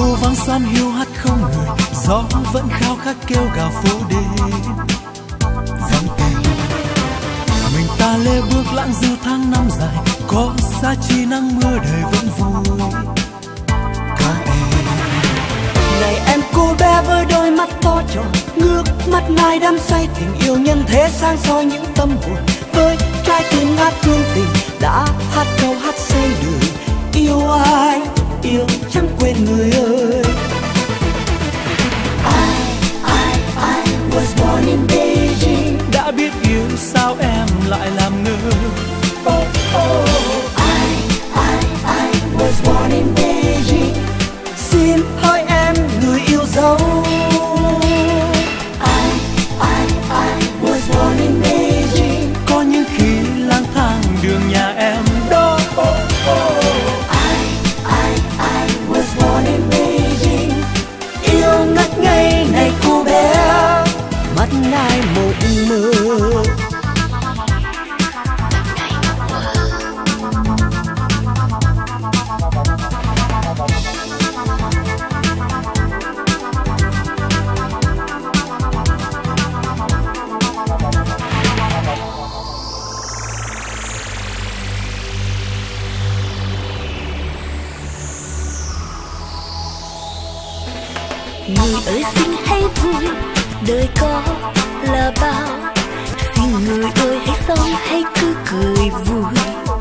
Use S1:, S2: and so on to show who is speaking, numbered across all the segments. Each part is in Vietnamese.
S1: phố vắng xóm hiu hắt không người, gió vẫn khao khát kêu gào phố đêm vắng tên. Mình ta lê bước lãng du tháng năm dài, có xa chi nắng mưa đời vẫn vui. Các em
S2: này em cô bé với đôi mắt to tròn, ngước mắt ngài đắm say tình yêu nhân thế sang soi những tâm hồn. Với trái tim ngát hương tình đã hát câu hát say đời, yêu ai yêu chẳng quên người ơi. I was born in Beijing.
S1: Đã biết yêu sao em lại làm ngơ.
S2: I was born in Beijing. Xin hỡi em người yêu dấu. I was born in Beijing.
S1: Có những khi lang thang đường nhà em đó.
S2: I was born in Beijing. Yêu ngất ngây này cô bé, mắt ai mộng mơ.
S3: Người ơi xinh hay vui, đời có là bao. Xin người ơi hãy sống hay cứ cười vui.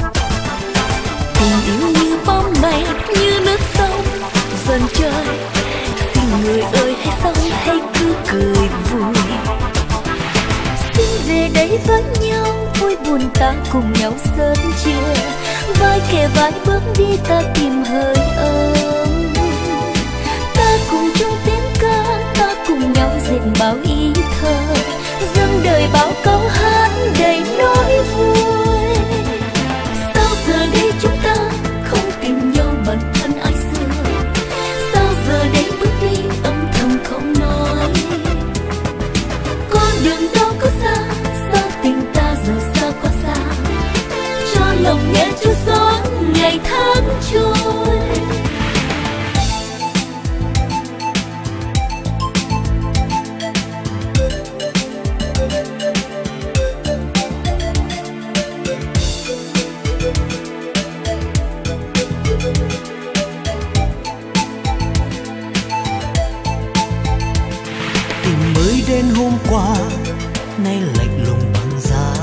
S3: Tình yêu như bóng mây, như nước sông dần trôi. Xin người ơi hãy sống hay cứ cười vui. Xin về đây với nhau, vui buồn ta cùng nhau sớm trưa. Vai kề vai bước đi ta tìm hơi ấm. Ta cùng chung tiếng ca, ta cùng nhau dệt bao ý thơ, dâng đời bao câu hát đầy nỗi vui. Sao giờ đây chúng ta không tìm nhau bản thân ai xưa? Sao giờ đây bước đi âm thầm không nói? Con đường đâu có xa, sao tình ta giờ xa quá xa? Cho lòng nghe chút gió ngày tháng trôi.
S1: Đến hôm qua nay lạnh lùng băng giá.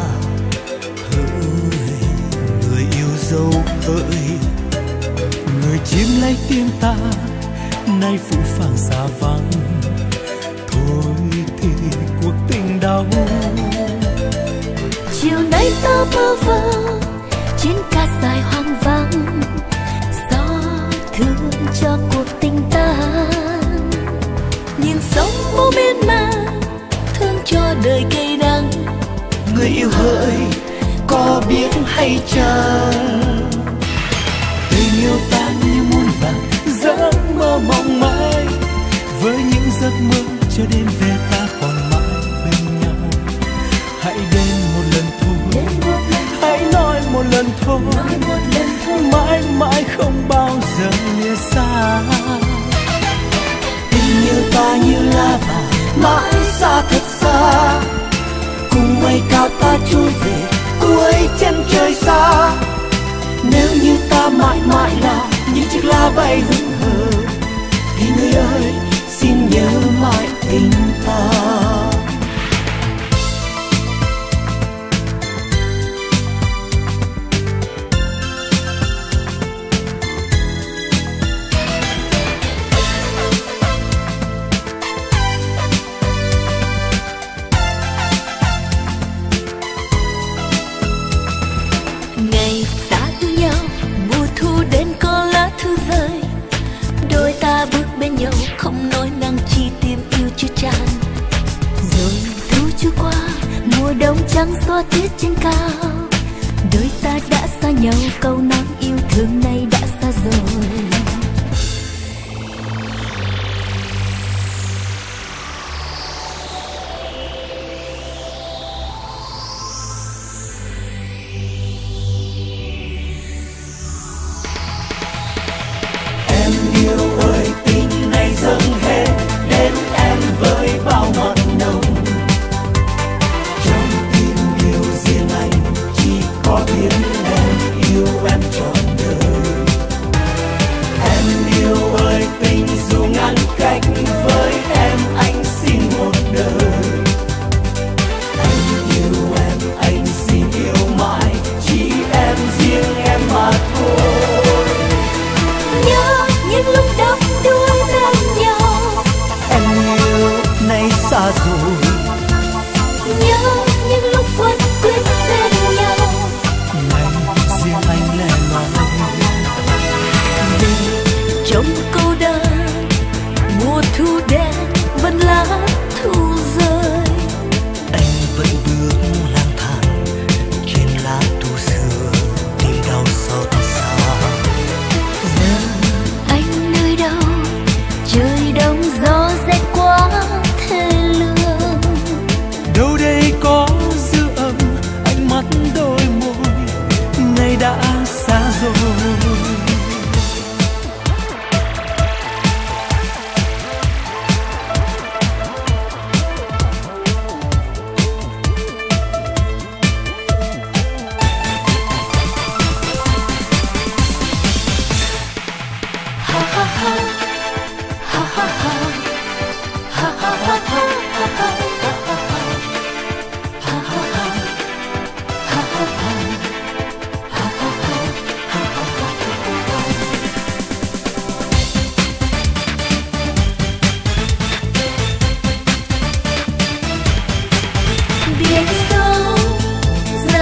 S1: Hỡi người yêu dấu hỡi, người chiếm lấy tim ta nay phụ phàng xa vắng. Thôi thì cuộc tình đau.
S3: Chiều nay ta bơ vơ trên ca dài hoang vắng, xót thương cho cuộc tình ta. Nhìn sông vô biên mang, thương cho đời cây đắng.
S2: Người yêu hỡi có biết hay chăng,
S1: tình yêu ta như muôn vàn giấc mơ mong mãi. Với những giấc mơ cho đến về ta còn mãi bên nhau. Hãy đến một lần thôi, hãy nói một lần thôi, mãi mãi không bao giờ lìa xa.
S2: tình yêu ta như lá vàng mãi xa thật xa. Cùng mây cao ta trôi về cuối chân trời xa. Nếu như ta mãi mãi là những chiếc lá bay hững hờ, thì người ơi xin nhớ mãi tình ta.
S3: Ngày ta yêu nhau, mùa thu đến có lá thư rơi. Đôi ta bước bên nhau, không nói năng chi tim yêu chưa tràn. Rồi thu trôi qua, mùa đông trắng xóa tuyết trên cao. Đôi ta đã xa nhau, câu nói yêu thương này đã xa rồi.
S2: Em yêu ơi tình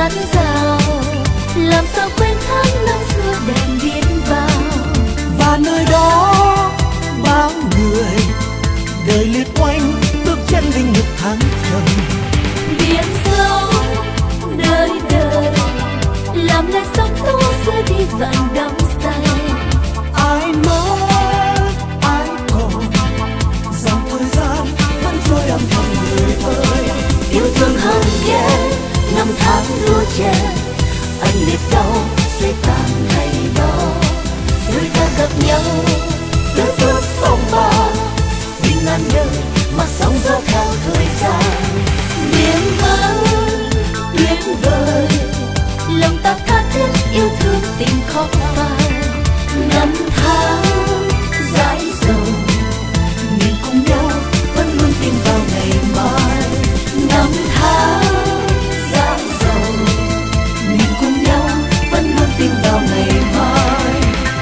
S3: dạt dào, làm sao quên tháng năm xưa đèn biển bao.
S2: Và nơi đó bao người đời liệt oanh bước chân linh lực thăng trầm.
S3: Biển sâu đời đời làm lại sóng tố xưa đi vạn đắm say.
S2: Ai mất ai còn, dòng thời gian vẫn trôi âm thầm người ơi.
S3: Yêu thương hơn ghé năm tháng lúa chè, anh liệt đau sẽ tàn ngày đó. Đôi ta gặp nhau từ bước phong ba, vì ngàn đời mà sóng gió theo thời gian. Biển vắng tuyệt vời, lòng ta tha thiết yêu thương tình khó phai. Năm tháng dãi dầu,
S2: mình cùng nhau vẫn luôn tin vào ngày mai.
S3: năm tháng dãi dầu,
S2: Mình cùng nhau vẫn luôn tin vào ngày mai.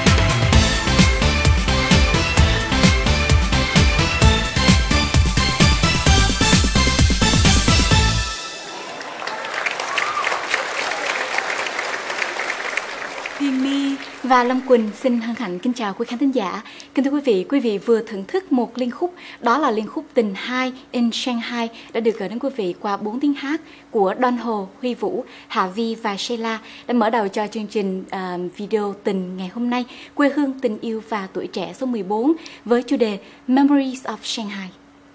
S4: Huyền My và Lâm Quỳnh xin hân hạnh kính chào quý khán thính giả. Kính thưa quý vị vừa thưởng thức một liên khúc, đó là liên khúc Tình Hai in Shanghai đã được gửi đến quý vị qua 4 tiếng hát của Don Ho, Huy Vũ, Hạ Vi và Sheila đã mở đầu cho chương trình video tình ngày hôm nay, quê hương tình yêu và tuổi trẻ số 14 với chủ đề Memories of Shanghai.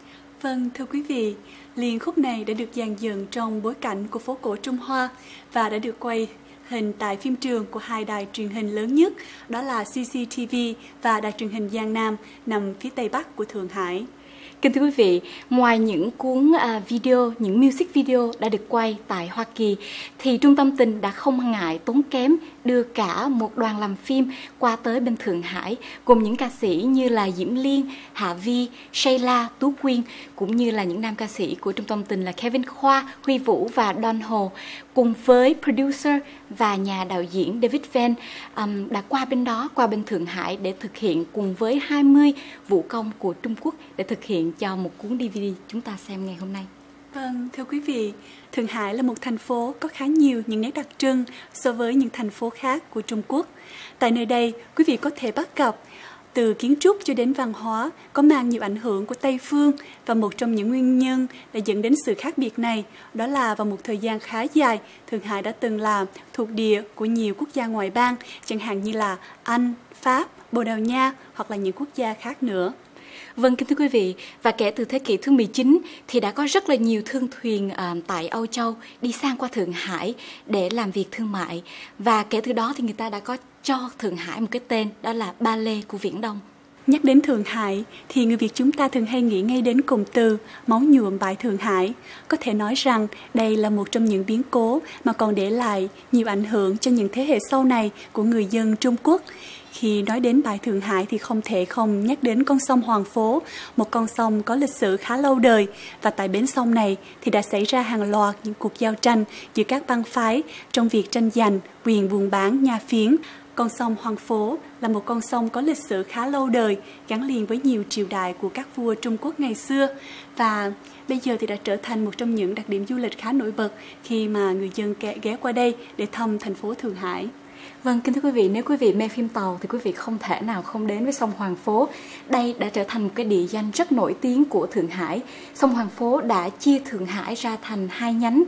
S5: Vâng, thưa quý vị, liên khúc này đã được dàn dựng trong bối cảnh của phố cổ Trung Hoa và đã được quay hình tại phim trường của hai đài truyền hình lớn nhất, đó là CCTV và đài truyền hình Giang Nam nằm phía tây bắc của Thượng Hải.
S4: Kính thưa quý vị, ngoài những cuốn video, những music video đã được quay tại Hoa Kỳ, thì Trung tâm Tình đã không ngại tốn kém đưa cả một đoàn làm phim qua tới bên Thượng Hải, gồm những ca sĩ như là Diễm Liên, Hạ Vi, Sheila, Tú Quyên, cũng như là những nam ca sĩ của Trung tâm Tình là Kevin Khoa, Huy Vũ và Don Ho, cùng với producer và nhà đạo diễn David Van đã qua bên đó, qua bên Thượng Hải để thực hiện cùng với 20 vũ công của Trung Quốc để thực hiện cho một cuốn DVD chúng ta xem ngày hôm nay.
S5: Vâng, thưa quý vị, Thượng Hải là một thành phố có khá nhiều những nét đặc trưng so với những thành phố khác của Trung Quốc. Tại nơi đây, quý vị có thể bắt gặp từ kiến trúc cho đến văn hóa có mang nhiều ảnh hưởng của Tây phương, và một trong những nguyên nhân đã dẫn đến sự khác biệt này đó là vào một thời gian khá dài, Thượng Hải đã từng là thuộc địa của nhiều quốc gia ngoại bang, chẳng hạn như là Anh, Pháp, Bồ Đào Nha hoặc là những quốc gia khác nữa.
S4: Vâng, kính thưa quý vị, và kể từ thế kỷ thứ 19 thì đã có rất là nhiều thương thuyền tại Âu Châu đi sang qua Thượng Hải để làm việc thương mại, và kể từ đó thì người ta đã có cho Thượng Hải một cái tên, đó là Ba Lê của Viễn Đông.
S5: Nhắc đến Thượng Hải thì người Việt chúng ta thường hay nghĩ ngay đến cụm từ máu nhuộm bãi Thượng Hải. Có thể nói rằng đây là một trong những biến cố mà còn để lại nhiều ảnh hưởng cho những thế hệ sau này của người dân Trung Quốc. Khi nói đến bãi Thượng Hải thì không thể không nhắc đến con sông Hoàng Phố, một con sông có lịch sử khá lâu đời, và tại bến sông này thì đã xảy ra hàng loạt những cuộc giao tranh giữa các bang phái trong việc tranh giành quyền buôn bán nha phiến. Con sông Hoàng Phố là một con sông có lịch sử khá lâu đời, gắn liền với nhiều triều đại của các vua Trung Quốc ngày xưa, và bây giờ thì đã trở thành một trong những đặc điểm du lịch khá nổi bật khi mà người dân ghé qua đây để thăm thành phố Thượng Hải.
S4: Vâng, kính thưa quý vị, nếu quý vị mê phim tàu thì quý vị không thể nào không đến với sông Hoàng Phố. Đây đã trở thành một cái địa danh rất nổi tiếng của Thượng Hải. Sông Hoàng Phố đã chia Thượng Hải ra thành hai nhánh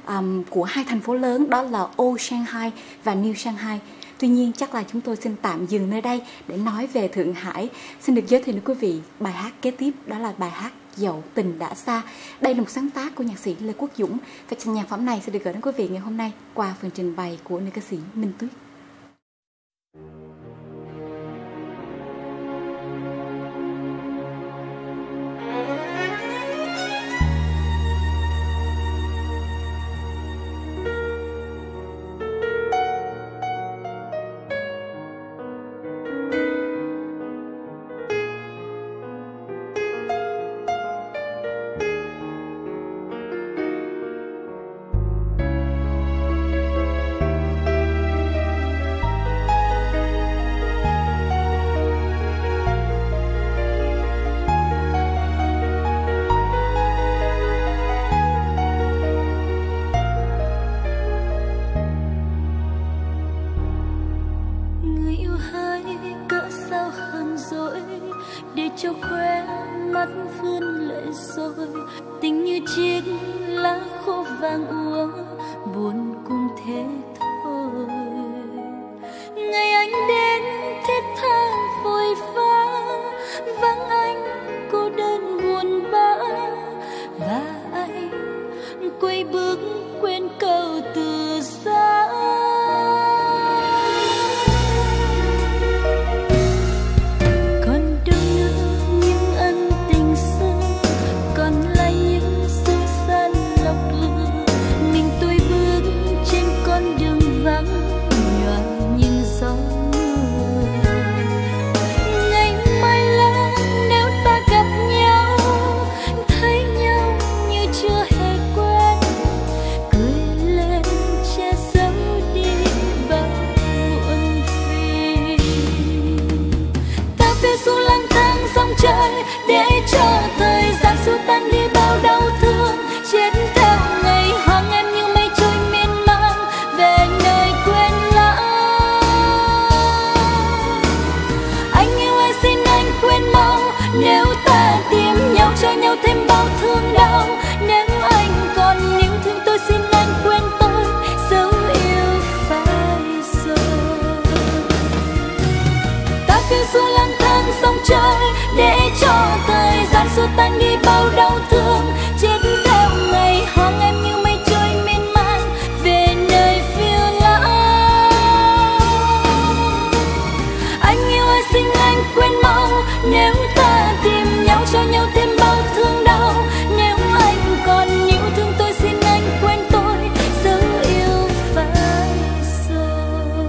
S4: của hai thành phố lớn, đó là Old Shanghai và New Shanghai. Tuy nhiên chắc là chúng tôi xin tạm dừng nơi đây để nói về Thượng Hải. Xin được giới thiệu đến quý vị bài hát kế tiếp, đó là bài hát Dẫu Tình Đã Xa. Đây là một sáng tác của nhạc sĩ Lê Quốc Dũng, và nhạc phẩm này sẽ được gửi đến quý vị ngày hôm nay qua phần trình bày của nữ ca sĩ Minh Tuyết.
S3: cho khóe mắt vươn lệ rồi, tình như chiếc lá khô vàng úa buồn cùng thế thôi. Ngày anh đến thiết tha vội vã, vắng anh cô đơn buồn bã, và anh quay bước quên câu từ xa. Còn đâu nữa những ân tình xưa, còn lại những sự gian lọc lừa. Mình tôi bước trên con đường vắng nhòa những gió mưa. Ngày mai là nếu ta gặp nhau, thấy nhau như chưa hề quen, cười lên che giấu đi bao muộn phiền. Ta phiêu du lang thang dòng trời để cho thời gian xua tan đi bao đau thương. Chết theo ngày hoang em như mây trôi miên man về nơi quên lãng. Anh yêu ơi xin anh quên mau, nếu ta tìm nhau cho nhau thêm bao thương đau. Nếu anh còn yêu thương tôi xin anh quên tôi, dấu yêu phai rồi. Ta phiêu du lang thang dòng trời để cho thời gian xua tan đi bao đau thương. Chết theo ngày hoang em như mây trôi miên man về nơi phiêu lãng. Anh yêu ơi xin anh quên mau, nếu ta tìm nhau cho nhau thêm bao thương đau. Nếu anh còn yêu thương tôi xin anh quên tôi, dấu yêu phai rồi.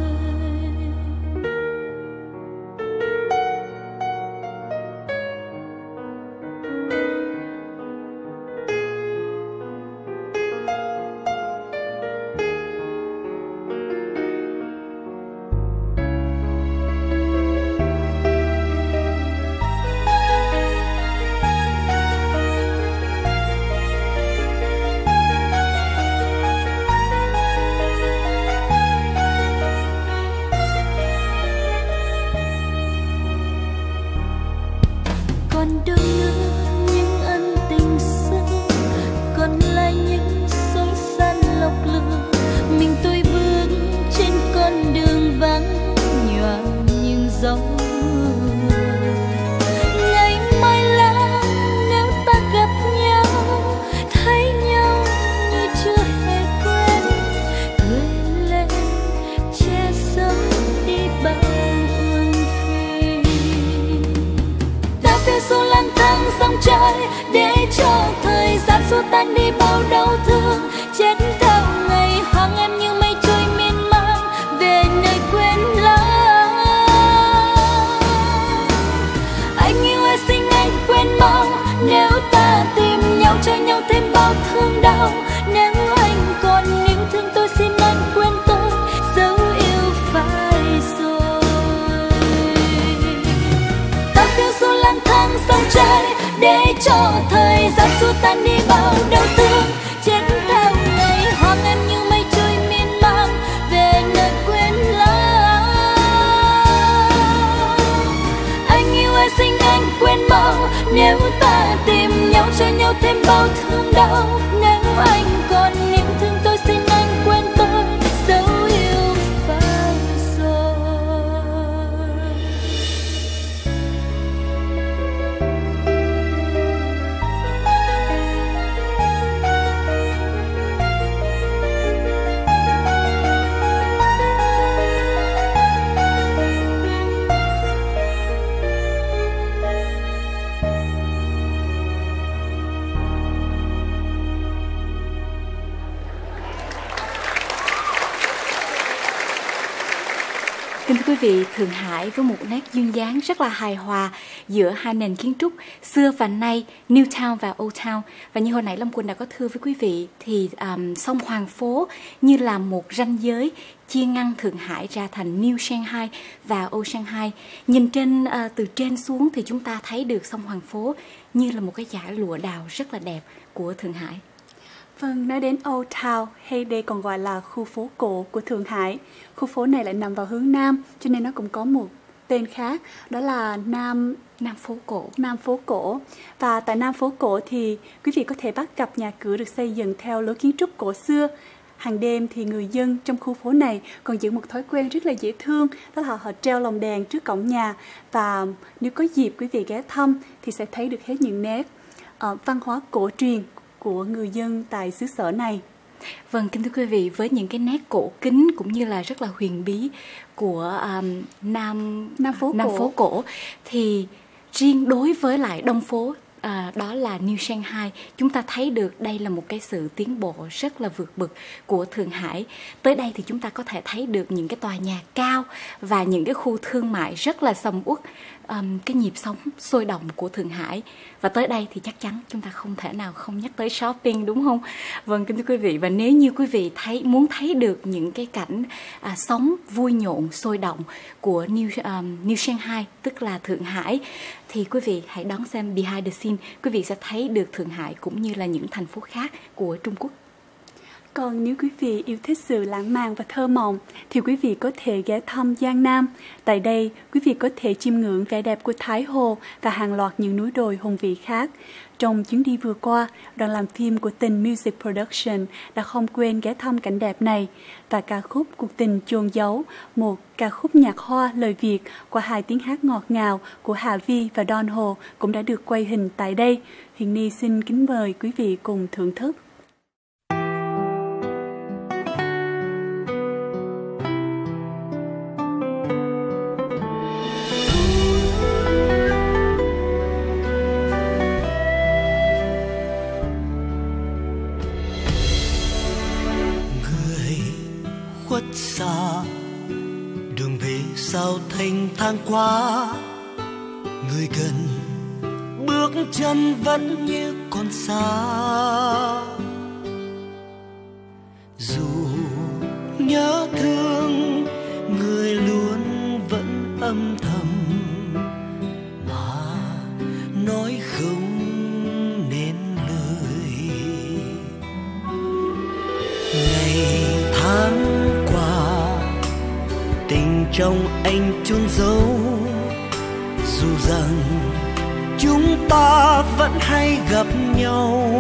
S3: Còn đâu nữa những ân tình xưa, còn lại những dối gian lọc lừa. Mình tôi bước trên con đường vắng nhòa những gió mưa. Ngày mai là nếu ta gặp nhau, thấy nhau như chưa hề quen, cười lên che giấu đi bao muộn phiền. Ta phiêu du lang thang dòng trời để cho thời gian xua tan đi bao đau thương. Chết theo ngày hoang em như mây trôi miên man về nơi quên lãng. Anh yêu ơi xin anh quên mau, nếu ta tìm nhau cho nhau thêm bao thương đau. Nếu anh còn yêu thương tôi xin anh quên tôi, dấu yêu phai rồi. Ta phiêu du lang thang dòng trời để cho thời gian xua tan đi bao đau thương. Chết theo ngày hoang em như mây trôi miên man về nơi quên lãng. Anh yêu ơi xin anh quên mau, nếu ta tìm nhau cho nhau thêm bao thương đau. Nếu anh còn yêu thương tôi xin anh quên tôi, dấu yêu phai rồi.
S4: Kính thưa quý vị, Thượng Hải với một nét duyên dáng rất là hài hòa giữa hai nền kiến trúc xưa và nay, New Town và Old Town. Và như hồi nãy Lâm Quỳnh đã có thưa với quý vị thì sông Hoàng Phố như là một ranh giới chia ngăn Thượng Hải ra thành New Shanghai và Old Shanghai. Nhìn từ trên xuống thì chúng ta thấy được sông Hoàng Phố như là một cái dải lụa đào rất là đẹp của Thượng Hải.
S5: Vâng, nói đến Old Town hay đây còn gọi là khu phố cổ của Thượng Hải. Khu phố này lại nằm vào hướng Nam cho nên nó cũng có một tên khác, đó là Nam
S4: Phố Cổ.
S5: Nam Phố Cổ. Và tại Nam Phố Cổ thì quý vị có thể bắt gặp nhà cửa được xây dựng theo lối kiến trúc cổ xưa. Hàng đêm thì người dân trong khu phố này còn giữ một thói quen rất là dễ thương, đó là họ treo lồng đèn trước cổng nhà. Và nếu có dịp quý vị ghé thăm thì sẽ thấy được hết những nét văn hóa cổ truyền của người dân tại xứ sở này.
S4: Vâng, kính thưa quý vị, với những cái nét cổ kính cũng như là rất là huyền bí của Nam Phố Cổ thì riêng đối với lại Đông Phố, đó là New Shanghai, chúng ta thấy được đây là một cái sự tiến bộ rất là vượt bậc của Thượng Hải. Tới đây thì chúng ta có thể thấy được những cái tòa nhà cao và những cái khu thương mại rất là sầm uất, cái nhịp sống sôi động của Thượng Hải. Và tới đây thì chắc chắn chúng ta không thể nào không nhắc tới shopping, đúng không? Vâng, kính thưa quý vị, và nếu như quý vị muốn thấy được những cái cảnh sống vui nhộn sôi động của New Shanghai, tức là Thượng Hải, thì quý vị hãy đón xem Behind the Scene. Quý vị sẽ thấy được Thượng Hải cũng như là những thành phố khác của Trung Quốc.
S5: Còn nếu quý vị yêu thích sự lãng mạn và thơ mộng thì quý vị có thể ghé thăm Giang Nam. Tại đây, quý vị có thể chiêm ngưỡng vẻ đẹp của Thái Hồ và hàng loạt những núi đồi hùng vĩ khác. Trong chuyến đi vừa qua, đoàn làm phim của Tình Music Production đã không quên ghé thăm cảnh đẹp này. Và ca khúc Cuộc Tình Chôn Giấu, một ca khúc nhạc hoa lời Việt qua hai tiếng hát ngọt ngào của Hà Vi và Don Hồ cũng đã được quay hình tại đây. Huyền Ni xin kính mời quý vị cùng thưởng thức.
S2: Xa đường về sao thanh thang quá, người gần bước chân vẫn như còn xa. Dù nhớ thương người luôn vẫn âm thầm mà nói không nên lời. Ngày tháng tình trong anh chôn giấu, dù rằng chúng ta vẫn hay gặp nhau.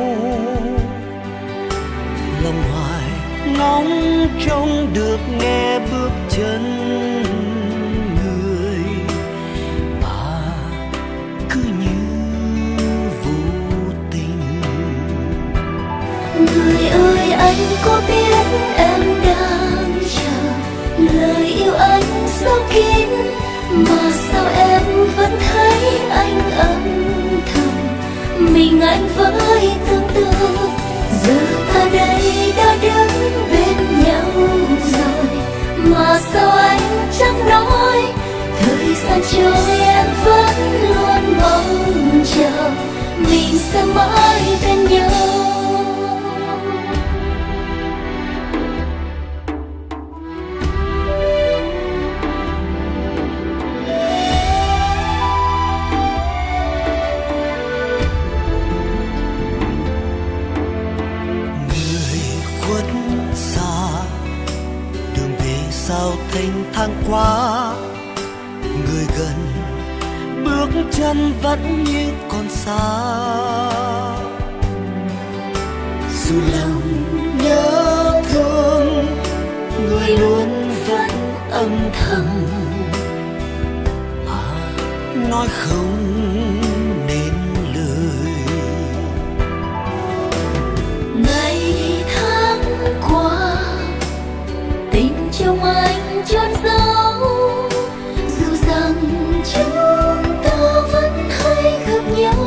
S2: Lòng hoài ngóng trông được nghe bước chân người mà cứ như vô tình.
S3: Người ơi, anh có biết em đang chờ lời yêu anh sâu kín, mà sao em vẫn thấy anh âm thầm mình anh với tương tư. Giờ ta đây đã đứng bên nhau rồi, mà sao anh chẳng nói. Thời gian trôi em vẫn luôn mong chờ mình sẽ mãi bên nhau.
S2: Sao thanh thang quá, người gần bước chân vẫn như còn xa. Dù lòng nhớ thương người luôn vẫn âm thầm mà nói không nên lời.
S3: Ngày tháng qua tình trong anh chôn giấu, dù rằng chúng ta vẫn hay gặp nhau.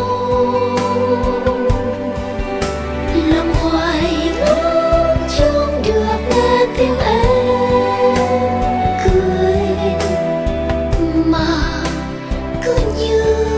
S3: Lòng hoài ngóng trông được nghe tiếng em cười mà cứ như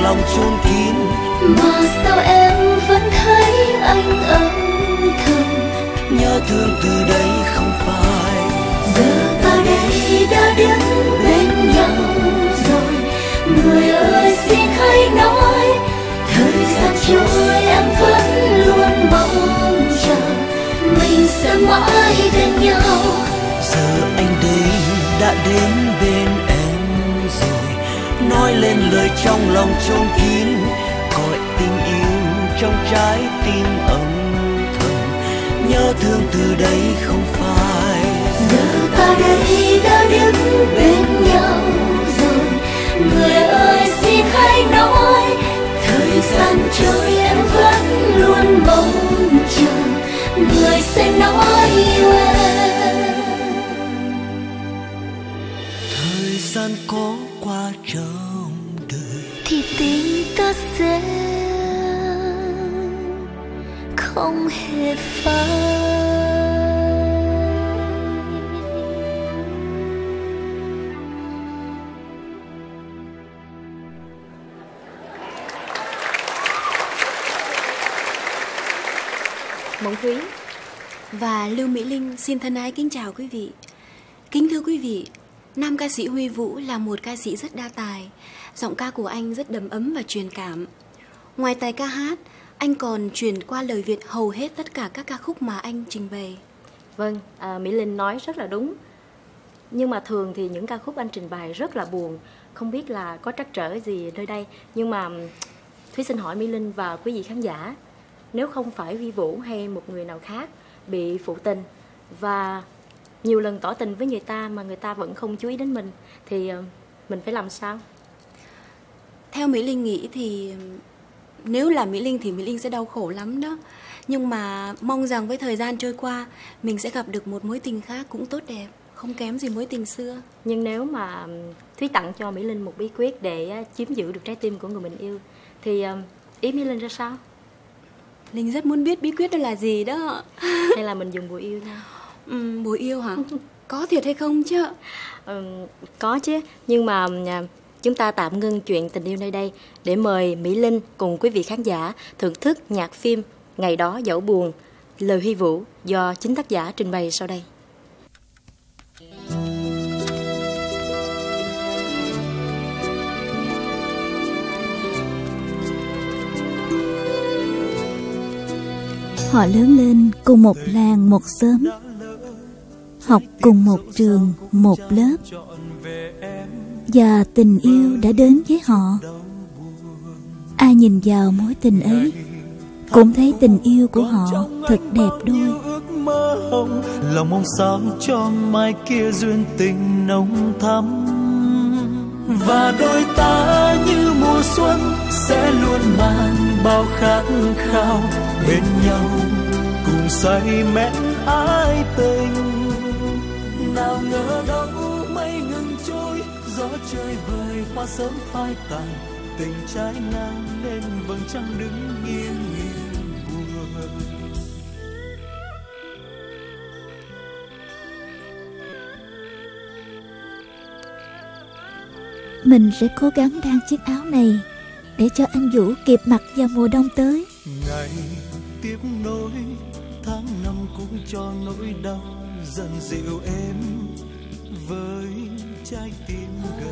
S2: lòng chôn kín.
S3: Mà sao em vẫn thấy anh âm thầm
S2: Nhớ thương từ đây không phai.
S3: giờ ta đây đã đến bên nhau rồi. Người ơi xin hãy nói, thời gian trôi em vẫn luôn mong chờ mình sẽ mãi bên nhau.
S2: Giờ anh đây đã đến bên em rồi, nói lên lời trong lòng chôn kín, gọi tình yêu trong trái tim âm thầm. Nhớ thương từ đây không phai.
S3: Giờ ta đây đã đến bên nhau rồi. Người ơi xin hãy nói, thời gian trôi em vẫn luôn mong chờ người sẽ nói yêu em.
S2: Thời gian có qua trong đời
S3: Thì tình ta sẽ không hề phai.
S5: Mộng Thúy và Lưu Mỹ Linh xin thân ái kính chào quý vị. Kính thưa quý vị, nam ca sĩ Huy Vũ là một ca sĩ rất đa tài. Giọng ca của anh rất đầm ấm và truyền cảm. Ngoài tài ca hát, anh còn truyền qua lời Việt hầu hết tất cả các ca khúc mà anh trình bày.
S6: Vâng, Mỹ Linh nói rất là đúng. Nhưng mà thường thì những ca khúc anh trình bày rất là buồn. Không biết là có trắc trở gì nơi đây. Nhưng mà Thúy xin hỏi Mỹ Linh và quý vị khán giả, nếu không phải Huy Vũ hay một người nào khác bị phụ tình và nhiều lần tỏ tình với người ta mà người ta vẫn không chú ý đến mình, thì mình phải làm sao?
S5: Theo Mỹ Linh nghĩ thì nếu là Mỹ Linh thì Mỹ Linh sẽ đau khổ lắm đó. Nhưng mà mong rằng với thời gian trôi qua, mình sẽ gặp được một mối tình khác cũng tốt đẹp, không kém gì mối tình xưa.
S6: Nhưng nếu mà Thúy tặng cho Mỹ Linh một bí quyết để chiếm giữ được trái tim của người mình yêu, thì ý Mỹ Linh ra sao?
S5: Linh rất muốn biết bí quyết đó là gì đó.
S6: Hay là mình dùng bùa yêu nha?
S5: Bùa yêu hả? Có thiệt hay không chứ?
S6: Có chứ. Nhưng mà chúng ta tạm ngưng chuyện tình yêu nơi đây để mời Mỹ Linh cùng quý vị khán giả thưởng thức nhạc phim Ngày Đó Dẫu Buồn, lời Huy Vũ do chính tác giả trình bày sau đây.
S7: Họ lớn lên cùng một làng một xóm, học cùng một trường một lớp, và tình yêu đã đến với họ. Ai nhìn vào mối tình ấy cũng thấy tình yêu của họ thật đẹp đôi.
S1: Mơ hồng, lòng mong sao cho mai kia duyên tình nồng thắm, và đôi ta như mùa xuân sẽ luôn mang bao khát khao bên nhau, cùng say mến ái tình. Nào ngờ đâu mây ngừng trôi, gió trời vời hoa sớm phai tàn, tình trái ngang nên vầng trăng đứng nghiêng nghiêng buồn.
S7: Mình sẽ cố gắng đan chiếc áo này để cho anh Vũ kịp mặc vào mùa đông tới.
S1: Ngày tiếp nối tháng năm cũng cho nỗi đau dần dịu êm với trái tim gầy.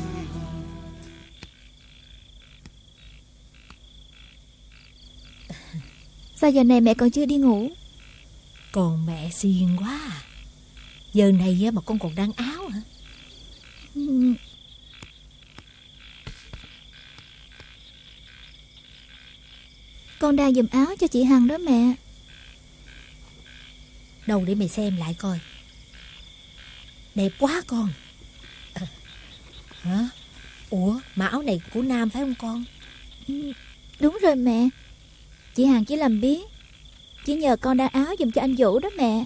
S7: Sao giờ này mẹ còn chưa đi ngủ?
S8: Con mẹ xiên quá à. Giờ này mà con còn đang áo hả?
S7: Con đang giùm áo cho chị Hằng đó mẹ.
S8: Đâu để mày xem lại coi. Đẹp quá con. Hả? Ủa mà áo này của Nam phải không con?
S7: Đúng rồi mẹ. Chị Hằng chỉ làm biếng, chỉ nhờ con đan áo giùm cho anh Vũ đó mẹ.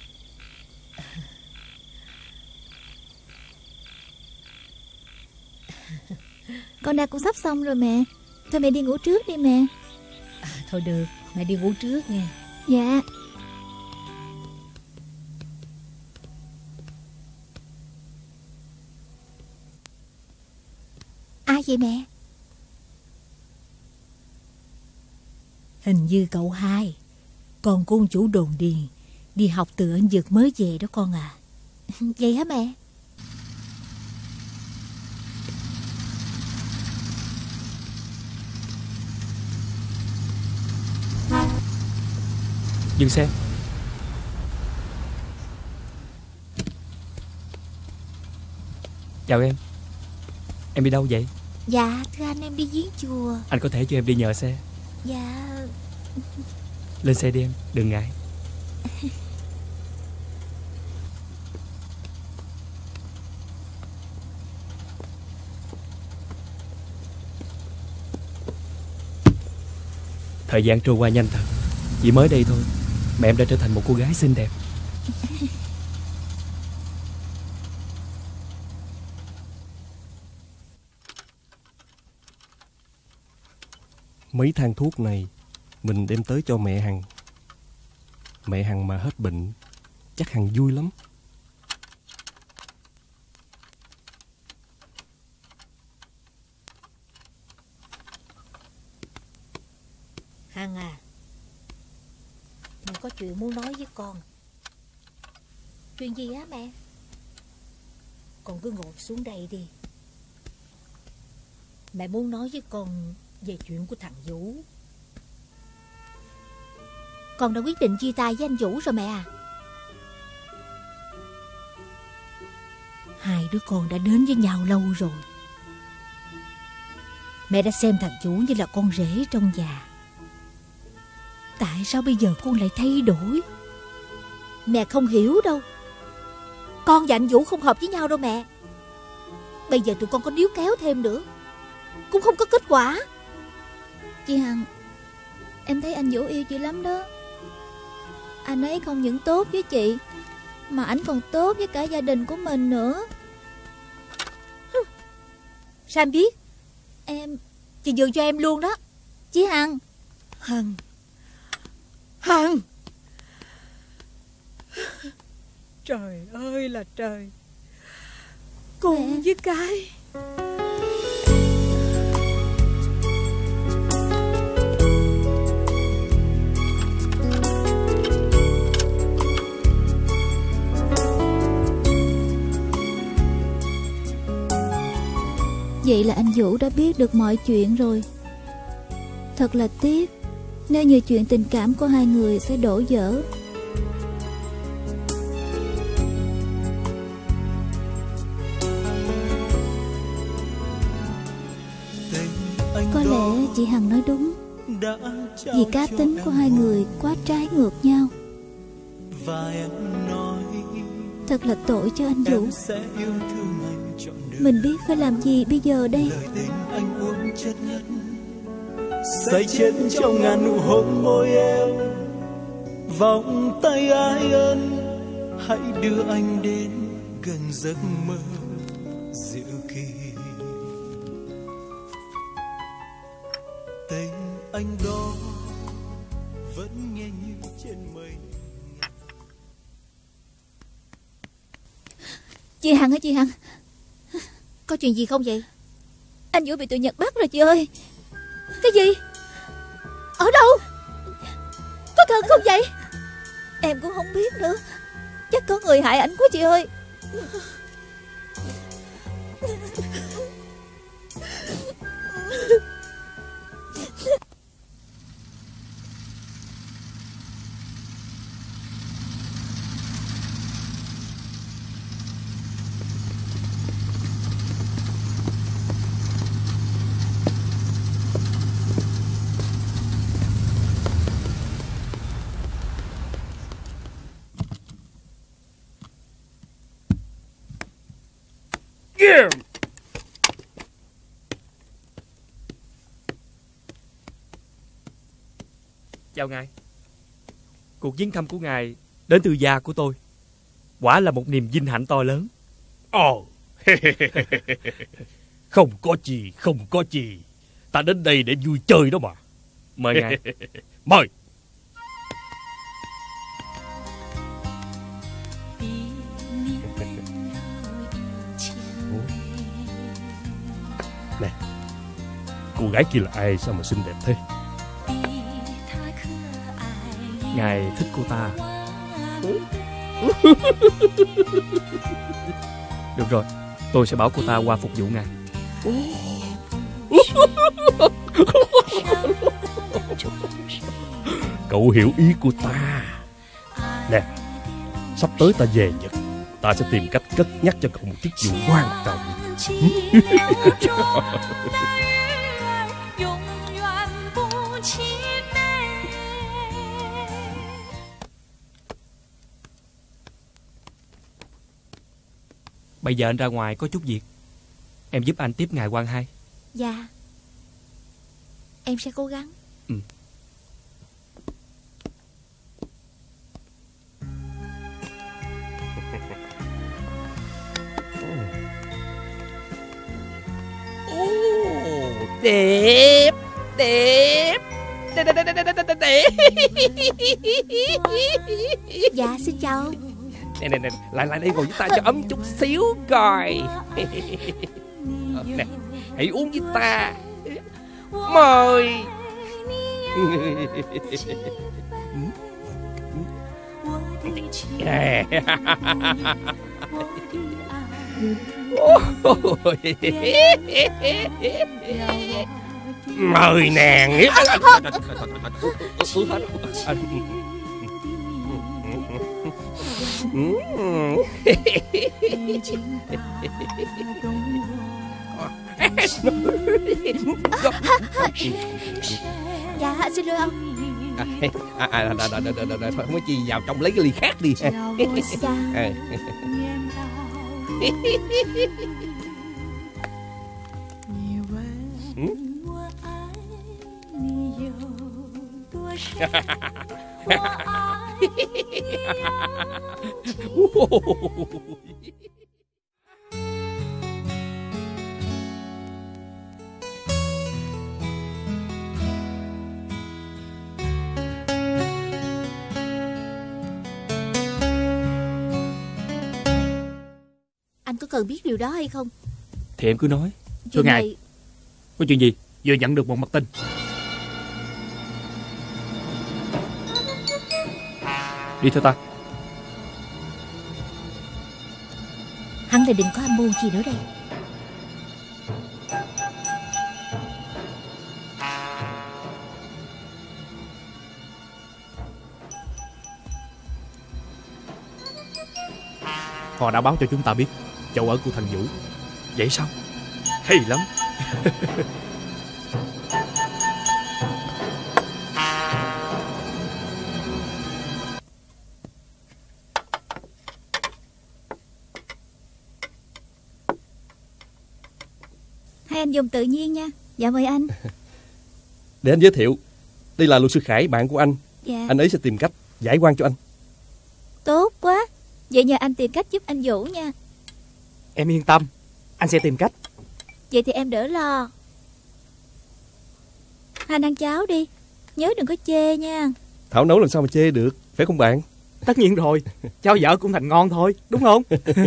S7: Con đan cũng sắp xong rồi mẹ. Thôi mẹ đi ngủ trước đi mẹ.
S8: Thôi được, mẹ đi ngủ trước nghe.
S7: Dạ. Ai vậy mẹ?
S8: Hình như cậu hai, con của ông chủ đồn điền, đi học từ Ấn Dược mới về đó con à. Vậy hả mẹ?
S9: Dừng xe. Chào em đi đâu vậy?
S8: Dạ thưa anh, em đi viếng chùa.
S9: Anh có thể cho em đi nhờ xe.
S8: Dạ.
S9: Lên xe đi em, đừng ngại. Thời gian trôi qua nhanh thật. Chỉ mới đây thôi mà em đã trở thành một cô gái xinh đẹp.
S10: Mấy thang thuốc này mình đem tới cho mẹ Hằng. Mẹ Hằng mà hết bệnh chắc Hằng vui lắm.
S8: Hằng à, mẹ có chuyện muốn nói với con. Chuyện gì á mẹ? Con cứ ngồi xuống đây đi. Mẹ muốn nói với con về chuyện của thằng Vũ. Con đã quyết định chia tay với anh Vũ rồi mẹ à. Hai đứa con đã đến với nhau lâu rồi. Mẹ đã xem thằng Vũ như là con rể trong nhà. Tại sao bây giờ con lại thay đổi? Mẹ không hiểu đâu. Con và anh Vũ không hợp với nhau đâu mẹ. Bây giờ tụi con có níu kéo thêm nữa cũng không có kết quả.
S7: Chị Hằng, em thấy anh Vũ yêu chị lắm đó. Anh ấy không những tốt với chị mà ảnh còn tốt với cả gia đình của mình nữa.
S8: Sao em biết?
S7: Chị nhường cho em luôn đó. Chị Hằng.
S8: Hằng. Trời ơi là trời. Cùng với cái
S7: Vậy là anh Vũ đã biết được mọi chuyện rồi. Thật là tiếc nếu như chuyện tình cảm của hai người sẽ đổ vỡ. Có lẽ chị Hằng nói đúng. Vì cá tính của hai người quá trái ngược nhau. Thật là tội cho anh Vũ. Mình biết phải làm gì bây giờ đây?
S1: say chết trong ngàn nụ hôn môi em, vòng tay ai ân hãy đưa anh đến gần giấc mơ dịu kỳ. Tên anh đó vẫn nghe như trên mây.
S7: Chị Hằng ơi, chị Hằng,
S8: có chuyện gì không vậy?
S7: anh Vũ bị tụi Nhật bắt rồi chị ơi.
S8: Cái gì? Ở đâu? Có thật không vậy?
S7: Em cũng không biết nữa. Chắc có người hại ảnh quá chị ơi.
S9: Chào ngài. Cuộc viếng thăm của ngài đến từ gia của tôi. Quả là một niềm vinh hạnh to lớn.
S11: Ồ, không có gì. Ta đến đây để vui chơi đó mà.
S9: Mời ngài.
S11: Mời. Nè, cô gái kia là ai sao mà xinh đẹp thế?
S9: ngài thích cô ta. Được rồi, tôi sẽ bảo cô ta qua phục vụ ngài.
S11: Cậu hiểu ý của ta. Nè, sắp tới ta về Nhật, ta sẽ tìm cách cất nhắc cho cậu một chức vụ quan trọng.
S9: Bây giờ anh ra ngoài có chút việc, em giúp anh tiếp ngài Quan Hai.
S8: Dạ, em sẽ cố gắng.
S11: Đẹp, đẹp, đẹp.
S8: Dạ, xin chào.
S11: Nè, lại đây ngồi với ta cho ấm chút xíu coi. Nè, hãy uống với ta. Mời. Mời nàng.
S8: Dạ, xin lỗi ông.
S11: Thôi không có chi, vào trong lấy cái ly khác đi.
S8: Anh có cần biết điều đó hay không?
S9: Thì em cứ nói.
S8: Thưa ngài,
S9: có chuyện gì? Vừa nhận được một mật tin. Đi theo ta.
S8: Hắn lại định có âm mưu gì nữa đây?
S9: Họ đã báo cho chúng ta biết chỗ ở của thằng Vũ. Vậy sao? Hay lắm.
S8: Hai anh dùng tự nhiên nha. Dạ mời anh.
S10: Để anh giới thiệu, đây là luật sư Khải, bạn của anh.
S8: Dạ.
S10: Anh ấy sẽ tìm cách giải oan cho anh.
S8: Tốt quá. Vậy nhờ anh tìm cách giúp anh Vũ nha.
S9: Em yên tâm, anh sẽ tìm cách.
S8: Vậy thì em đỡ lo. Anh ăn cháo đi, nhớ đừng có chê nha.
S10: Thảo nấu làm sao mà chê được, phải không bạn?
S9: Tất nhiên rồi, cháo dở cũng thành ngon thôi, đúng không?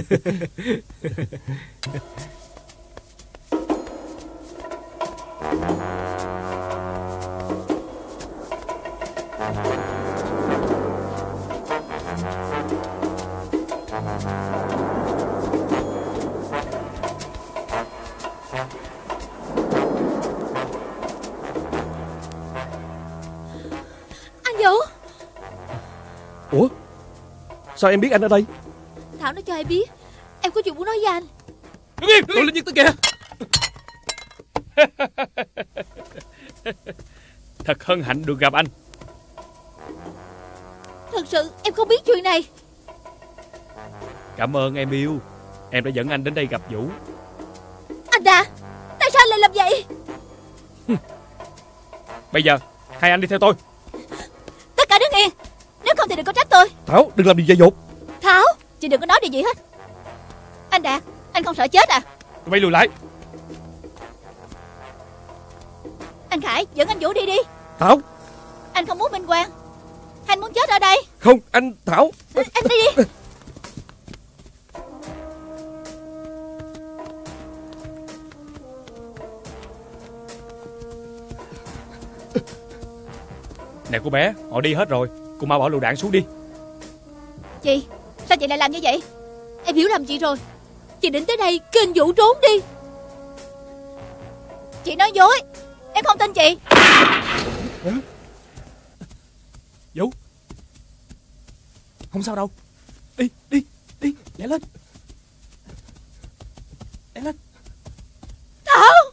S8: Anh Vũ.
S10: Ủa? Sao em biết anh ở đây?
S8: Thảo nó cho em biết. Em có chuyện muốn nói với anh.
S9: Đứng yên, tôi lên như tôi kìa. Thật hân hạnh được gặp anh.
S8: Thật sự em không biết chuyện này.
S9: Cảm ơn em yêu. Em đã dẫn anh đến đây gặp Vũ.
S8: Anh ta, tại sao anh lại làm vậy?
S9: Bây giờ hai anh đi theo tôi.
S8: Tất cả đứng yên. Nếu không thì đừng có trách tôi.
S10: Thảo, đừng làm gì dại dột.
S8: Thảo, chị đừng có nói điều gì hết. Anh Đạt, anh không sợ chết à?
S9: Tụi bay lùi lại.
S8: Anh Khải, dẫn anh Vũ đi đi.
S10: Thảo.
S8: Anh không muốn minh oan. Anh muốn chết ở đây.
S10: Không, anh Thảo.
S8: Anh đi đi.
S9: Nè cô bé, họ đi hết rồi. Cô mau bỏ lựu đạn xuống đi.
S8: Chị, sao chị lại làm như vậy? Em hiểu lầm chị rồi. Chị định tới đây kêu anh Vũ trốn đi. Chị nói dối. Em không tin chị.
S9: Vũ, không sao đâu. Đi, lẹ lên. Lẹ lên.
S8: Thảo.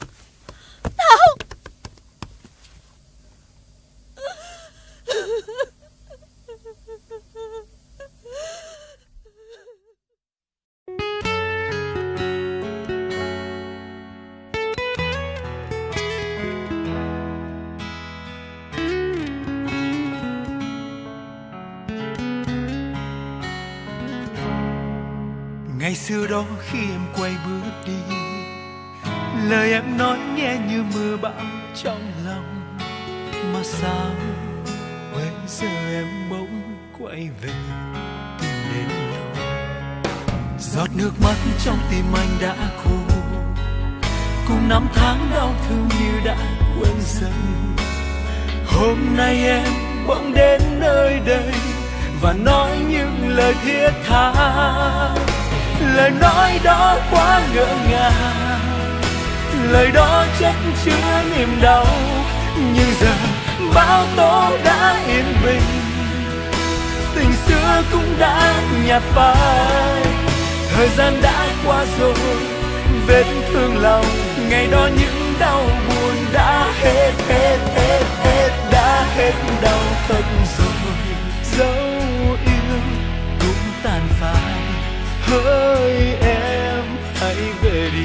S1: Ngày xưa đó khi em quay bước đi, lời em nói nghe như mưa bão trong lòng. Mà sao bây giờ em bỗng quay về tìm đến nhau? Giọt nước mắt trong tim anh đã khô, cùng năm tháng đau thương như đã quên dần. Hôm nay em bỗng đến nơi đây và nói những lời thiết tha. Lời nói đó quá ngỡ ngàng, lời đó chất chứa niềm đau. Nhưng giờ bão tố đã yên bình, tình xưa cũng đã nhạt phai. Thời gian đã qua rồi, vết thương lòng ngày đó những đau buồn đã hết đã hết đau thật rồi. Dấu yêu cũng tàn phai, hỡi em hãy về đi,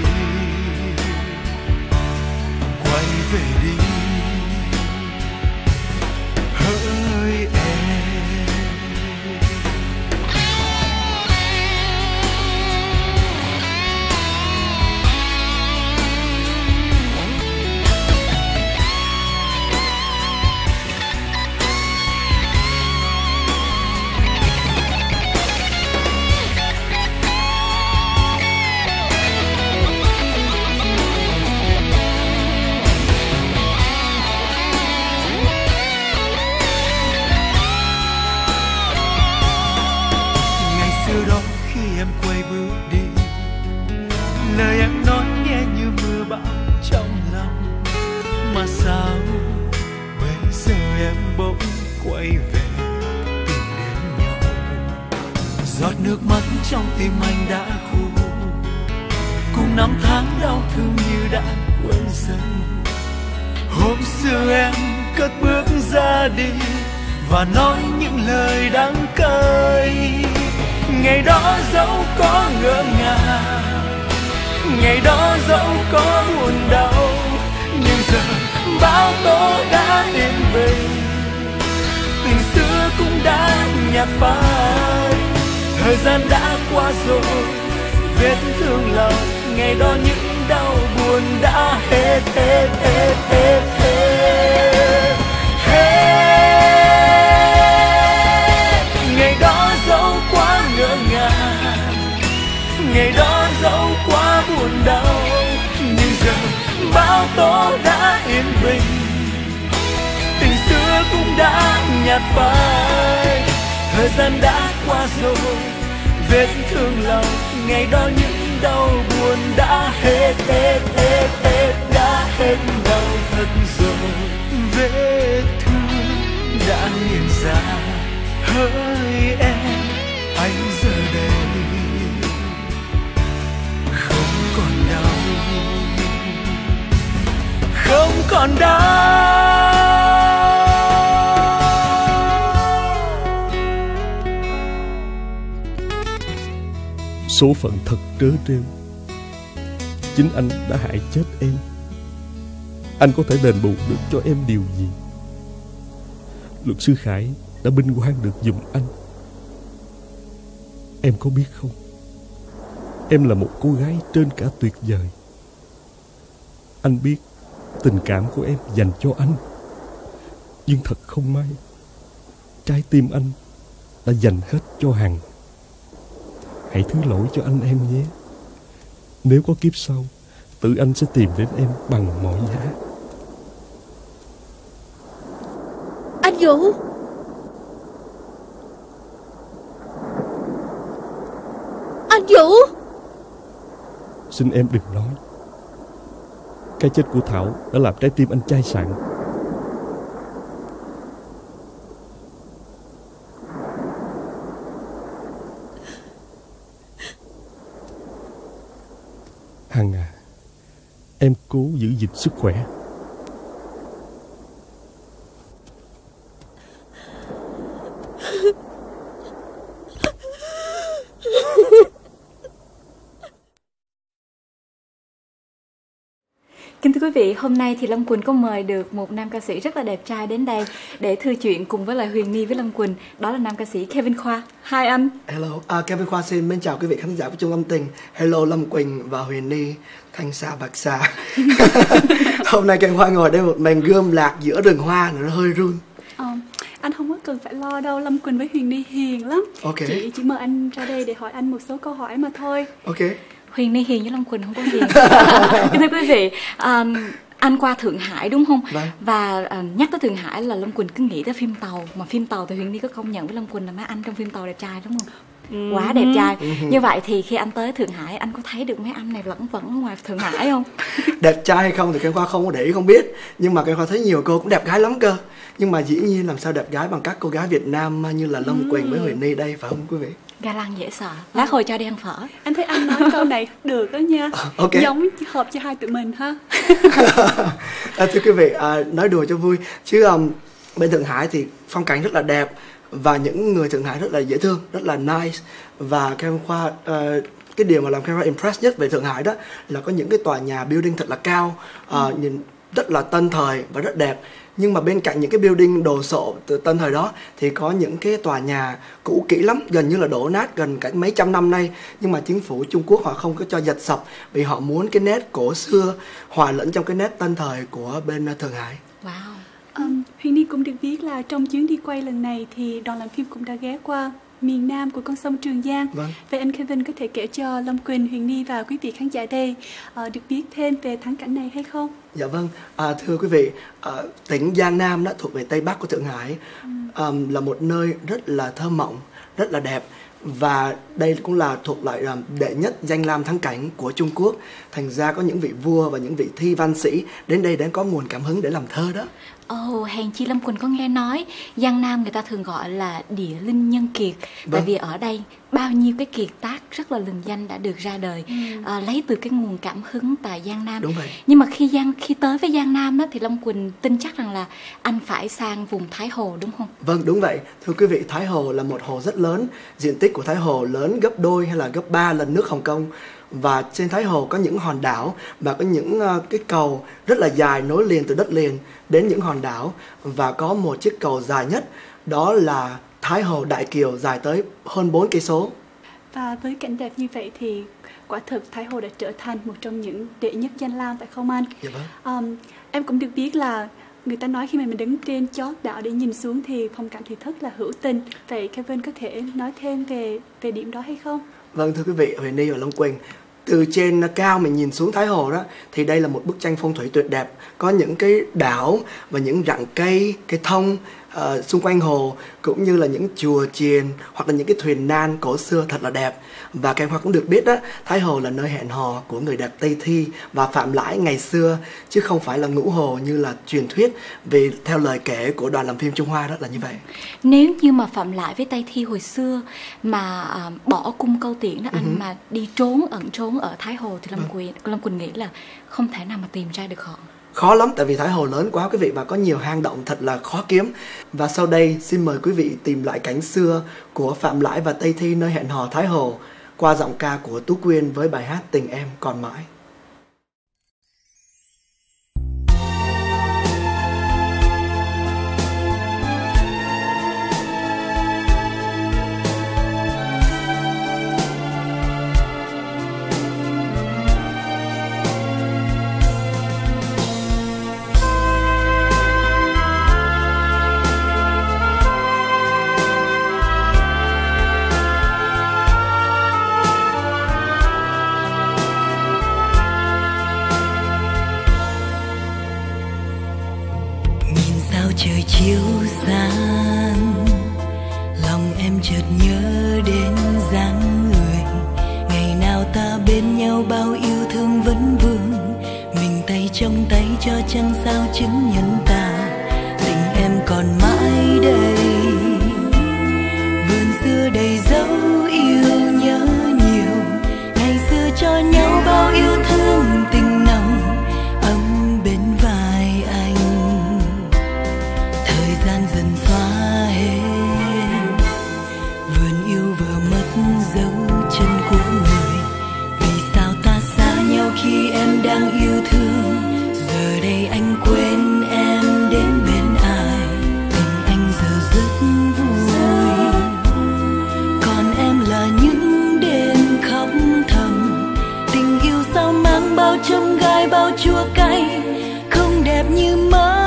S1: quay về đi, hỡi em. Lời em nói nghe như mưa bão trong lòng. Mà sao bây giờ em bỗng quay về tìm đến nhau? Giọt nước mắt trong tim anh đã khô, cùng năm tháng đau thương như đã quên dần. Hôm xưa em cất bước ra đi và nói những lời đắng cay. Ngày đó dẫu có ngỡ ngàng, ngày đó dẫu có buồn đau, nhưng giờ bão tố đã yên bình, tình xưa cũng đã nhạt phai. Thời gian đã qua rồi, vết thương lòng ngày đó những đau buồn đã hết. Ngày đó dẫu quá ngỡ ngàng, ngày đó dẫu quá buồn đau, nhưng giờ bão tố đã yên bình, tình xưa cũng đã nhạt phai. Thời gian đã qua rồi, vết thương lòng ngày đó những đau buồn đã hết đã hết đau thật rồi. Vết thương đã nghiền ra, hỡi em anh giờ đây không còn đau, không còn đau.
S10: Số phận thật trớ trêu, chính anh đã hại chết em. Anh có thể đền bù được cho em điều gì? Luật sư Khải đã minh oan được giùm anh. Em có biết không, em là một cô gái trên cả tuyệt vời. Anh biết tình cảm của em dành cho anh, nhưng thật không may, trái tim anh đã dành hết cho Hằng. Hãy thứ lỗi cho anh em nhé. Nếu có kiếp sau, tự anh sẽ tìm đến em bằng mọi giá.
S8: Anh Vũ,
S7: Vũ.
S10: Xin em đừng nói. Cái chết của Thảo đã làm trái tim anh chai sạn. Hằng à, em cố giữ gìn sức khỏe.
S4: Kính thưa quý vị, hôm nay thì Lâm Quỳnh có mời được một nam ca sĩ rất là đẹp trai đến đây để thư chuyện cùng với lại Huyền Ni với Lâm Quỳnh. Đó là nam ca sĩ Kevin Khoa. Hai anh.
S12: Hello, Kevin Khoa xin mến chào quý vị khán giả của Trung Tâm Tình. Hello Lâm Quỳnh và Huyền Ni, Thanh Xa Bạc Xa. Hôm nay Kevin Khoa ngồi đây một mình gươm lạc giữa rừng hoa, nó hơi run.
S5: Anh không có cần phải lo đâu, Lâm Quỳnh với Huyền Ni hiền lắm.
S12: Okay.
S5: Chị chỉ mời anh ra đây để hỏi anh một số câu hỏi mà thôi.
S12: Ok.
S4: Huyền Ni hiền với Lâm Quỳnh không có hiền. Kính thưa quý vị, anh qua Thượng Hải đúng không?
S12: Vâng.
S4: Và nhắc tới Thượng Hải là Lâm Quỳnh cứ nghĩ tới phim Tàu. Mà phim Tàu thì Huyền Ni có công nhận với Lâm Quỳnh là mấy anh trong phim Tàu đẹp trai đúng không? Quá đẹp trai. Như vậy thì khi anh tới Thượng Hải, anh có thấy được mấy anh này lẫn vẩn ngoài Thượng Hải không?
S12: Đẹp trai hay không thì Kevin Khoa không có để ý, không biết. Nhưng mà Kevin Khoa thấy nhiều cô cũng đẹp gái lắm cơ. Nhưng mà dĩ nhiên làm sao đẹp gái bằng các cô gái Việt Nam như là Lâm Quỳnh với Huyền Ni đây, phải không quý vị?
S4: Ga lăng dễ sợ. Lát hồi cho đi ăn phở.
S5: Anh thấy anh nói câu này được đó nha.
S12: Okay.
S5: Giống hợp cho hai tụi mình ha.
S12: Thưa quý vị, nói đùa cho vui chứ bên Thượng Hải thì phong cảnh rất là đẹp và những người Thượng Hải rất là dễ thương, rất là nice. Và Kevin Khoa, cái điều mà làm Kevin Khoa impressed nhất về Thượng Hải đó là có những cái tòa nhà building thật là cao, nhìn rất là tân thời và rất đẹp. Nhưng mà bên cạnh những cái building đồ sộ từ tân thời đó thì có những cái tòa nhà cũ kỹ lắm, gần như là đổ nát gần cả mấy trăm năm nay. Nhưng mà chính phủ Trung Quốc họ không có cho dập sập vì họ muốn cái nét cổ xưa hòa lẫn trong cái nét tân thời của bên Thượng Hải.
S4: Wow.
S5: Huyền Ni cũng được biết là trong chuyến đi quay lần này thì đoàn làm phim cũng đã ghé qua miền Nam của con sông Trường Giang.
S12: Vâng.
S5: Vậy anh Kevin có thể kể cho Lâm Quỳnh, Huyền Ni và quý vị khán giả đây được biết thêm về thắng cảnh này hay không?
S12: Dạ vâng, thưa quý vị, tỉnh Giang Nam đó thuộc về Tây Bắc của Thượng Hải, là một nơi rất là thơ mộng, rất là đẹp. Và đây cũng là thuộc lại đệ nhất danh lam thắng cảnh của Trung Quốc. Thành ra có những vị vua và những vị thi văn sĩ đến đây để có nguồn cảm hứng để làm thơ đó.
S4: Hèn chi Lâm Quỳnh có nghe nói Giang Nam người ta thường gọi là địa linh nhân kiệt.
S12: Vâng.
S4: Tại vì ở đây bao nhiêu cái kiệt tác rất là lừng danh đã được ra đời, lấy từ cái nguồn cảm hứng tại Giang Nam.
S12: Đúng vậy.
S4: Nhưng mà khi tới với Giang Nam đó, thì Lâm Quỳnh tin chắc rằng là anh phải sang vùng Thái Hồ đúng không?
S12: Vâng, đúng vậy. Thưa quý vị, Thái Hồ là một hồ rất lớn. Diện tích của Thái Hồ lớn gấp đôi hay là gấp 3 lần nước Hồng Kông. Và trên Thái Hồ có những hòn đảo và có những cái cầu rất là dài nối liền từ đất liền đến những hòn đảo. Và có một chiếc cầu dài nhất, đó là Thái Hồ Đại Kiều, dài tới hơn 4 cây số.
S5: Và với cảnh đẹp như vậy thì quả thực Thái Hồ đã trở thành một trong những đệ nhất danh lam phải không anh?
S12: Dạ vâng.
S5: Em cũng được biết là người ta nói khi mà mình đứng trên chót đảo để nhìn xuống thì phong cảnh thì rất là hữu tình. Vậy Kevin có thể nói thêm về điểm đó hay không?
S12: Vâng, thưa quý vị, Huyền Ni và Long Quỳnh, từ trên cao mình nhìn xuống Thái Hồ đó thì đây là một bức tranh phong thủy tuyệt đẹp. Có những cái đảo và những rặng cây, cây thông xung quanh hồ, cũng như là những chùa chiền hoặc là những cái thuyền nan cổ xưa thật là đẹp. Và các em Hoa cũng được biết đó, Thái Hồ là nơi hẹn hò của người đẹp Tây Thi và Phạm Lãi ngày xưa, chứ không phải là Ngũ Hồ như là truyền thuyết, vì theo lời kể của đoàn làm phim Trung Hoa đó là như vậy.
S4: Nếu như mà Phạm Lãi với Tây Thi hồi xưa mà bỏ cung câu tiễn đó anh, mà đi ẩn trốn ở Thái Hồ thì Lâm Quỳnh nghĩ là không thể nào mà tìm ra được họ.
S12: Khó lắm, tại vì Thái Hồ lớn quá quý vị, và có nhiều hang động thật là khó kiếm. Và sau đây xin mời quý vị tìm lại cảnh xưa của Phạm Lãi và Tây Thi nơi hẹn hò Thái Hồ qua giọng ca của Tú Quyên với bài hát Tình Em Còn Mãi.
S1: Trời chiều sáng, lòng em chợt nhớ đến dáng người ngày nhau bao yêu thương vấn vương, mình tay trong tay cho chẳng sao chứng nhân ta tình em còn mãi đây. Vườn xưa đầy dấu yêu nhớ nhiều, ngày xưa cho nhau bao yêu thương tình nồng ấm bên vai anh. Thời gian dần xóa hết, vườn yêu vừa mất dấu chân của người. Vì sao ta xa nhau khi em đang yêu thương, giờ đây anh quên em đến bên ai. Tình anh giờ rất vui, còn em là những đêm khóc thầm. Tình yêu sao mang bao chông gai bao chua cay, không đẹp như mơ.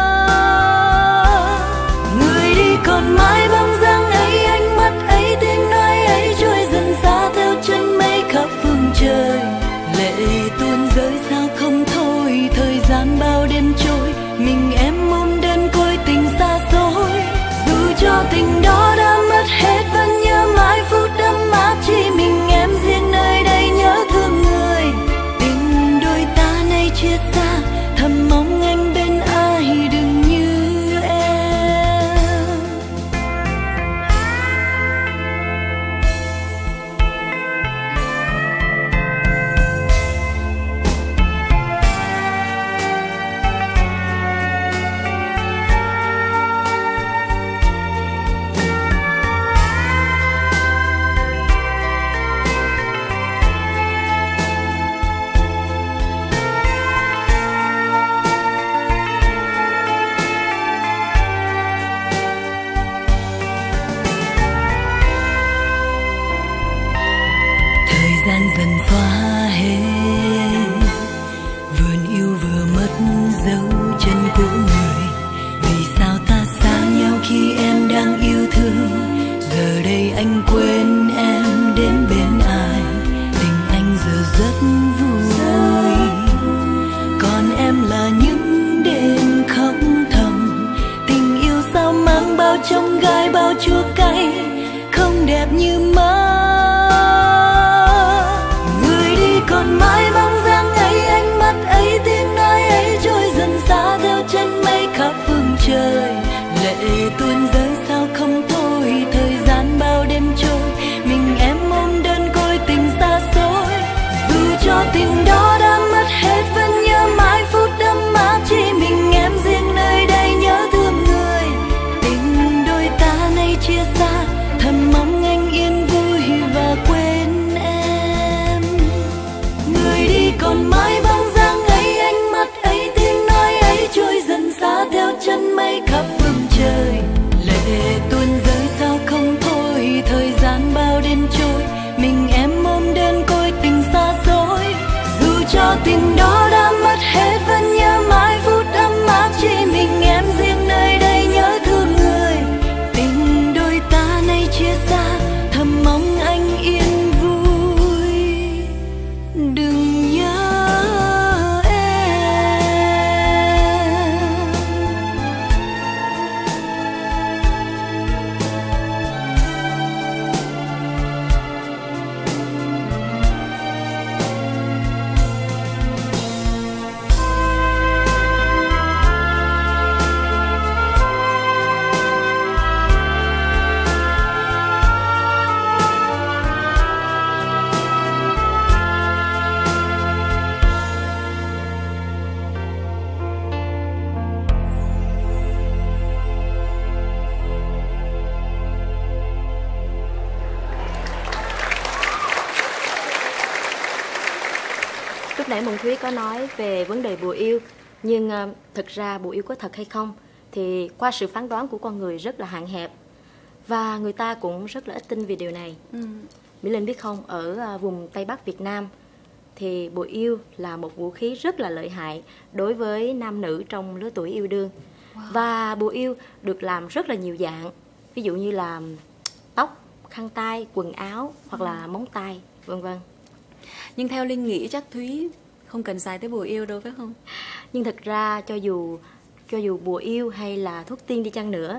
S1: Người đi còn mãi bóng dáng ấy, ánh mắt ấy, tiếng nói ấy trôi dần xa theo chân mây khắp phương trời. Lệ tuôn rơi sao không thôi, thời gian bao đêm trôi, mình em ôm đơn côi tình xa xôi. Dù cho tình đó đã mất hết, vẫn nhớ mãi phút ấm áp chỉ mình em riêng nơi đây nhớ thương người. Tình đôi ta nay chia xa, thầm mong anh bên ai đừng như em. Thời gian dần xóa hết, vườn yêu vừa mất dấu chân của người. Vì sao ta xa nhau khi em đang yêu thương, giờ đây anh quên em đến bên ai. Tình anh giờ rất vui, còn em là những đêm khóc thầm. Tình yêu sao mang bao chông gai bao chua cay, không đẹp như mơ. Còn mãi bóng dáng ấy, ánh mắt ấy, tiếng nói ấy trôi dần xa theo chân mây khắp phương trời. Lệ tuôn rơi sao không thôi, thời gian bao đêm trôi, mình em ôm đơn côi tình xa xôi. Dù cho tình đó đã mất hết, vẫn nhớ mãi phút ấm áp chỉ mình em riêng nơi đây nhớ thương người. Tình đôi ta nay chia xa, thầm mong anh yên vui và quên em. Người đi còn mãi bóng dáng ấy, ánh mắt ấy, tiếng nói ấy trôi dần xa theo chân mây khắp phương trời. Lệ tuôn rơi sao không thôi, thời gian bao đêm trôi, mình em ôm đơn côi tình xa xôi. Dù cho tình đó đã mất hết, vẫn nhớ mãi phút ấm áp chỉ mình em riêng nơi đây nhớ thương người. Tình đôi ta nay chia xa, thầm mong anh yên vui, đừng nhớ em.
S6: Lúc nãy Mộng Thúy có nói về vấn đề bùa yêu, nhưng thực ra bùa yêu có thật hay không thì qua sự phán đoán của con người rất là hạn hẹp, và người ta cũng rất là ít tin về điều này. Mỹ Linh biết không, ở vùng Tây Bắc Việt Nam thì bùa yêu là một vũ khí rất là lợi hại đối với nam nữ trong lứa tuổi yêu đương. Và bùa yêu được làm rất là nhiều dạng, ví dụ như là tóc, khăn tay, quần áo hoặc là móng tay, vân vân.
S5: Nhưng theo Linh nghĩ chắc Thúy không cần xài tới bùa yêu đâu phải không?
S6: Nhưng thật ra cho dù bùa yêu hay là thuốc tiên đi chăng nữa,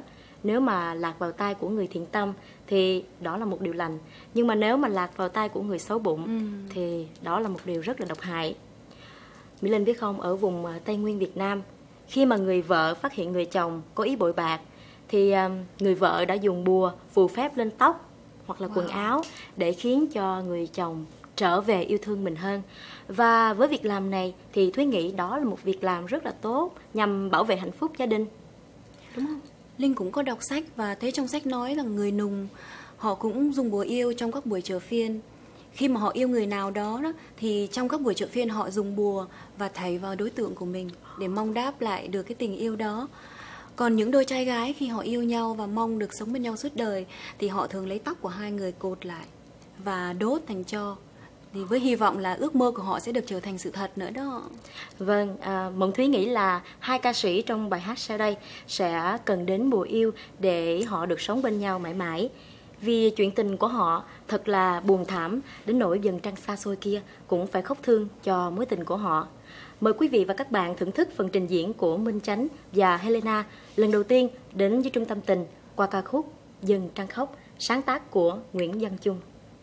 S6: nếu mà lạc vào tay của người thiện tâm thì đó là một điều lành. Nhưng mà nếu mà lạc vào tay của người xấu bụng thì đó là một điều rất là độc hại. Mỹ Linh biết không, ở vùng Tây Nguyên Việt Nam, khi mà người vợ phát hiện người chồng có ý bội bạc thì người vợ đã dùng bùa phù phép lên tóc hoặc là quần áo để khiến cho người chồng trở về yêu thương mình hơn. Và với việc làm này thì Thúy nghĩ đó là một việc làm rất là tốt nhằm bảo vệ hạnh phúc gia đình. Đúng không?
S13: Linh cũng có đọc sách và thấy trong sách nói rằng người Nùng họ cũng dùng bùa yêu trong các buổi chợ phiên. Khi mà họ yêu người nào đó thì trong các buổi chợ phiên họ dùng bùa và thảy vào đối tượng của mình để mong đáp lại được cái tình yêu đó. Còn những đôi trai gái khi họ yêu nhau và mong được sống bên nhau suốt đời thì họ thường lấy tóc của hai người cột lại và đốt thành tro, thì với hy vọng là ước mơ của họ sẽ được trở thành sự thật nữa đó.
S6: Vâng, Mộng Thúy nghĩ là hai ca sĩ trong bài hát sau đây sẽ cần đến bùa yêu để họ được sống bên nhau mãi mãi. Vì chuyện tình của họ thật là buồn thảm, đến nỗi dần trăng xa xôi kia cũng phải khóc thương cho mối tình của họ. Mời quý vị và các bạn thưởng thức phần trình diễn của Minh Chánh và Helena lần đầu tiên đến với Trung Tâm Tình qua ca khúc Dần Trăng Khóc, sáng tác của Nguyễn Văn Chung.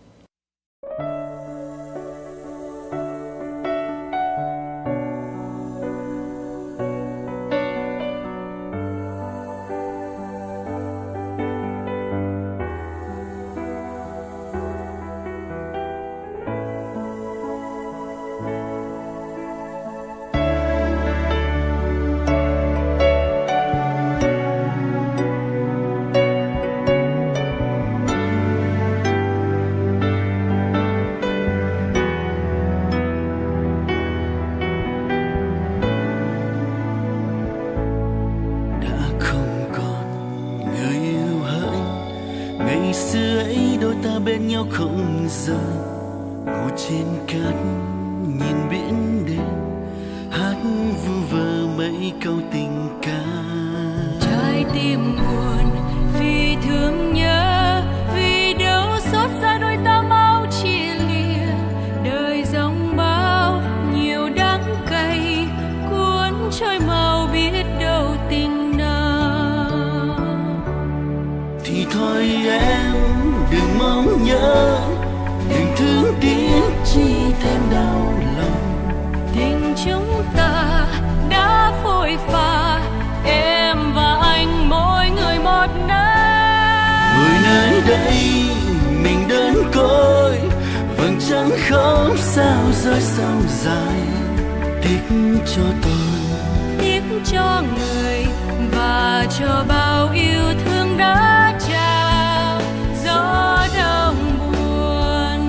S1: Không rời ngồi trên cát nhìn biển đêm hát vu vơ mấy câu tình ca.
S3: Trái tim buồn vì thương nhớ, vì đâu xót xa đôi ta mau chia lìa. Đời dòng bao nhiều đắng cay cuốn trôi màu biết đâu tình nào.
S1: Thì thôi em đừng mong nhớ, đừng thương tiếc chi thêm đau lòng.
S3: Tình chúng ta đã phôi pha, em và anh mỗi người một nơi.
S1: Người nơi đây mình đơn côi, vầng trăng khóc sao rơi sông dài. Tiếc cho tôi,
S3: tiếc cho người và cho bao yêu thương đã trao gió đông buồn.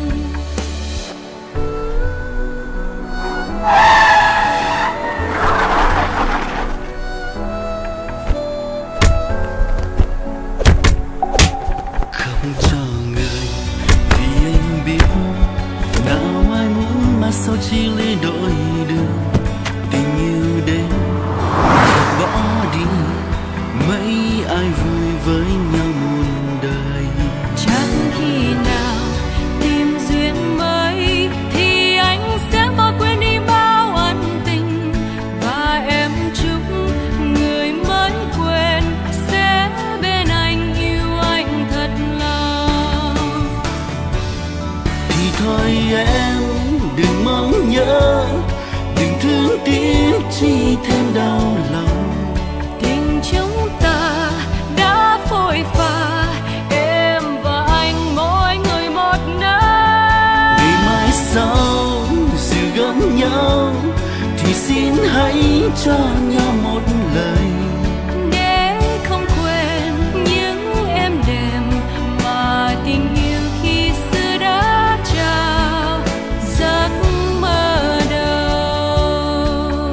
S1: Không cho người vì anh biết nào ai muốn mà sao chỉ lấy đổi đường. Tình yêu đến chợt bỏ đi, mấy ai vui với nhau muôn đời.
S3: Chẳng khi nào tìm duyên mới thì anh sẽ bỏ quên đi bao ân tình, và em chúc người mới quên sẽ bên anh yêu anh thật lòng.
S1: Thì thôi em đừng mong nhớ, đừng thương tiếc chi thêm đau lòng.
S3: Tình chúng ta đã phôi pha, em và anh mỗi người một nơi.
S1: Ngày mai sau dìu gấm nhau thì xin hãy cho nhau một lời,
S3: để không quên những êm đềm mà tình yêu khi xưa đã trao giấc mơ đầu.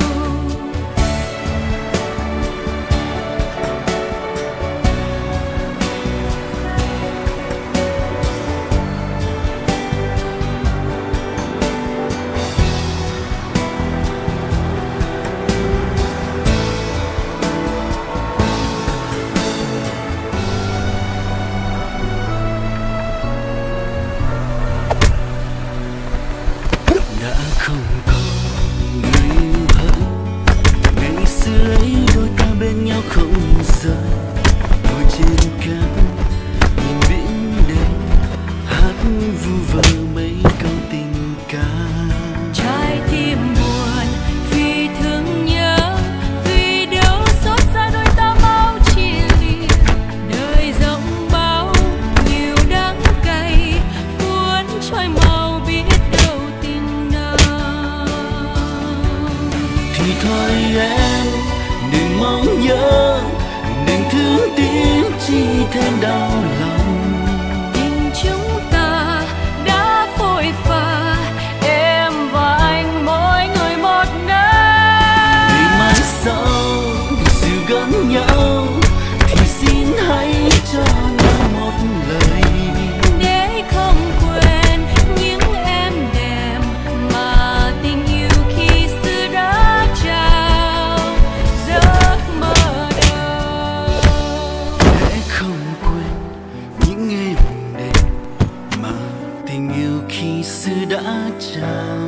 S1: thôi em đừng mong nhớ, đừng thương tiếc chi thêm đau lòng.
S3: Tình chúng ta đã phôi pha, em và anh mỗi người một nơi.
S1: Vì mai sau dìu gắn nhau thì xin hãy cho nhau một lời,
S3: để không quên những em đẹp mà tình yêu khi xưa đã trao giấc mơ đầu.
S1: để không quên những em đẹp mà tình yêu khi xưa đã trao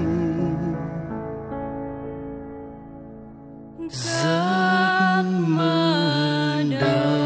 S1: giấc mơ đầu.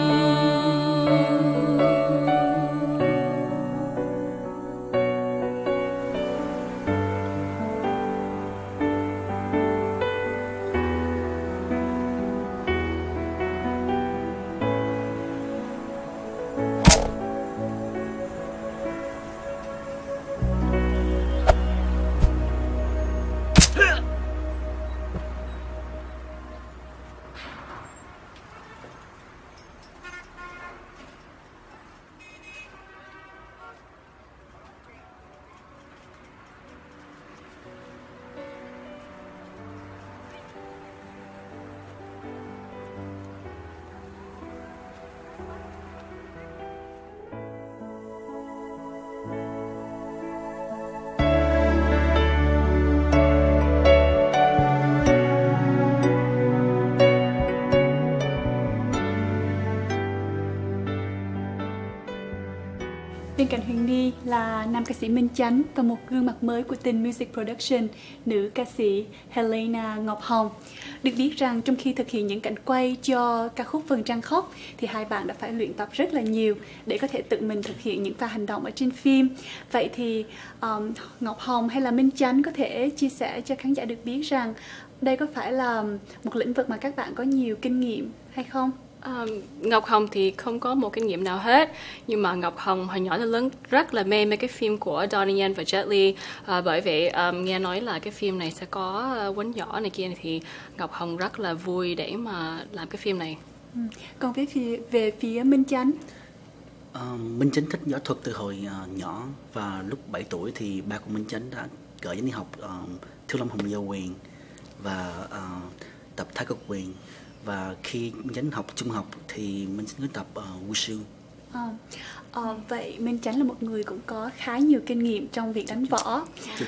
S5: Bên cạnh Huyền Ni là nam ca sĩ Minh Chánh và một gương mặt mới của Tình Music Production, nữ ca sĩ Helena Ngọc Hồng. Được biết rằng trong khi thực hiện những cảnh quay cho ca khúc Vầng Trăng Khóc thì hai bạn đã phải luyện tập rất là nhiều để có thể tự mình thực hiện những pha hành động ở trên phim. Vậy thì Ngọc Hồng hay là Minh Chánh có thể chia sẻ cho khán giả được biết rằng đây có phải là một lĩnh vực mà các bạn có nhiều kinh nghiệm hay không?
S14: Ngọc Hồng thì không có một kinh nghiệm nào hết, nhưng mà Ngọc Hồng hồi nhỏ đến lớn rất là mê mấy cái phim của Donnie Yen và Jet Li, bởi vậy nghe nói là cái phim này sẽ có quánh giỏ này kia, thì Ngọc Hồng rất là vui để mà làm cái phim này.
S5: Còn về phía Minh Chánh,
S15: Minh Chánh thích võ thuật từ hồi nhỏ, và lúc 7 tuổi thì ba của Minh Chánh đã gửi Chánh đi học Thiếu Lâm Hồng Giao Quyền và tập Thái Cực Quyền. Và khi Minh Chánh học trung học thì Minh Chánh tập Wushu.
S5: Vậy Minh Chánh là một người cũng có khá nhiều kinh nghiệm trong việc đánh võ.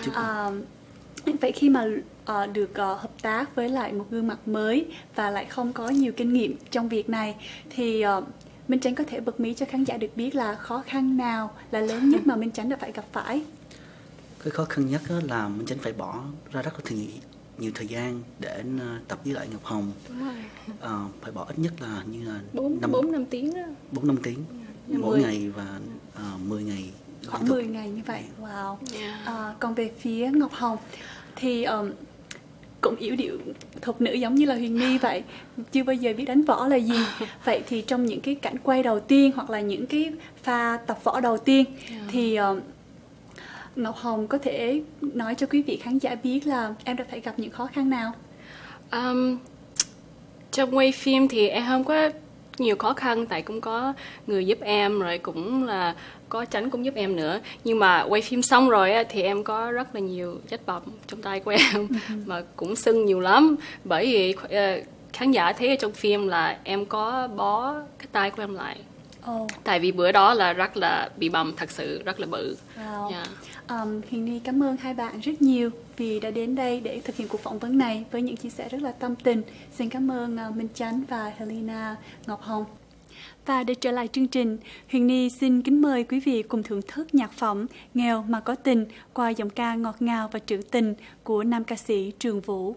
S5: Vậy khi mà được hợp tác với lại một gương mặt mới và lại không có nhiều kinh nghiệm trong việc này thì Minh Chánh có thể bật mí cho khán giả được biết là khó khăn nào là lớn nhất mà Minh Chánh đã phải gặp phải?
S15: Cái khó khăn nhất là Minh Chánh phải bỏ ra rất là nhiều thời gian để tập với lại Ngọc Hồng.
S14: Đúng rồi.
S15: Phải bỏ ít nhất là như là
S14: 4-5 tiếng đó.
S15: 4-5 tiếng mỗi ngày và 10 ngày.
S5: Khoảng 10 ngày như vậy. Wow. Còn về phía Ngọc Hồng thì cũng yểu điệu thục nữ giống như là Huyền Ni vậy, chưa bao giờ biết đánh võ là gì. Vậy thì trong những cái cảnh quay đầu tiên hoặc là những cái pha tập võ đầu tiên thì Ngọc Hồng có thể nói cho quý vị khán giả biết là em đã phải gặp những khó khăn nào?
S14: Trong quay phim thì em không có nhiều khó khăn, tại cũng có người giúp em, rồi cũng là có Chánh cũng giúp em nữa. Nhưng mà quay phim xong rồi thì em có rất là nhiều vết bầm trong tay của em mà cũng sưng nhiều lắm, bởi vì khán giả thấy ở trong phim là em có bó cái tay của em lại. Tại vì bữa đó là rất là bị bầm, thật sự rất là bự.
S5: Huyền Ni cảm ơn hai bạn rất nhiều vì đã đến đây để thực hiện cuộc phỏng vấn này với những chia sẻ rất là tâm tình. Xin cảm ơn Minh Chánh và Helena Ngọc Hồng. Và để trở lại chương trình, Huyền Ni xin kính mời quý vị cùng thưởng thức nhạc phẩm Nghèo mà có tình qua giọng ca ngọt ngào và trữ tình của nam ca sĩ Trường Vũ.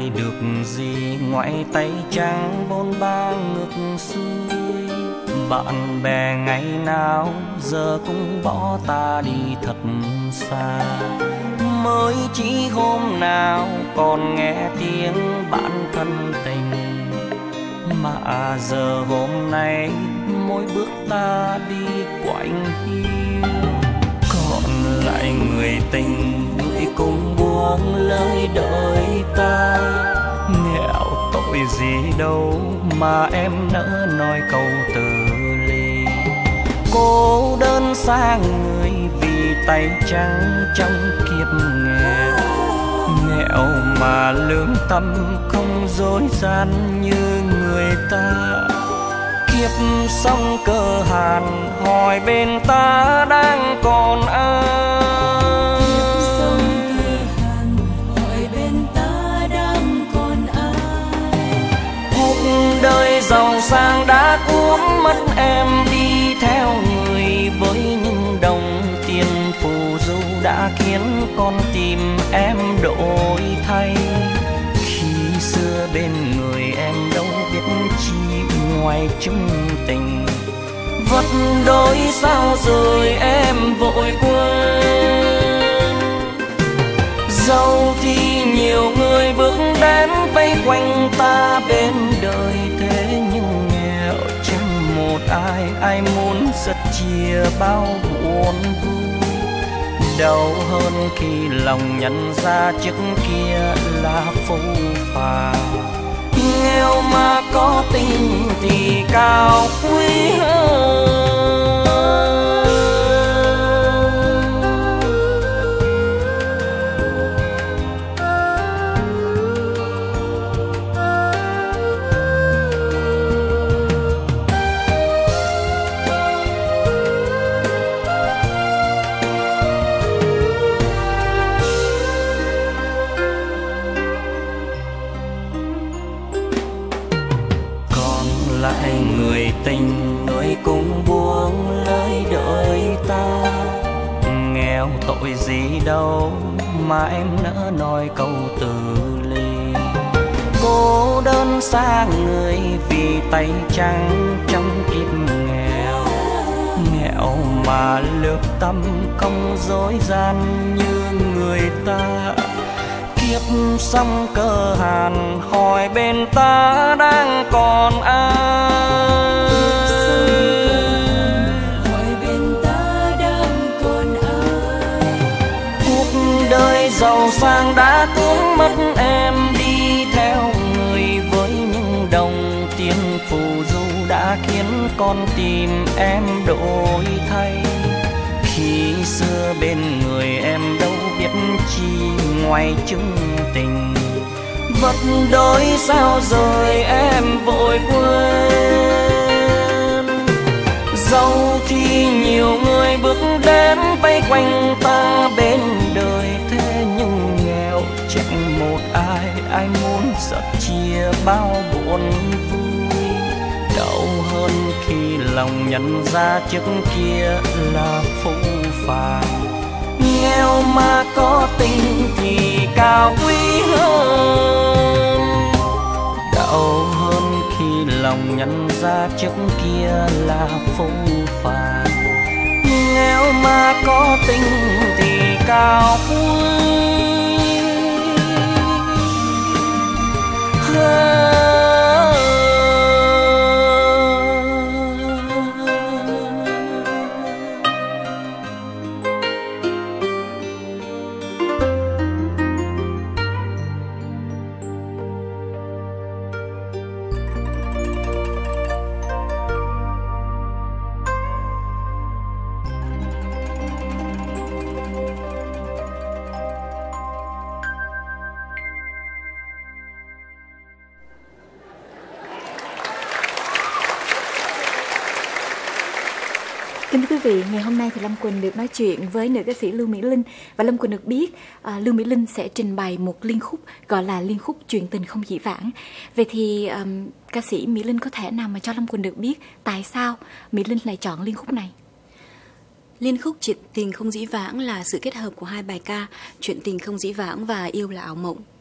S16: được gì ngoại tay trắng bôn ba ngược xuôi. Bạn bè ngày nào giờ cũng bỏ ta đi thật xa. Mới chỉ hôm nào còn nghe tiếng bạn thân tình, mà giờ hôm nay mỗi bước ta đi quạnh hiu. Còn lại người tình người cùng buông lời đợi ta. Nghèo tội gì đâu mà em nỡ nói câu từ ly. Cô đơn xa người vì tay trắng trong kiếp nghèo. Nghèo mà lương tâm không dối gian như người ta. Kiếp sống cơ hàn hỏi bên ta đang còn ai. Kiếp sống cơ hàn hỏi bên ta đang còn ai. Cuộc đời giàu sang đã cuốn mất em đi theo người với những đồng tiền phù du đã khiến con tim em đổi thay. Khi xưa bên người em đâu biết chi ngoài chung tình. Vật đôi sao rồi em vội quên. Dẫu thì nhiều người bước đến vây quanh ta bên đời, thế nhưng nghèo chẳng một ai muốn rất chia bao buồn vui. Đau hơn khi lòng nhận ra trước kia là phũ phàng. Nghèo mà có tình thì cao quý hơn. Người tình người cũng buông lời đợi ta. Nghèo tội gì đâu mà em nỡ nói câu từ ly. Cô đơn xa người vì tay trắng trong kiếp nghèo. Nghèo mà lương tâm không dối gian như người ta. Kiếp sống cơ hàn hỏi bên ta đang còn ai. Hỏi bên ta đang còn ai. Cuộc đời giàu sang đã cuốn mất em đi theo người với những đồng tiền phù du đã khiến con tim em đổi thay. Khi xưa bên người em đâu biết chi ngoài chung tình. Vật đôi sao rồi em vội quên. Dẫu thì nhiều người bước đến vây quanh ta bên đời, thế nhưng nghèo chẳng một ai muốn giật chia bao buồn vui. Đau hơn khi lòng nhận ra trước kia là phũ phàng. Nghèo mà có tình thì cao quý hơn. Đau hơn khi lòng nhận ra trước kia là phũ phàng. Nghèo mà có tình thì cao quý hơn.
S4: Kính thưa quý vị, ngày hôm nay thì Lâm Quỳnh được nói chuyện với nữ ca sĩ Lưu Mỹ Linh. Và Lâm Quỳnh được biết Lưu Mỹ Linh sẽ trình bày một liên khúc gọi là liên khúc Chuyện tình không dĩ vãng. Vậy thì ca sĩ Mỹ Linh có thể nào mà cho Lâm Quỳnh được biết tại sao Mỹ Linh lại chọn liên khúc này?
S13: Liên khúc Chuyện tình không dĩ vãng là sự kết hợp của hai bài ca Chuyện tình không dĩ vãng và Yêu là ảo mộng.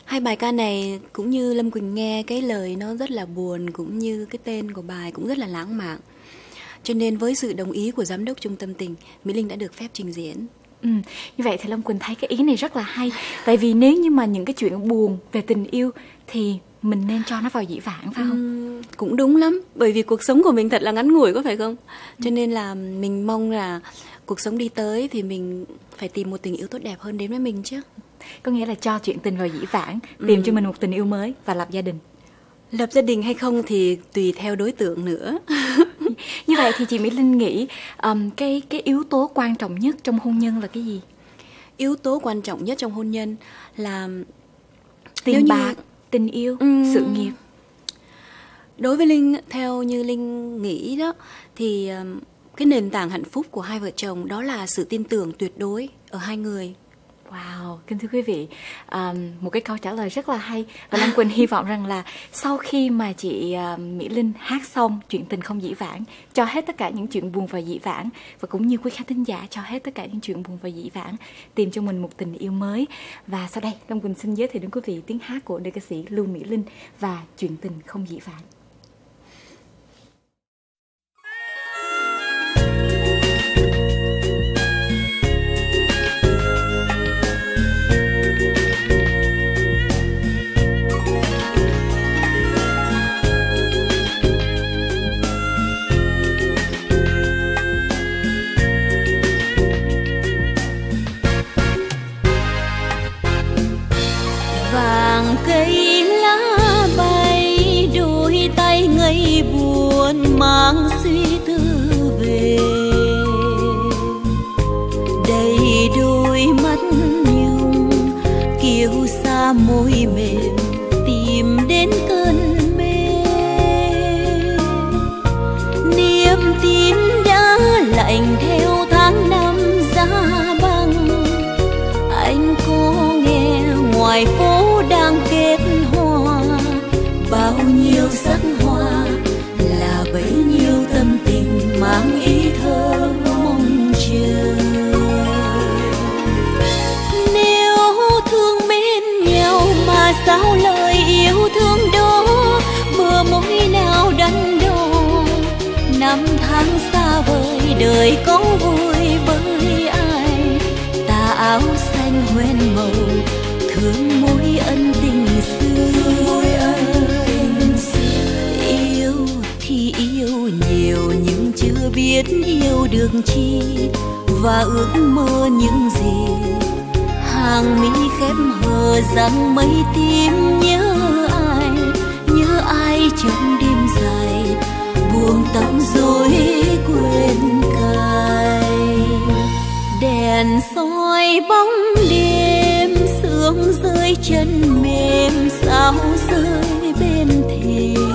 S13: Hai bài ca này cũng như Lâm Quỳnh nghe, cái lời nó rất là buồn, cũng như cái tên của bài cũng rất là lãng mạn. Cho nên với sự đồng ý của giám đốc Trung tâm Tình, Mỹ Linh đã được phép trình diễn.
S4: Như vậy thì Lâm Quỳnh thấy cái ý này rất là hay. Tại vì nếu như mà những cái chuyện buồn về tình yêu thì mình nên cho nó vào dĩ vãng, phải không?
S13: Cũng đúng lắm. Bởi vì cuộc sống của mình thật là ngắn ngủi, có phải không? Cho nên là mình mong là cuộc sống đi tới thì mình phải tìm một tình yêu tốt đẹp hơn đến với mình chứ.
S4: Có nghĩa là cho chuyện tình vào dĩ vãng, tìm cho mình một tình yêu mới và lập gia đình.
S13: Lập gia đình hay không thì tùy theo đối tượng nữa.
S4: Như vậy thì chị Mỹ Linh nghĩ cái yếu tố quan trọng nhất trong hôn nhân là cái gì?
S13: Yếu tố quan trọng nhất trong hôn nhân là
S4: tiền bạc, tình yêu, sự nghiệp.
S13: Đối với Linh, theo như Linh nghĩ đó, thì cái nền tảng hạnh phúc của hai vợ chồng đó là sự tin tưởng tuyệt đối ở hai người.
S4: Wow, kính thưa quý vị, một cái câu trả lời rất là hay. Và Lâm Quỳnh hy vọng rằng là sau khi mà chị Mỹ Linh hát xong Chuyện Tình Không Dĩ Vãng, cho hết tất cả những chuyện buồn vào dĩ vãng, và cũng như quý khán thính giả cho hết tất cả những chuyện buồn vào dĩ vãng, tìm cho mình một tình yêu mới. Và sau đây Lâm Quỳnh xin giới thiệu đến quý vị tiếng hát của nữ ca sĩ Lưu Mỹ Linh và Chuyện Tình Không Dĩ Vãng.
S3: Cây lá bay, đôi tay ngây buồn mang suy tư về, đầy đôi mắt nhung kiêu sa môi mềm tìm đến cơn mê. Niềm tin đã lạnh theo tháng năm giá băng, anh có nghe ngoài phố đang kết hoa, bao nhiêu sắc hoa là bấy nhiêu tâm tình mang ý thơ mong chờ. Nếu thương mến nhau mà sao lời yêu thương đó bờ môi nào đắn đo, năm tháng xa vời đời có vui với ai, tà áo xanh hoen màu thương mối ân tình xưa. Yêu thì yêu nhiều nhưng chưa biết yêu được chi, và ước mơ những gì hàng mi khép hờ rằng mấy tim nhớ ai trong đêm dài buông tóc rồi quên cài. Đèn soi bóng đêm sương rơi chân mềm sao rơi bên thềm,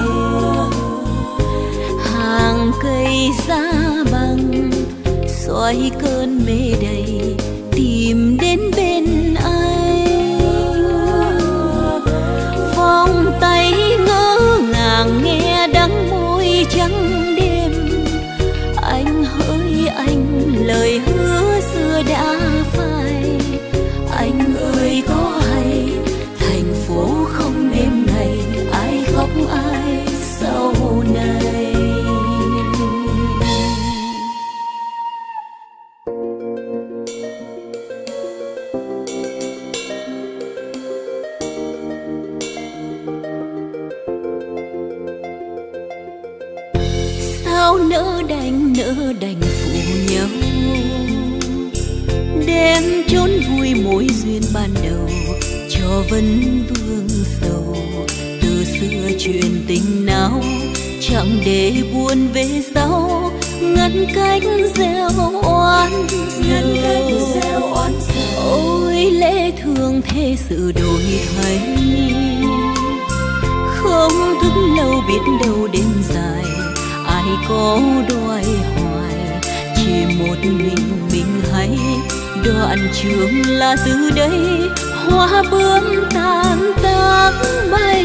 S3: hàng cây giá băng xoay cơn mê đầy tìm đến bên anh. Vòng tay ngỡ ngàng nghe đắng môi trắng đêm, anh hỡi anh lời hứa xưa đã phai. Anh ơi có hay thành phố không đêm ngày ai khóc ai sau này. Sao nỡ đành phụ nhau, đem chốn vui mối duyên ban đầu cho vấn vương sầu. Từ xưa chuyện tình nào chẳng để buồn về sau, ngăn cách gieo oán sầu. Ôi lẽ thường thế sự đổi thay, không thức lâu biết đâu đêm dài ai có đòi hoài. Chỉ một mình hay đoạn trường là từ đây hoa bướm tan tác bay.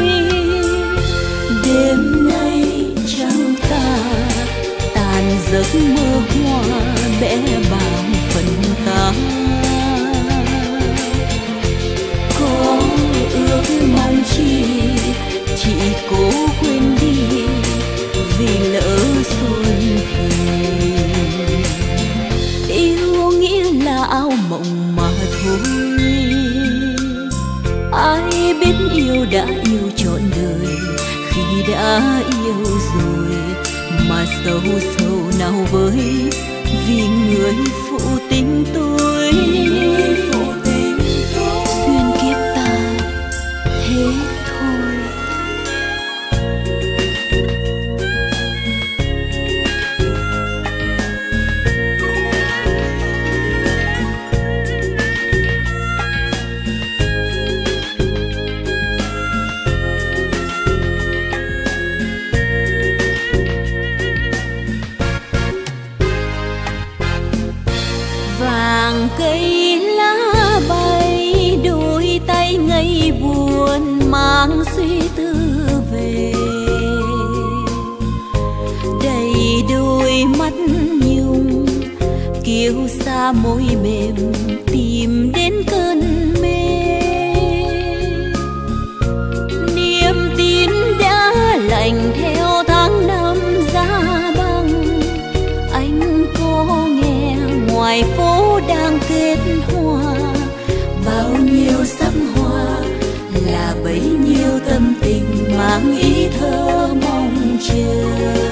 S3: Đêm nay trăng ta tàn giấc mơ hoa bẽ bàng phần ta. Có vì lỡ xuân về. Yêu nghĩa là áo mộng mà thôi, ai biết yêu đã yêu trọn đời. Khi đã yêu rồi mà sâu sâu nào với, vì người phụ tình tôi. Duyên kiếp ta thế thôi. Vàng cây lá bay, đôi tay ngây buồn mang suy tư về. Đầy đôi mắt nhung kiêu sa môi mềm, tìm đến cơn mê. Niềm tin đã lạnh theo tháng năm giá băng. Anh có nghe ngoài phố đang kết hoa, bao nhiêu sắc hoa là bấy nhiêu tâm tình mang ý thơ mong chờ.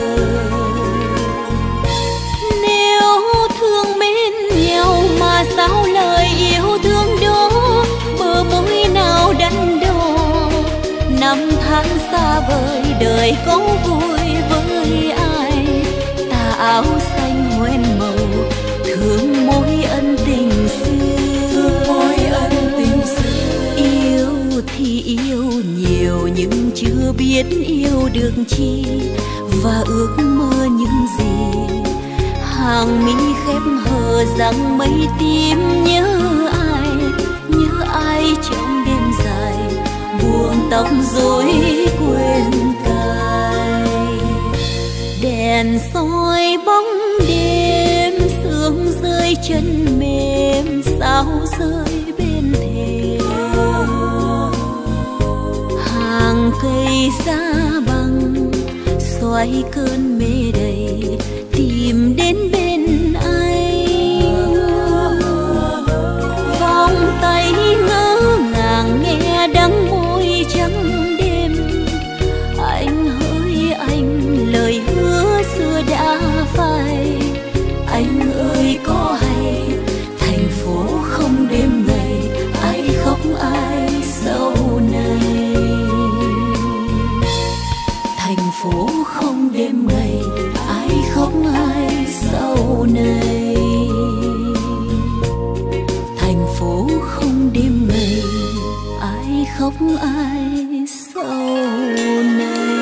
S3: Nếu thương mến nhau mà sao lời yêu thương đó bờ môi nào đắn đo. Năm tháng xa vời đời có vui với ai, tà áo xanh hoen màu thương mối ân tình xưa. Yêu thì yêu nhiều nhưng chưa biết yêu được chi, và ước mơ những gì. Hàng mi khép hờ rằng mây tím nhớ ai trong đêm dài, buông tóc rối quên cài. Đèn soi bóng đêm, sương rơi chân mềm, sao rơi bên thềm. Hàng cây giá băng xoay cơn mê đầy, tìm đến bên anh. Vòng tay ngỡ ngàng nghe đắng môi trắng đêm. Anh hỡi anh, lời hứa xưa đã phai. Anh ơi có hay thành phố không đêm ngày, ai khóc ai sau này. Thành phố không đêm ngày, ai khóc ai sau này. Thành phố không đêm ngày, ai khóc ai sau này.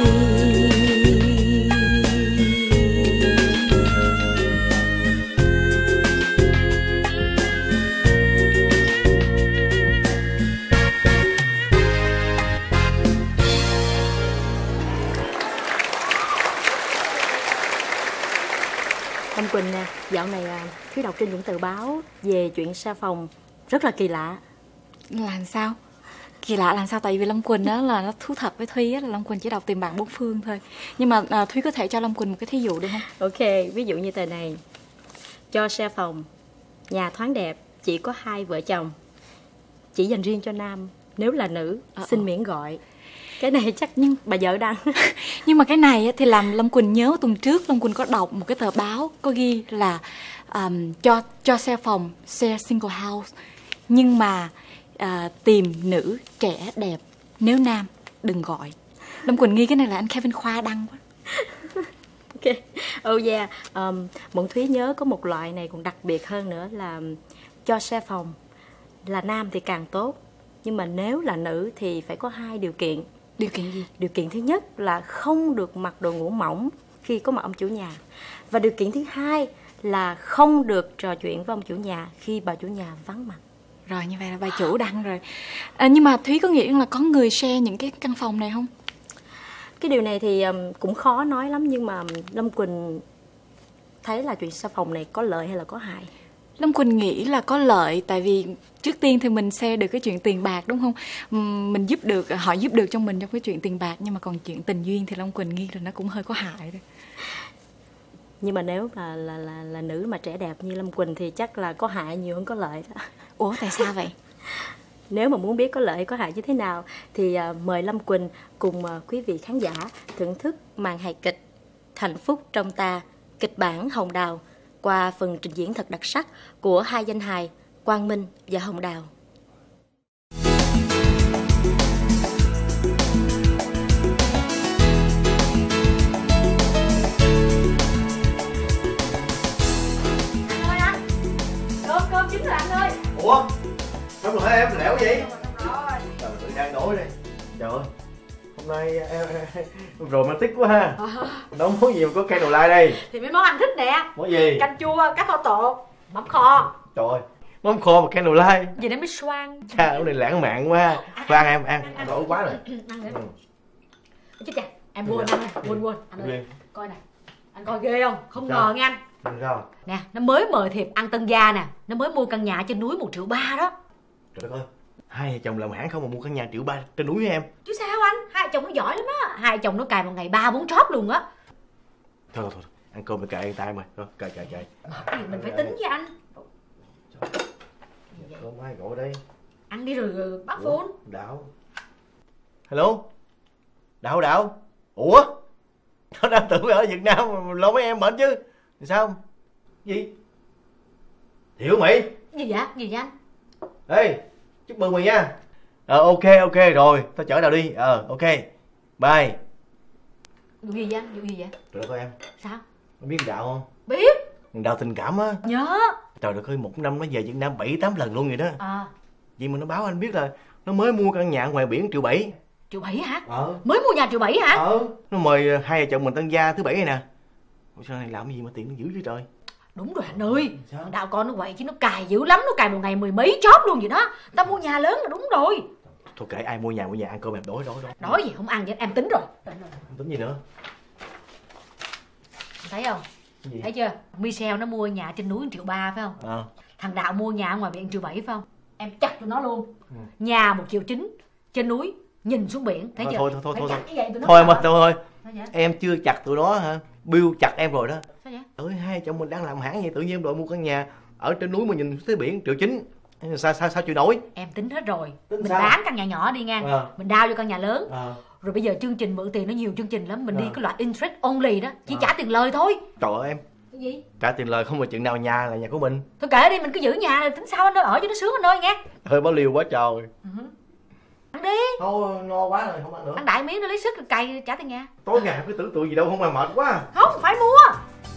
S6: Lâm Quỳnh nè, dạo này Thúy đọc trên những tờ báo về chuyện xà phòng rất là kỳ lạ.
S4: Làm sao? Kỳ lạ làm sao? Tại vì Lâm Quỳnh đó là nó thú thật với Thúy á, là Lâm Quỳnh chỉ đọc Tìm Bạn Bốn Phương thôi. Nhưng mà Thúy có thể cho Lâm Quỳnh một cái thí dụ được không?
S6: Ok, ví dụ như tờ này. Cho xe phòng, nhà thoáng đẹp, chỉ có 2 vợ chồng, chỉ dành riêng cho nam, nếu là nữ xin miễn gọi. Cái này chắc bà vợ đăng.
S4: Nhưng mà cái này thì làm Lâm Quỳnh nhớ tuần trước Lâm Quỳnh có đọc một cái tờ báo có ghi là cho xe phòng, share single house, nhưng mà tìm nữ trẻ đẹp, nếu nam đừng gọi. Lâm Quỳnh nghi cái này là anh Kevin Khoa đăng quá.
S6: Ok, oh yeah. Bọn Thúy nhớ có một loại này còn đặc biệt hơn nữa là cho xe phòng là nam thì càng tốt, nhưng mà nếu là nữ thì phải có 2 điều kiện.
S4: Điều kiện gì?
S6: Điều kiện thứ nhất là không được mặc đồ ngủ mỏng khi có mặt ông chủ nhà. Và điều kiện thứ hai là không được trò chuyện với ông chủ nhà khi bà chủ nhà vắng mặt.
S4: Rồi, như vậy là bà chủ đăng rồi. Nhưng mà Thúy có nghĩ là có người share những cái căn phòng này không?
S6: Cái điều này thì cũng khó nói lắm, nhưng mà Lâm Quỳnh thấy là chuyện xà phòng này có lợi hay là có hại?
S4: Lâm Quỳnh nghĩ là có lợi, tại vì trước tiên thì mình share được cái chuyện tiền bạc, đúng không? Mình giúp được, họ giúp được cho mình trong cái chuyện tiền bạc, nhưng mà còn chuyện tình duyên thì Lâm Quỳnh nghĩ là nó cũng hơi có hại đấy.
S6: Nhưng mà nếu mà là nữ mà trẻ đẹp như Lâm Quỳnh thì chắc là có hại nhiều hơn có lợi đó.
S4: Ủa tại sao vậy?
S6: Nếu mà muốn biết có lợi có hại như thế nào thì mời Lâm Quỳnh cùng quý vị khán giả thưởng thức màn hài kịch Hạnh Phúc Trong Ta, kịch bản Hồng Đào qua phần trình diễn thật đặc sắc của hai danh hài Quang Minh và Hồng Đào.
S17: Cơm chín rồi anh ơi.
S18: Ủa? Xong rồi em lẻo gì? Trời ơi, đang đói đây. Trời ơi, hôm nay em romantic quá ha. Nấu món gì mà có candlelight đây?
S17: Thì mấy món anh thích nè.
S18: Món gì?
S17: Canh chua, cá kho tộ, mắm kho.
S18: Trời ơi, mắm kho mà candlelight.
S17: Gì đấy mới xoan.
S18: Chà, hôm nay lãng mạn quá. Khoan em, ăn đói quá rồi.
S17: Ăn đi. Chết chà, em quên anh ơi, quên anh ơi. Coi nè, anh coi ghê không? Không ngờ nghe anh.
S18: Sao?
S17: Nè, nó mới mời thiệp ăn tân gia nè. Nó mới mua căn nhà trên núi 1,3 triệu đó.
S18: Trời đất ơi, hai vợ chồng làm hãng không mà mua căn nhà 1,3 triệu trên núi với em.
S17: Chứ sao anh, hai chồng nó giỏi lắm á. Hai chồng nó cài một ngày 3-4 job luôn á.
S18: Thôi, ăn cơm rồi kệ tay mà. Thôi, kệ.
S17: Cái gì mình phải tính với anh.
S18: Cơm ai gọi đây?
S17: Ăn đi rồi bắt phone.
S18: Đạo. Hello. Đạo. Ủa? Nó đang tưởng ở Việt Nam mà lo mấy em bệnh chứ. Sao? Gì? Thiệu Mỹ.
S17: Gì vậy anh?
S18: Ê, chúc mừng mày nha. Ok rồi, tao chở Đạo đi. Ok. Bye.
S17: Vụ gì vậy anh? Vụ gì vậy?
S18: Trời đất ơi em.
S17: Sao?
S18: Em biết Đạo không?
S17: Biết.
S18: Đạo tình cảm á.
S17: Nhớ.
S18: Trời đất ơi, một năm nó về Việt Nam 7-8 lần luôn vậy đó. Vậy mà nó báo anh biết là nó mới mua căn nhà ngoài biển 1,7 triệu.
S17: 1,7 triệu hả? Mới mua nhà 1,7 triệu hả?
S18: Nó mời hai vợ chồng mình tân gia thứ 7 này nè. Ủa sao này làm cái gì mà tiền nó dữ vậy trời?
S17: Đúng rồi anh ơi. Đạo con nó quậy chứ nó cài dữ lắm. Nó cài một ngày 10 mấy job luôn vậy đó. Ta mua nhà lớn là đúng rồi.
S18: Thôi kệ, ai mua nhà ăn cơm em đói.
S17: Đói gì không ăn vậy, em tính rồi.
S18: Tính gì nữa?
S17: Thấy không?
S18: Gì?
S17: Thấy chưa? Michelle nó mua nhà trên núi 1,3 triệu phải không? Thằng Đạo mua nhà ở ngoài biển 1,7 triệu phải không? Em chặt cho nó luôn. Nhà 1,9 triệu trên núi nhìn xuống biển, thấy chưa?
S18: Thôi. Em chưa chặt tụi nó hả? Bill chặt em rồi đó.
S17: Sao vậy?
S18: Ơi, hai chồng mình đang làm hãng vậy tự nhiên em đội mua căn nhà ở trên núi mà nhìn xuống biển 1,9 triệu. Sao chịu nổi?
S17: Em tính hết rồi. Mình
S18: sao?
S17: bán căn nhà nhỏ đi nha. Mình đao vô căn nhà lớn. Rồi bây giờ chương trình mượn tiền nó nhiều chương trình lắm. Mình đi cái loại interest only đó. Chỉ trả tiền lời thôi.
S18: Trời ơi em.
S17: Cái gì?
S18: Trả tiền lời không mà chừng nào nhà là nhà của mình.
S17: Thôi kệ đi, mình cứ giữ nhà rồi tính sao anh ơi, ở cho nó sướng anh ơi nghe.
S18: Hơi báo liều quá trời.
S17: Ăn đi.
S18: Thôi no quá rồi, không ăn nữa.
S17: Ăn đại miếng nó lấy sức cày trả tiền nhà.
S18: Tối ngày cái tưởng tượng gì đâu, không mà mệt quá.
S17: Không phải mua.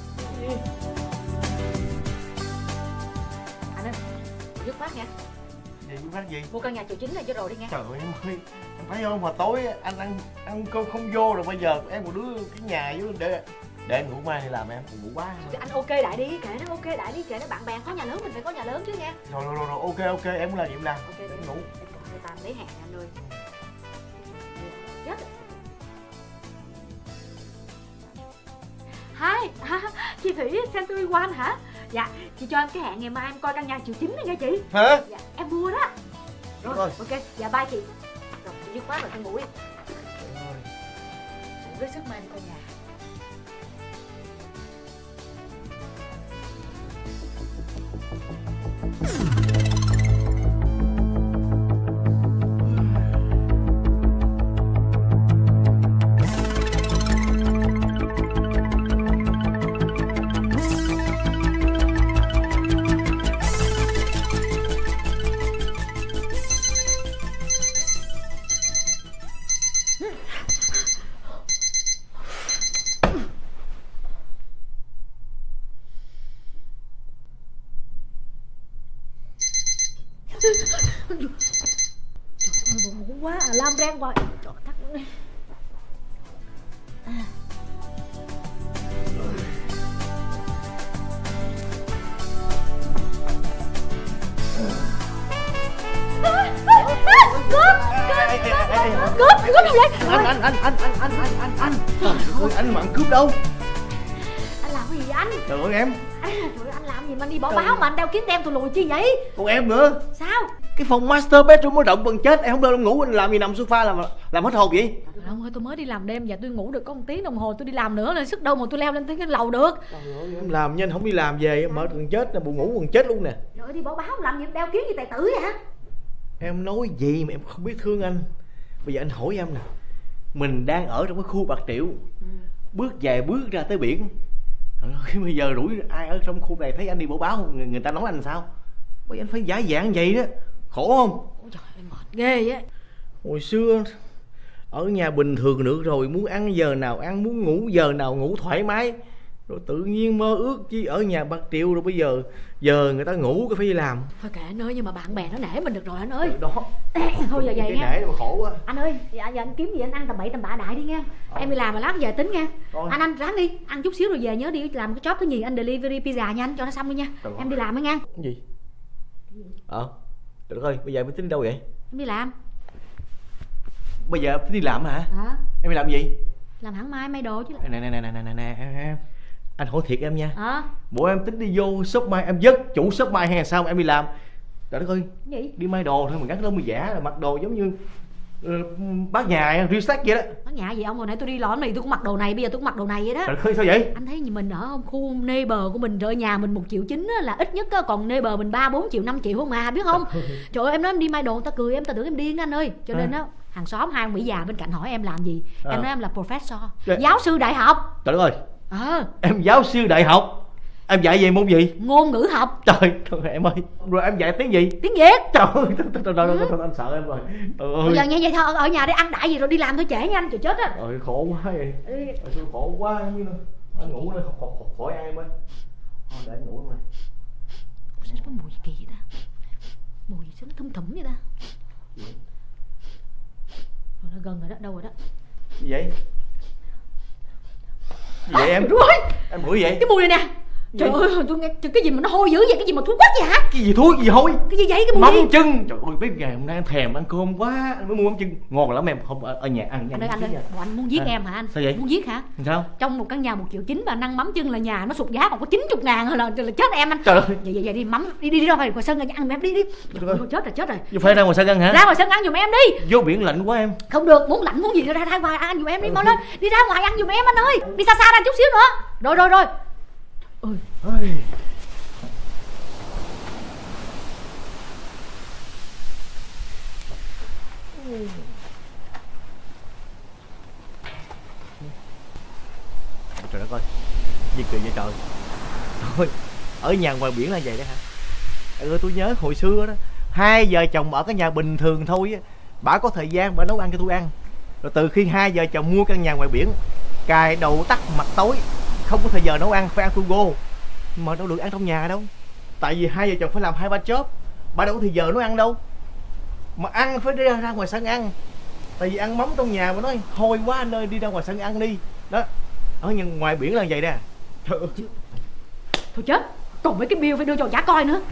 S17: Anh ơi, dứt khoát nha.
S18: Dứt khoát gì?
S17: Mua căn nhà 1,9 triệu này cho rồi đi nghe.
S18: Trời ơi em ơi, em thấy không, mà tối anh ăn cơm không vô rồi, bây giờ em còn đứa cái nhà với để anh ngủ mai đi làm em còn ngủ quá.
S17: Anh ok đại đi, kệ nó ok đại đi, kệ nó bạn bè có nhà lớn mình phải có nhà lớn chứ nha.
S18: Rồi ok em muốn làm gì em làm.
S17: Ok
S18: em ngủ.
S17: Em tạm lấy hàng anh ơi. Chết. Hi, chị Thủy Century One hả? Dạ, chị cho em cái hẹn ngày mai em coi căn nhà 1,9 triệu này nha chị.
S18: Hả?
S17: Dạ, em mua đó. Rồi, ok, dạ bye chị. Rồi, dứt khoát rồi, tôi ngủ đi. Với sức mai đi coi nhà. Trời ơi, buồn ngủ quá, alarm reng hoài. Trời ơi, tắt đi. Cướp gì vậy?
S18: Anh mà ăn cướp đâu?
S17: Anh làm cái gì vậy anh?
S18: Trời ơi em.
S17: Trời ơi, anh làm gì mà anh đi bỏ báo mà anh đeo kiếm đem thù lùi chi vậy?
S18: Còn em nữa.
S17: Sao?
S18: Cái phòng master bedroom nó rộng bằng chết. Em không lên ngủ, anh làm gì nằm sofa làm hết hồn vậy?
S17: Ông ơi, tôi mới đi làm đêm và tôi ngủ được có 1 tiếng đồng hồ, tôi đi làm nữa nên sức đâu mà tôi leo lên tới cái lầu được.
S18: Trời ơi, em làm nhanh không đi làm về mở gần chết, buồn ngủ gần chết luôn nè.
S17: Trời ơi, đi bỏ báo làm gì đeo kiếm gì tài tử vậy hả?
S18: Em nói gì mà em không biết thương anh. Bây giờ anh hỏi em nè, mình đang ở trong cái khu Bạc Triệu, bước vài bước ra tới biển. Trời ơi, bây giờ rủi ai ở trong khu này thấy anh đi bỏ báo, người ta nói anh sao? Bây giờ anh phải giả dạng vậy đó, khổ không?
S17: Ôi trời ơi, mệt ghê á.
S18: Hồi xưa ở nhà bình thường được rồi, muốn ăn giờ nào ăn, muốn ngủ giờ nào ngủ thoải mái. Rồi tự nhiên mơ ước chi ở nhà Bạc Triệu, rồi bây giờ người ta ngủ cái phải đi làm.
S17: Thôi kệ anh ơi, nhưng mà bạn bè nó nể mình được rồi anh ơi.
S18: Đó.
S17: Thôi giờ vậy nha.
S18: Nể mà khổ quá.
S17: Anh ơi, giờ anh kiếm gì anh ăn tầm bậy tầm bạ đại đi nha. Em đi làm mà lát về tính nha. Anh ráng đi, ăn chút xíu rồi về nhớ đi làm cái job cái gì anh delivery pizza nha anh, cho nó xong đi nha. Em đi làm ấy nha.
S18: Cái gì? Trời ơi, bây giờ em tính đâu vậy?
S17: Em đi làm.
S18: Bây giờ em tính đi làm hả? Em đi làm gì?
S17: Làm hãng may đồ chứ.
S18: Nè em. Anh hỏi thiệt em nha. Bộ em tính đi vô shop may, em dứt chủ shop may hay là sao mà em đi làm? Trời đất ơi.
S17: Gì?
S18: Đi may đồ thôi mà gắn lông giả là mặc đồ giống như bác nhà real estate vậy đó.
S17: Bác nhà gì ông, hồi nãy tôi đi lỏm này tôi cũng mặc đồ này, bây giờ tôi cũng mặc đồ này vậy đó.
S18: Trời ơi, sao vậy?
S17: Anh thấy mình ở không khu neighbor của mình rồi, nhà mình 1,9 triệu là ít nhất á, còn neighbor mình 3, 4 triệu, 5 triệu không mà biết không? Trời ơi, em nói em đi may đồ người ta cười em, ta tưởng em điên anh ơi. Cho nên á hàng xóm 2 ông Mỹ già bên cạnh hỏi em làm gì, em nói em là professor, giáo sư đại học.
S18: Trời đất ơi. Em giáo sư đại học. Em dạy về môn gì?
S17: Ngôn ngữ học.
S18: Trời em ơi. Rồi em dạy tiếng gì?
S17: Tiếng Việt.
S18: Trời ơi, anh sợ em rồi.
S17: Bây giờ nghe vậy thôi, ở nhà đi ăn đại gì rồi đi làm thôi, trễ nha anh, trời chết á.
S18: Trời khổ quá vậy. Khổ quá em. Anh ngủ đây khỏi ai em ơi. Thôi để anh ngủ em ơi.
S17: Sao có mùi gì kỳ vậy ta? Mùi gì sao nó thum thủm vậy ta? Rồi nó gần rồi đó, đâu rồi đó?
S18: Gì vậy? Gì vậy em?
S17: Rồi.
S18: Em ngửi vậy?
S17: Cái mùi này nè. Trời ơi, tôi nghe cái gì mà nó hôi dữ vậy, cái gì mà thúi quắc vậy hả?
S18: Cái gì thúi gì hôi?
S17: Cái gì vậy, cái mùi
S18: mắm
S17: gì?
S18: chưng. Trời ơi, biết ngày hôm nay anh thèm ăn cơm quá, anh mới mua mắm chưng ngon lắm em, không ở nhà ăn nha.
S17: Anh ơi, anh muốn giết em hả anh?
S18: Sao vậy?
S17: Muốn giết hả?
S18: Sao?
S17: Trong một căn nhà 1,9 triệu mà ăn mắm chưng là nhà nó sụt giá còn có 90.000 là chết em anh.
S18: Trời ơi.
S17: Vậy đi mắm đi ra ngoài sân ăn giùm em đi. Chết rồi.
S18: Vô phải ra ngoài sân ăn hả?
S17: Ra ngoài sân ăn giùm em đi.
S18: Vô biển lạnh quá em.
S17: Không được, muốn lạnh muốn gì ra ngoài ăn giùm em đi, mau lên. Đi ra ngoài ăn giùm em anh ơi. Đi xa ra chút xíu nữa. Rồi. Ôi.
S18: Trời đất ơi, gì kỳ vậy trời. Thôi, ở nhà ngoài biển là vậy đó hả? Tôi nhớ hồi xưa đó, 2 vợ chồng ở cái nhà bình thường thôi á, bả có thời gian bả nấu ăn cho tôi ăn. Rồi từ khi 2 vợ chồng mua căn nhà ngoài biển, cài đầu tắt mặt tối, không có thời giờ nấu ăn, phải ăn to go. Mà đâu được ăn trong nhà đâu. Tại vì 2 vợ chồng phải làm 2-3 job, bả đâu có thời giờ nấu ăn đâu. Mà ăn phải đi ra ngoài sân ăn. Tại vì ăn mắm trong nhà mà nói hôi quá anh ơi, đi ra ngoài sân ăn đi. Đó, ở ngoài biển là vậy nè.
S17: Thôi chết, còn mấy cái bill phải đưa cho chả coi nữa.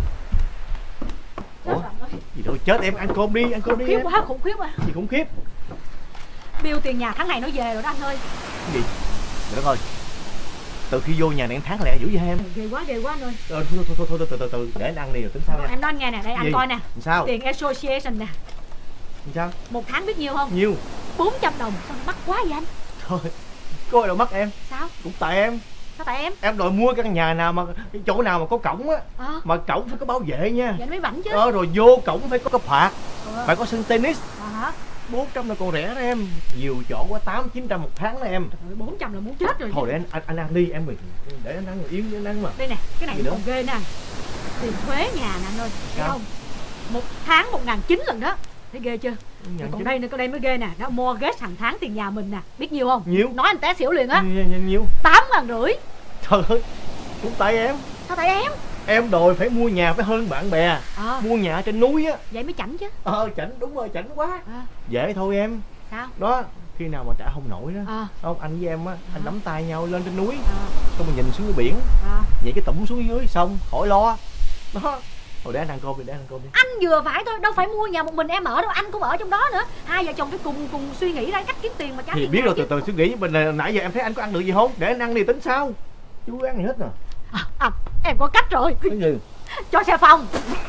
S18: Ủa? Gì đâu chết em, ăn cơm đi.
S17: Khủng khiếp quá, khủng khiếp à.
S18: Gì khủng khiếp?
S17: Bill tiền nhà tháng này nó về rồi đó anh ơi.
S18: Cái gì? Trời đất ơi, từ khi vô nhà này tháng lẹ dữ vậy em?
S17: Ghê quá anh ơi.
S18: Thôi từ để anh ăn đi rồi tính sao nha.
S17: Em nói anh nghe nè, đây anh coi nè.
S18: Sao?
S17: Tiền association nè.
S18: Sao?
S17: 1 tháng biết nhiêu không?
S18: Nhiêu?
S17: 400 đồng, sao mắc quá vậy anh?
S18: Thôi, có đâu mắc em.
S17: Sao?
S18: Cũng tại em.
S17: Sao tại em?
S18: Em đòi mua căn nhà nào mà cái chỗ nào mà có cổng á, mà cổng phải có bảo vệ nha.
S17: Vậy mới bảnh chứ.
S18: Rồi vô cổng phải có cái phạt, phải có sân tennis. 400 là còn rẻ đó em, nhiều chỗ quá 800-900 một tháng đó em.
S17: Trời ơi, 400 là muốn chết rồi.
S18: Thôi để anh ăn đi em, để anh ăn rồi yên anh ăn mà.
S17: Đây nè, cái này còn ghê nè. Tiền thuế nhà nè anh ơi, thấy không? 1 tháng 1.900 lần đó. Thấy ghê chưa? Còn đây nữa, cái đây mới ghê nè. Đó, mortgage hàng tháng tiền nhà mình nè. Biết nhiêu không?
S18: Nhiêu?
S17: Nói anh té xỉu liền á.
S18: Nhiêu?
S17: 8.500.
S18: Trời ơi, cũng tại em.
S17: Sao tại em?
S18: Em đòi phải mua nhà phải hơn bạn bè. Mua nhà trên núi á.
S17: Vậy mới chảnh chứ.
S18: Chảnh, đúng rồi, chảnh quá. Dễ thôi em.
S17: Sao?
S18: Đó, khi nào mà trả không nổi đó, không anh với em á, anh nắm tay nhau lên trên núi, xong mình nhìn xuống cái biển, vậy cái tủng xuống dưới xong khỏi lo. Đó. Thôi để anh ăn cơm đi,
S17: Anh vừa phải thôi, đâu phải mua nhà một mình em ở đâu, anh cũng ở trong đó nữa. 2 vợ chồng phải cùng suy nghĩ ra cách kiếm tiền mà trả
S18: thì
S17: tiền.
S18: Biết rồi, từ từ suy nghĩ. Mình nãy giờ em thấy anh có ăn được gì không? Để anh ăn đi tính sao. Chú ăn gì hết nè.
S17: Em có cách rồi.
S18: Cái gì?
S17: Cho xe phòng.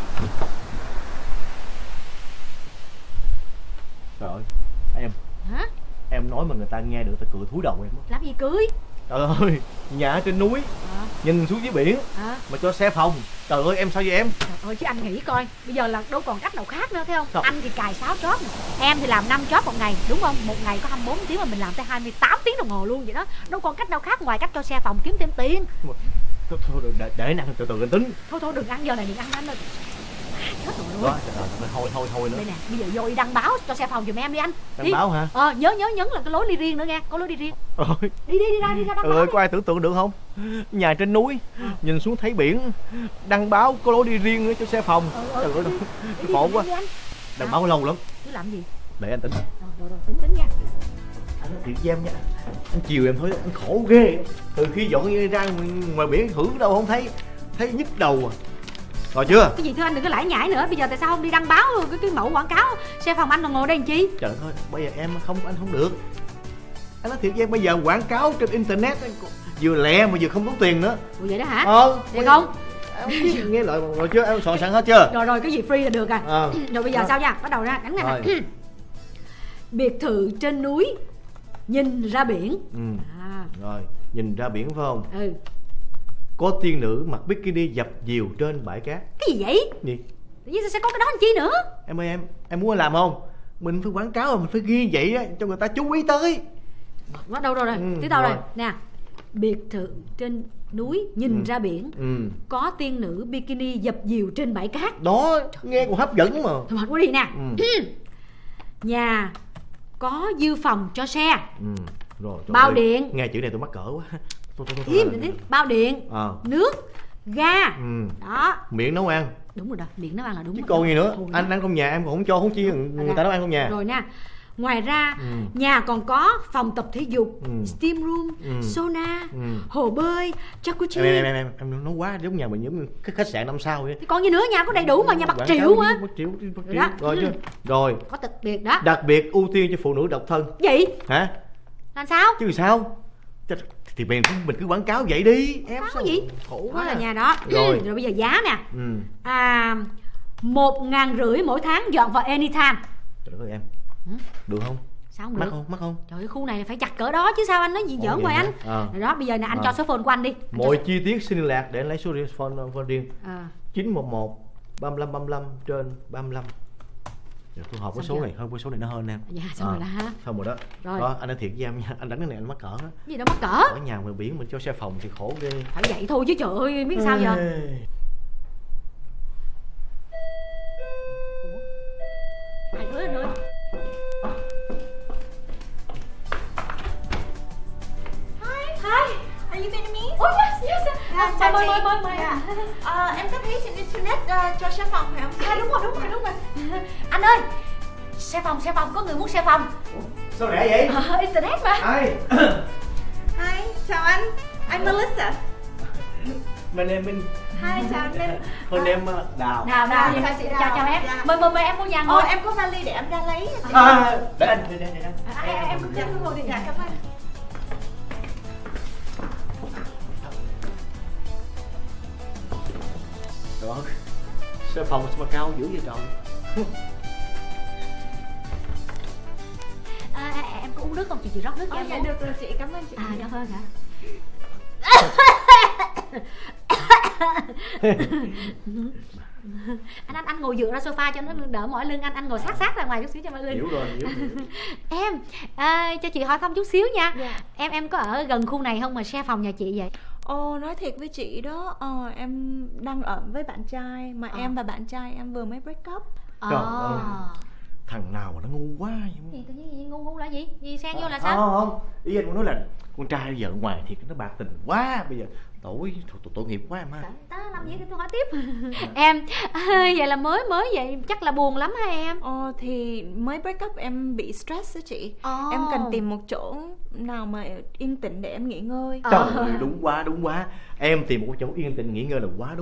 S18: Trời ơi em.
S17: Hả?
S18: Em nói mà người ta nghe được ta cười thúi đầu em á.
S17: Làm gì cưới?
S18: Trời ơi, nhà ở trên núi, nhìn xuống dưới biển mà cho xe phòng. Trời ơi em sao vậy em?
S17: Trời ơi chứ anh nghĩ coi, bây giờ là đâu còn cách nào khác nữa thấy không?
S18: Sao?
S17: Anh thì cài 6 job này. Em thì làm 5 job một ngày, đúng không? Một ngày có 24 tiếng mà mình làm tới 28 tiếng đồng hồ luôn vậy đó. Đâu còn cách nào khác ngoài cách cho xe phòng kiếm thêm tiền.
S18: Thôi để ăn từ từ anh tính.
S17: Thôi đừng ăn giờ này, đừng ăn anh ơi. Chết rồi.
S18: Đó, thôi nữa.
S17: Đây nè, bây giờ vô đi đăng báo cho xe phòng giùm em đi anh.
S18: Đăng báo hả?
S17: Nhớ nhấn là cái lối đi riêng nữa nghe, có lối đi riêng. Đi ra đăng báo.
S18: Có ai tưởng tượng được không? Nhà trên núi, nhìn xuống thấy biển, đăng báo có lối đi riêng nữa cho xe phòng. Trời ơi, khổ quá. Đăng báo lâu lắm.
S17: Chứ làm gì?
S18: Để anh tính.
S17: Rồi, tính nha.
S18: Anh nói thiệt với em nha, anh chiều em thôi, anh khổ ghê. Từ khi dọn ra ngoài biển thử đâu không thấy nhức đầu à. Rồi chưa?
S17: Cái gì thưa anh, đừng có lải nhải nữa. Bây giờ tại sao không đi đăng báo cái mẫu quảng cáo xe phòng anh còn ngồi đây làm chi?
S18: Trời ơi, bây giờ anh không được. Anh nói thiệt với em, bây giờ quảng cáo trên internet vừa lẹ mà vừa không tốn tiền nữa.
S17: Ủa vậy đó hả?
S18: Được
S17: không?
S18: Nghe lời rồi chưa? Em soạn sẵn hết chưa?
S17: Rồi cái gì free là được à. Rồi bây giờ sao nha? Bắt đầu ra đánh này nè. Biệt thự trên núi, nhìn ra biển.
S18: Rồi, nhìn ra biển phải không? Có tiên nữ mặc bikini dập dìu trên bãi cát.
S17: Cái gì vậy?
S18: Gì?
S17: Tự nhiên sẽ có cái đó làm chi nữa?
S18: Em ơi em muốn làm không? Mình phải quảng cáo, mình phải ghi vậy á cho người ta chú ý tới.
S17: Bắt đầu rồi. Tiếp theo rồi. Nè. Biệt thự trên núi, nhìn ra biển. Có tiên nữ bikini dập dìu trên bãi cát.
S18: Đó, nghe còn hấp dẫn mà.
S17: Thôi mà đi nè. Nhà có dư phòng cho xe.
S18: Rồi,
S17: bao điện.
S18: Nghe chữ này tôi mắc cỡ quá.
S17: Thêm bao điện, nước, ga. Đó.
S18: Miệng nấu ăn.
S17: Đúng rồi đó, miệng nấu ăn là đúng.
S18: Chứ còn gì nữa? Anh ăn trong nhà em còn không cho, không chi người ta nấu ăn trong nhà.
S17: Rồi nha. Ngoài ra nhà còn có phòng tập thể dục, steam room, sauna, hồ bơi, jacuzzi.
S18: Em nói quá giống nhà mình giống cái khách sạn 5 sao vậy.
S17: Thì còn gì nữa, nhà có đầy đủ mà, nhà bạc triệu á.
S18: Rồi chưa? Rồi.
S17: Có đặc biệt đó.
S18: Đặc biệt ưu tiên cho phụ nữ độc thân.
S17: Gì?
S18: Hả?
S17: Làm sao?
S18: Chứ sao? Thì mình cứ quảng cáo vậy đi. Em
S17: sao gì? Khổ quá là nhà đó.
S18: Rồi
S17: bây giờ giá nè. 1.500 mỗi tháng dọn vào anytime.
S18: Trời ơi em. Được không?
S17: Sao không được?
S18: Mắc không?
S17: Trời ơi, khu này phải chặt cỡ đó chứ sao anh nói gì giỡn ngoài anh. Rồi đó, bây giờ nè anh cho số phone của anh đi.
S18: Mọi chi tiết xin liên lạc để anh lấy số phone riêng. 911 35 35 trên 35. Giờ tôi hợp với số này hơn, với số này nó hơn em.
S17: Dạ xong rồi đó.
S18: Xong rồi đó. Đó, anh nói thiệt với em nha, anh đánh cái này anh mắc cỡ đó.
S17: Gì đâu mắc cỡ?
S18: Ở nhà ngoài biển mình cho xe phòng thì khổ ghê.
S17: Phải vậy thôi chứ trời ơi, biết sao giờ. Ai tới anh ơi.
S19: Hi, are you Vietnamese?
S17: Oh yes. Mời.
S19: Em có thấy trên internet cho xe phòng phải không?
S17: Đúng rồi. Anh ơi, xe phòng, có người muốn xe phòng.
S18: Sao rẻ vậy?
S17: Internet mà.
S18: Hi,
S19: chào anh. I'm Melissa.
S18: Mình em Minh.
S19: Hi, chào anh Minh.
S18: Hơn em Đào.
S17: Chào em. Mời em vô nhà ngồi.
S19: Em có vali để em ra lấy.
S18: Để anh.
S17: Em cũng dẫn ngồi đi.
S19: Dạ, cảm ơn.
S18: Trời ơi, xe phòng sao mà cao dữ vậy trời.
S17: Em có uống nước không? Chị rót nước cho em.
S19: Dạ được rồi chị, cảm ơn chị.
S17: Cảm ơn hả? Anh ngồi dựa ra sofa cho nó đỡ mỏi lưng, anh ngồi sát ra ngoài chút xíu cho mỏi lưng.
S18: Hiểu rồi.
S17: Em cho chị hỏi thăm chút xíu nha. Em có ở gần khu này không mà xe phòng nhà chị vậy?
S19: Nói thiệt với chị đó, em đang ở với bạn trai mà em và bạn trai em vừa mới break up.
S18: Trời ơi, thằng nào mà nó ngu quá vậy?
S17: Gì tự nhiên ngu là gì? Gì xen vô là sao?
S18: Không, ý anh muốn nói là con trai vợ ngoài thiệt nó bạc tình quá, bây giờ tội nghiệp quá em ha.
S17: Ta làm gì thì tôi hỏi tiếp. Em vậy là mới vậy chắc là buồn lắm hả em?
S19: Thì mới break up em bị stress đó chị. Em cần tìm một chỗ nào mà yên tĩnh để em nghỉ ngơi.
S18: Trời ơi, đúng quá. Em tìm một chỗ yên tĩnh nghỉ ngơi là quá đúng.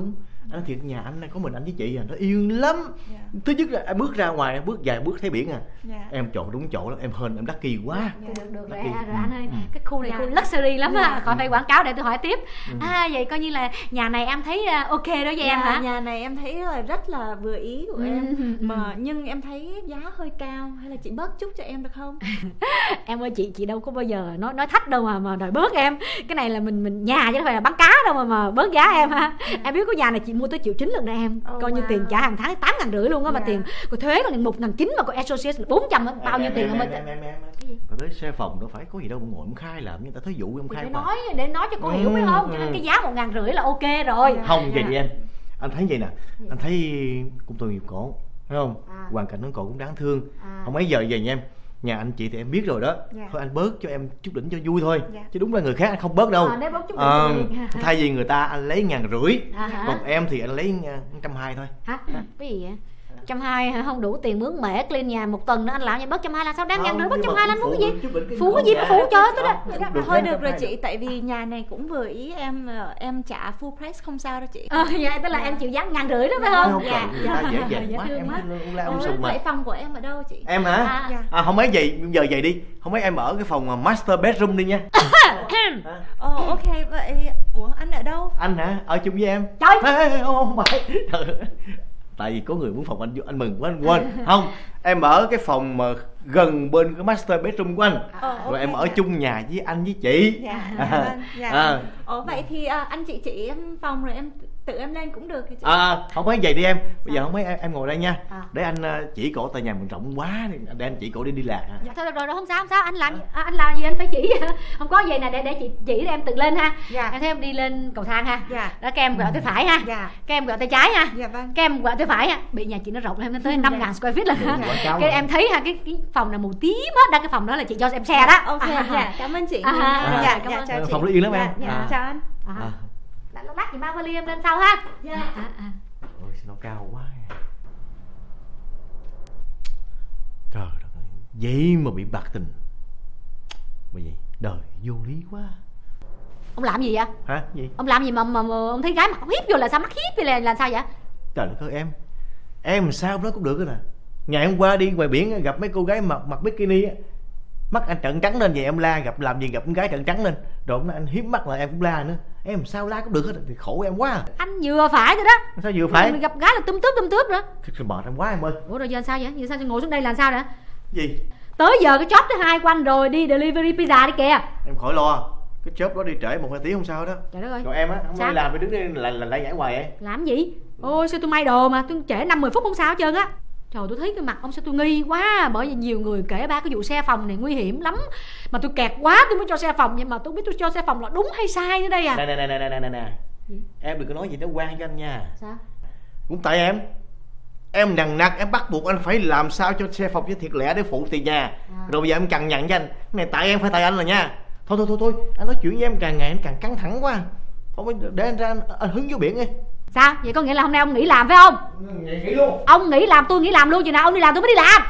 S18: Anh nói thiệt, nhà anh có mình anh với chị à, nó yên lắm. Thứ nhất là em bước ra ngoài, em bước vài bước thấy biển à. Em chọn đúng chỗ lắm, em hên em lucky quá.
S17: Được rồi anh ơi, cái khu này khu luxury lắm á, khỏi phải quảng cáo. Để tôi hỏi tiếp. Vậy coi như là nhà này em thấy ok đó với em hả?
S19: Nhà này em thấy là rất là vừa ý của em. Mà nhưng em thấy giá hơi cao, hay là chị bớt chút cho em được không?
S17: Em ơi, chị đâu có bao giờ nói thách đâu mà đòi bớt em. Cái này là mình nhà chứ không phải là bán cá đâu mà bớt giá em ha. Em biết có nhà này chị mua tới 1,9 triệu lần đó em. Coi như tiền trả hàng tháng 8,5 triệu luôn á, mà tiền của thuế còn 1,9 mà của associate là 400 á, bao nhiêu tiền không?
S18: Có tới xe phòng đâu phải có gì đâu mà ngồi khai làm, người ta thấy vụ em khai
S17: để nói cho cô hiểu biết không? Cho nên cái giá 1,5 triệu là ok rồi.
S18: Không vậy đi em, anh thấy vậy nè, anh thấy cũng tội nghiệp cổ, thấy không? Hoàn cảnh của cổ cũng đáng thương. Không mấy giờ về nha em. Nhà anh chị thì em biết rồi đó. Thôi anh bớt cho em chút đỉnh cho vui thôi. Chứ đúng là người khác anh không bớt đâu. Thay vì người ta anh lấy 1,5 triệu, còn em thì anh lấy 120 thôi.
S17: Hả? Cái gì vậy? 120 không đủ tiền mướn mẻ clean nhà một tuần nữa, anh làm vậy bớt 120 là sao? Đáng 1,5 bớt 120 là anh muốn cái gì? Phú cái gì mà phú chơi tới đó.
S19: Thôi được rồi chị, tại vì nhà này cũng vừa ý em trả full price không sao đâu chị.
S17: Vậy tức là em chịu giá 1,5 đó phải không?
S18: Dạ. Dễ dàng quá em
S19: vậy phòng của em ở đâu chị?
S18: Em hả? Không mấy vậy giờ vậy đi. Không mấy em ở cái phòng master bedroom đi nha.
S19: Ok vậy. Ủa anh ở đâu?
S18: Anh hả? Ở chung với em.
S17: Trời.
S18: Không phải. Tại vì có người muốn phòng anh vô, anh mừng quá anh quên. Không, em ở cái phòng mà gần bên cái master bedroom của anh. Rồi em ở chung nhà với anh với chị.
S19: Vậy thì anh chị em phòng rồi em tự em lên cũng được chị.
S18: Không phải vậy đi em. Bây giờ không mấy em ngồi đây nha. Để anh chỉ cổ, tại nhà mình rộng quá, để anh chỉ cổ đi lạc.
S17: Thôi được rồi, không sao anh làm gì anh phải chỉ. Không có vậy nè, để chị chỉ để em tự lên ha. Em thấy em đi lên cầu thang ha. Đó, các em quẹo tay phải ha. Các em quẹo tay trái ha. Các em quẹo tay phải ha. Bị nhà chị nó rộng lên tới 5.000 square feet lần. Cái em thấy ha, cái phòng này màu tím á, đó cái phòng đó là chị cho em xe đó.
S19: Ok, cảm ơn chị.
S17: Cảm ơn chị.
S18: Phòng nó yên lắm em.
S19: Chào anh.
S17: Lát chị mang vali em lên sau ha.
S18: Ôi nó cao quá. Trời đất ơi, vậy mà bị bạc tình. Bởi vậy đời vô lý quá.
S17: Ông làm gì vậy?
S18: Hả? Gì?
S17: Ông làm gì mà ông thấy gái mặc hiếp vô là sao? Mắc hiếp hay là sao vậy?
S18: Trời đất ơi em sao đó cũng được đó nè. Ngày hôm qua đi ngoài biển gặp mấy cô gái mặc bikini á, mắt anh trợn trắng lên, vậy em la, làm gì gặp con gái trợn trắng lên, rồi anh hiếp mắt là em cũng la nữa. Em sao la cũng được hết, thì khổ em quá.
S17: Anh vừa phải rồi đó.
S18: Sao vừa phải?
S17: Mình gặp gái là tùm tướp nữa.
S18: Thật mệt em quá em ơi.
S17: Ủa rồi giờ sao vậy? Giờ sao ngồi xuống đây là sao nè?
S18: Gì?
S17: Tới giờ cái job thứ 2 của anh rồi, đi delivery pizza đi kìa.
S18: Em khỏi lo, cái job đó đi trễ 1-2 tiếng không sao đó.
S17: Trời đất ơi.
S18: Rồi em á, không đi làm phải đứng đây là giải hoài vậy.
S17: Làm gì? Ôi sao tôi may đồ mà tôi trễ 5-10 phút không sao hết trơn á. Trời, tôi thấy cái mặt ông sao tôi nghi quá. Bởi vì nhiều người kể ba cái vụ xe phòng này nguy hiểm lắm, mà tôi kẹt quá tôi mới cho xe phòng. Nhưng mà tôi không biết tôi cho xe phòng là đúng hay sai nữa đây à.
S18: Nè em đừng có nói gì nó quan cho anh nha.
S17: Sao?
S18: Cũng tại em nằng nặc, em bắt buộc anh phải làm sao cho xe phòng cho thiệt lẻ để phụ tiền nhà. Rồi bây giờ em cằn nhằn cho anh. Cái này tại em phải tại anh rồi nha. Thôi anh nói chuyện với em càng ngày em càng căng thẳng quá. Thôi để anh ra anh hứng vô biển đi.
S17: Sao? Vậy có nghĩa là hôm nay ông nghỉ làm phải không?
S18: Vậy nghỉ luôn.
S17: Ông nghỉ làm tôi nghỉ làm luôn, chừng nào ông đi làm tôi mới đi làm.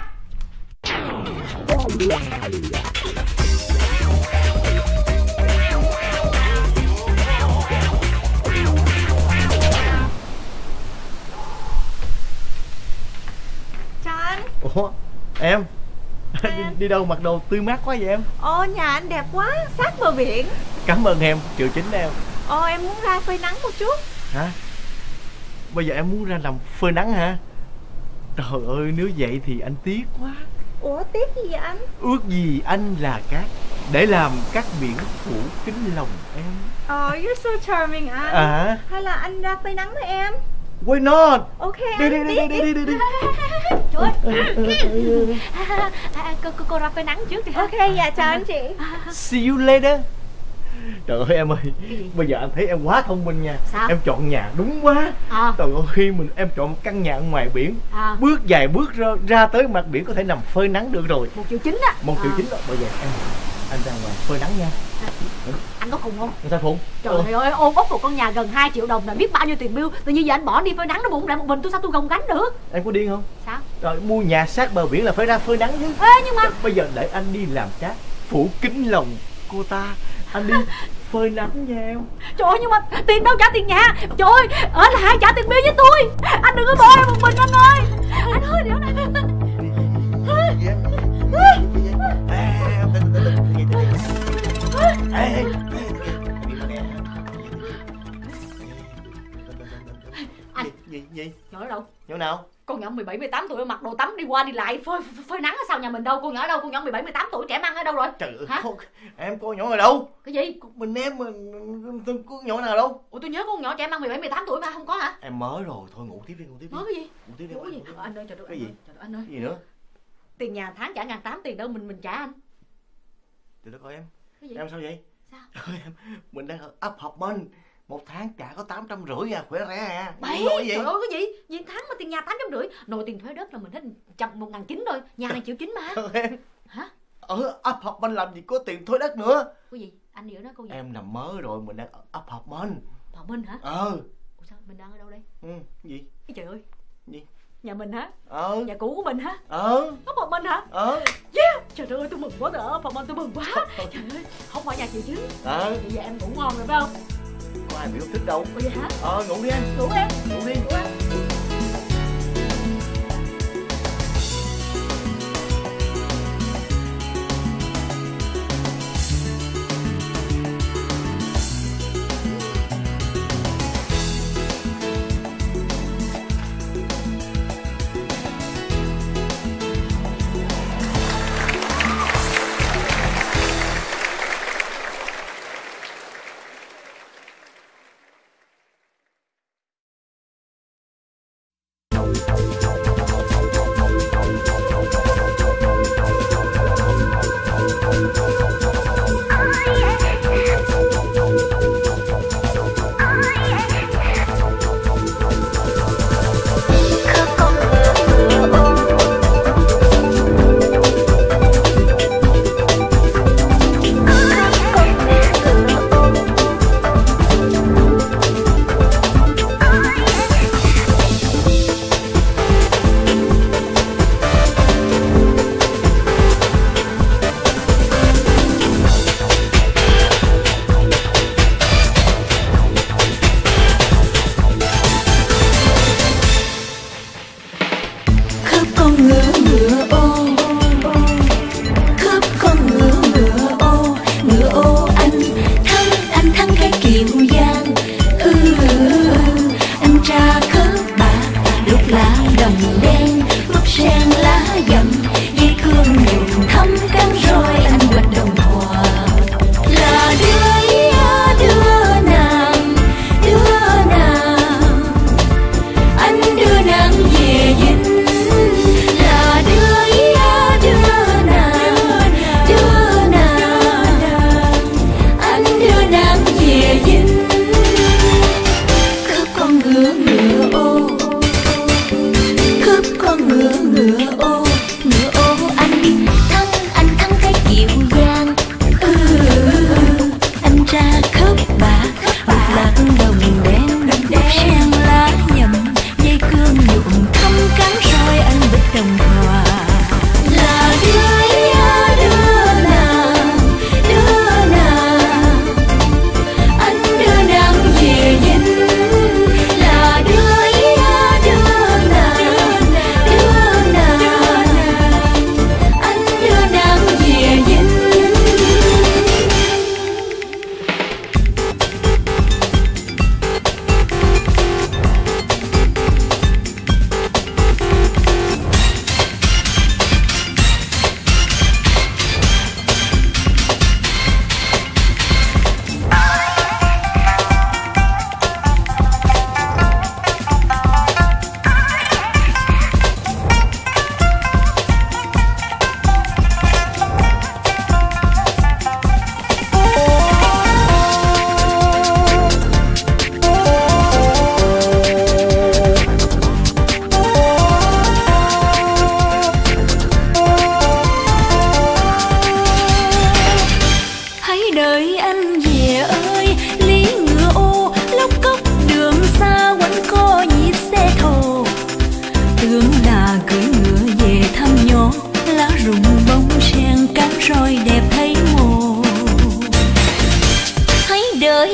S19: Chào anh.
S18: Ủa em đi đâu mặc đồ tươi mát quá vậy em?
S19: Nhà anh đẹp quá, sát bờ biển.
S18: Cảm ơn em, Triệu Chính em.
S19: Em muốn ra phơi nắng một chút.
S18: Hả? Bây giờ em muốn ra làm phơi nắng hả? Trời ơi, nếu vậy thì anh tiếc quá.
S19: Ủa tiếc gì vậy anh?
S18: Ước gì anh là cát để làm cát biển phủ kín lòng em.
S19: You're so charming anh. Hay là anh ra phơi nắng với em?
S18: Why not?
S19: Ok
S18: đi.
S17: Trời ơi. Cô ra phơi nắng trước đi.
S19: Ok, dạ chào anh chị.
S18: See you later. Trời ơi em ơi, bây giờ anh thấy em quá thông minh nha.
S17: Sao?
S18: Em chọn nhà đúng quá. Trời ơi, khi em chọn một căn nhà ngoài biển, bước vài bước ra tới mặt biển có thể nằm phơi nắng được rồi.
S17: 1,9 triệu á.
S18: 1,9 triệu đó. Bây giờ anh ra ngoài phơi nắng nha.
S17: Anh có khùng không?
S18: Sao khùng?
S17: Trời ơi, ôm ốc một con nhà gần 2 triệu đồng là biết bao nhiêu tiền bill. Tự nhiên giờ anh bỏ đi phơi nắng nó bụng lại một mình, tôi sao tôi gồng gánh được?
S18: Em có điên không?
S17: Sao?
S18: Rồi mua nhà sát bờ biển là phải ra phơi nắng chứ.
S17: Nhưng mà
S18: bây giờ để anh đi làm cát phủ kín lòng cô ta, anh đi phơi nắng nha em.
S17: Trời ơi, nhưng mà tiền đâu trả tiền nhà. Trời ơi, ở lại trả tiền bill với tôi. Anh đừng có bỏ em một mình anh ơi. Anh ơi, để này. Anh
S18: Gì?
S17: nhỏ ở đâu?
S18: Nhỏ nào?
S17: Con nhỏ 17, 18 tuổi mặc đồ tắm đi qua đi lại phơi nắng ở sau nhà mình đâu. Con nhỏ ở đâu? Con nhỏ 17, 18 tuổi trẻ măng ở đâu rồi?
S18: Trời ơi,
S17: hả?
S18: Em có nhỏ ở đâu?
S17: Cái gì?
S18: Mình em có nhỏ nào đâu?
S17: Ủa tôi nhớ con nhỏ trẻ măng 17, 18 tuổi mà không có hả?
S18: Em mới rồi, thôi ngủ tiếp đi.
S17: Mới cái gì?
S18: Ngủ tiếp đi.
S17: Cái gì? Anh ơi, trời ơi.
S18: Cái gì?
S17: Trời ơi, anh ơi.
S18: Cái gì nữa?
S17: Tiền nhà tháng trả 1.800, tiền đâu mình trả anh.
S18: Trời đất ơi em.
S17: Cái gì?
S18: Em sao vậy?
S17: Sao?
S18: Trời em, mình đang ở ấp Hợp Minh. Một tháng trả có 850 à, khỏe rẻ à.
S17: Bảy,
S18: Nói gì?
S17: trời ơi cái gì? Viên tháng mà tiền nhà 850, nội tiền thuê đất là mình hết 1.900 rồi, nhà này 1.900 mà.
S18: Em.
S17: Hả?
S18: Ở ấp Hợp Minh làm gì có tiền thuê đất nữa.
S17: Cái gì? Anh đi ở đó câu gì?
S18: Em nằm mới rồi, mình đang ở ấp Hợp Minh.
S17: Hợp Minh hả?
S18: Ủa
S17: sao mình đang ở đâu đây?
S18: Gì?
S17: Trời ơi.
S18: Gì?
S17: Nhà mình hả?
S18: Nhà
S17: cũ của mình hả?
S18: Ấp
S17: Hợp Minh hả? Yeah. Trời ơi tôi mừng quá rồi, Hợp Minh tôi mừng quá. Trời ơi, không phải nhà chị chứ. Bây giờ em ngủ ngon rồi phải không?
S18: Có ai bị yêu thích đâu.
S17: Ủa vậy hả?
S18: Ngủ đi em.
S17: Ngủ em.
S18: Ngủ đi.
S17: Ngủ em.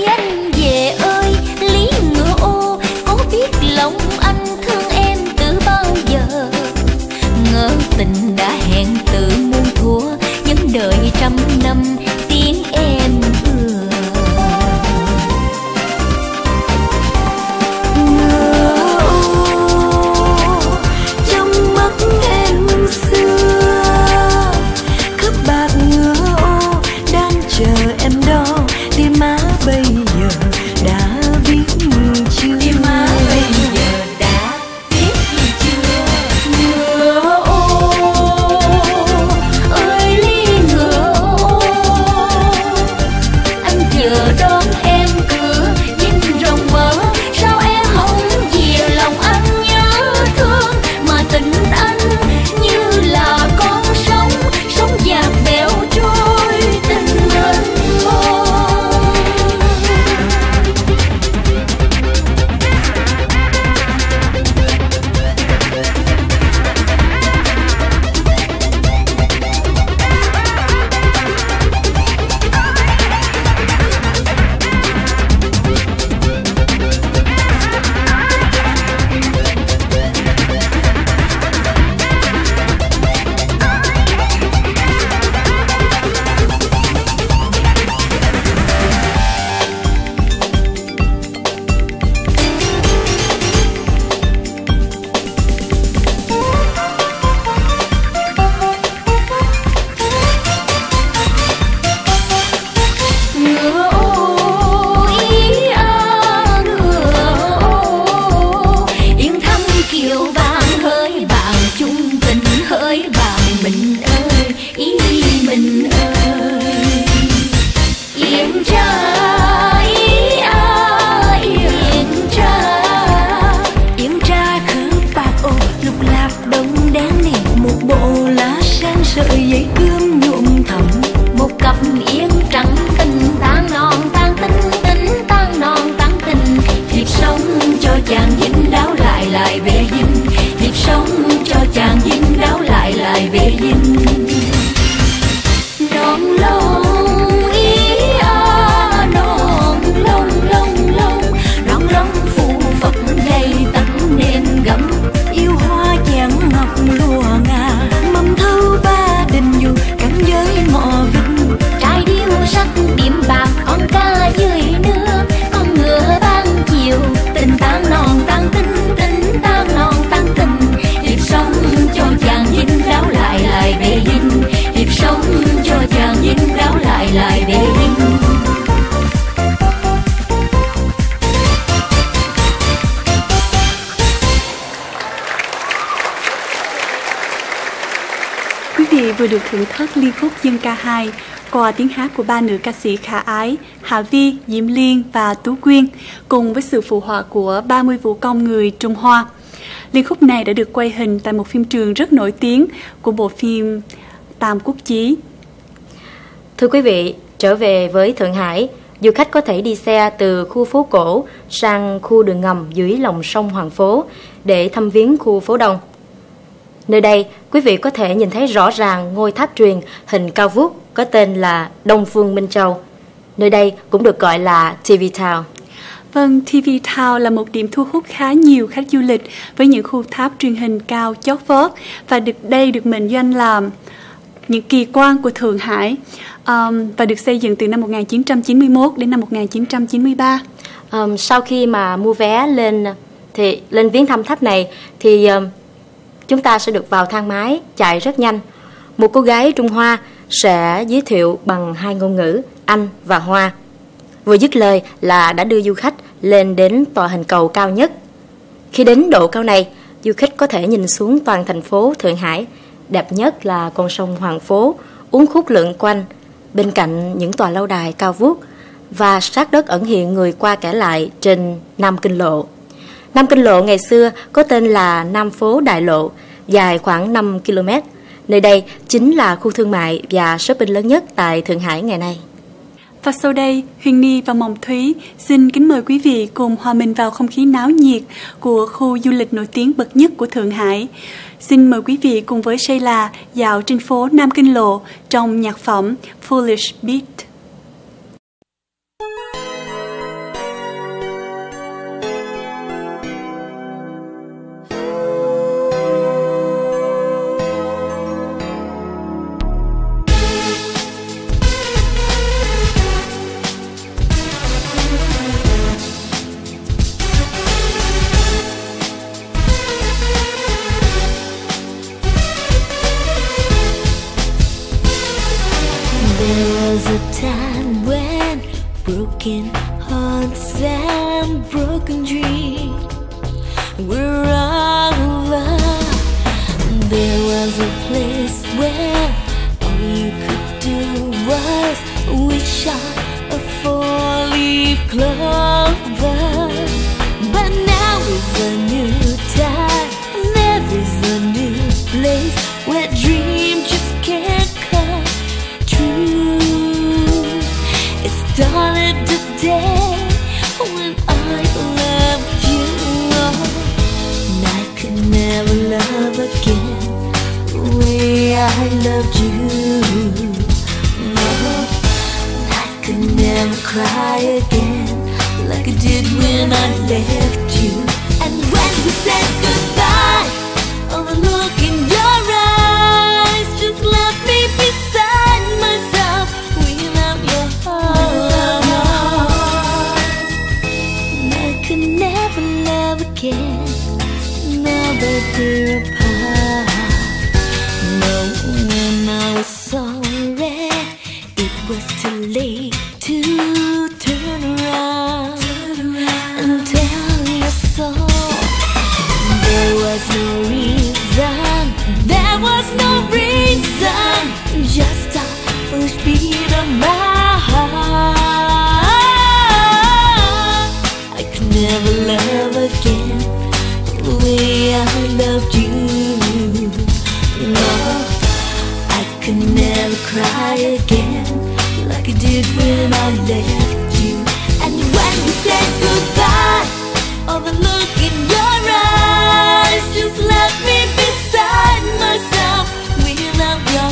S3: anh về ơi, Lý Ngựa Ô, có biết lòng anh thương em từ bao giờ? Ngỡ tình đã hẹn từ muôn thuở, nhưng đợi trăm năm tiếng em ưa.
S2: Trong mắt em xưa khắp bạc ngựa ô đang chờ em đó. Tim má bây giờ đã biết chưa?
S3: Tim má bây giờ đã biết chưa? Ngựa ô ơi Lý ngựa ô, anh chờ đón em cửa dinh rồng mở. Sao em không về lòng anh nhớ thương, mà tình anh như là con sóng, sóng dạt bèo trôi tình mênh mông. Ngựa ô ý a ngựa ô, yên thăm kiều vàng hỡi bạn chung tình hỡi bạn mình ơi, ý mình ơi. Yên tra ý a yên tra khứ bạc ô, lục lạc đông đen nè, một bộ lá sen sợi dây cương nhuộm thẳm, một cặp yên trắng tình tan non tan tinh, tính tan non tan tình. Hiệp sống cho chàng dính đáo lại lại về dinh, hiệp sống cho chàng dính đáo lại lại về dinh. Non lông ý a non lông lông lông, non lông phù phật dây tánh nên gấm.
S2: Yêu hoa chàng ngọc lụa ngà, mầm thâu ba đình dù cắn giới ngọ vinh.
S3: Trai điêu sắc điểm bạc con ca dưới nước, con ngựa ban chiều tình tan non tan tinh, tính tan non tan tình. Hiệp sống cho chàng dính đáo lại lại về dinh, hiệp sống cho chàng dính đáo lại lại về dinh.
S5: Quý vị vừa được thưởng thức liên khúc dân ca 2 qua tiếng hát của ba nữ ca sĩ khả ái Hà Vi, Diễm Liên và Tú Quyên, cùng với sự phụ họa của 30 vũ công người Trung Hoa. Liên khúc này đã được quay hình tại một phim trường rất nổi tiếng của bộ phim Tam Quốc Chí.
S6: Thưa quý vị, trở về với Thượng Hải, du khách có thể đi xe từ khu phố cổ sang khu đường ngầm dưới lòng sông Hoàng Phố để thăm viếng khu phố Đông. Nơi đây, quý vị có thể nhìn thấy rõ ràng ngôi tháp truyền hình cao vút có tên là Đông Phương Minh Châu. Nơi đây cũng được gọi là TV Town.
S5: Vâng, TV Town là một điểm thu hút khá nhiều khách du lịch với những khu tháp truyền hình cao chót vót, và đây được mệnh danh là những kỳ quan của Thượng Hải, và được xây dựng từ năm 1991 đến năm 1993.
S6: Sau khi mà mua vé lên viếng thăm tháp này thì chúng ta sẽ được vào thang máy chạy rất nhanh. Một cô gái Trung Hoa sẽ giới thiệu bằng hai ngôn ngữ Anh và Hoa. Vừa dứt lời là đã đưa du khách lên đến tòa hình cầu cao nhất. Khi đến độ cao này, du khách có thể nhìn xuống toàn thành phố Thượng Hải. Đẹp nhất là con sông Hoàng Phố uốn khúc lượn quanh bên cạnh những tòa lâu đài cao vút, và sát đất ẩn hiện người qua kẻ lại trên Nam Kinh Lộ. Nam Kinh Lộ ngày xưa có tên là Nam Phố Đại Lộ, dài khoảng 5 km. Nơi đây chính là khu thương mại và shopping lớn nhất tại Thượng Hải ngày nay.
S5: Và sau đây, Huyền Ni và Mộng Thúy xin kính mời quý vị cùng hòa mình vào không khí náo nhiệt của khu du lịch nổi tiếng bậc nhất của Thượng Hải. Xin mời quý vị cùng với Sheila dạo trên phố Nam Kinh Lộ trong nhạc phẩm Foolish Beat.
S3: broken hearts and broken dreams. We're all alone. There was a place where all you could do was wish on a four-leaf clover. But now is a new time, there is a new place where dreams just can't come true. It started today when I loved you, and I could never love again the way I loved you. No, I could never cry again like I did when I left you. And when we said goodbye, oh, the look in your eyes just left me beside myself without your heart. And I could never love again now that we're apart. No, when I was sorry, it was too late to turn around and tell you so. There was no reason, there was no reason, just a foolish beat of my heart. I could never love again the way I loved you. No, I could never cry again like I did when I left you. And when we said goodbye, oh, the look in your eyes just left me beside myself without your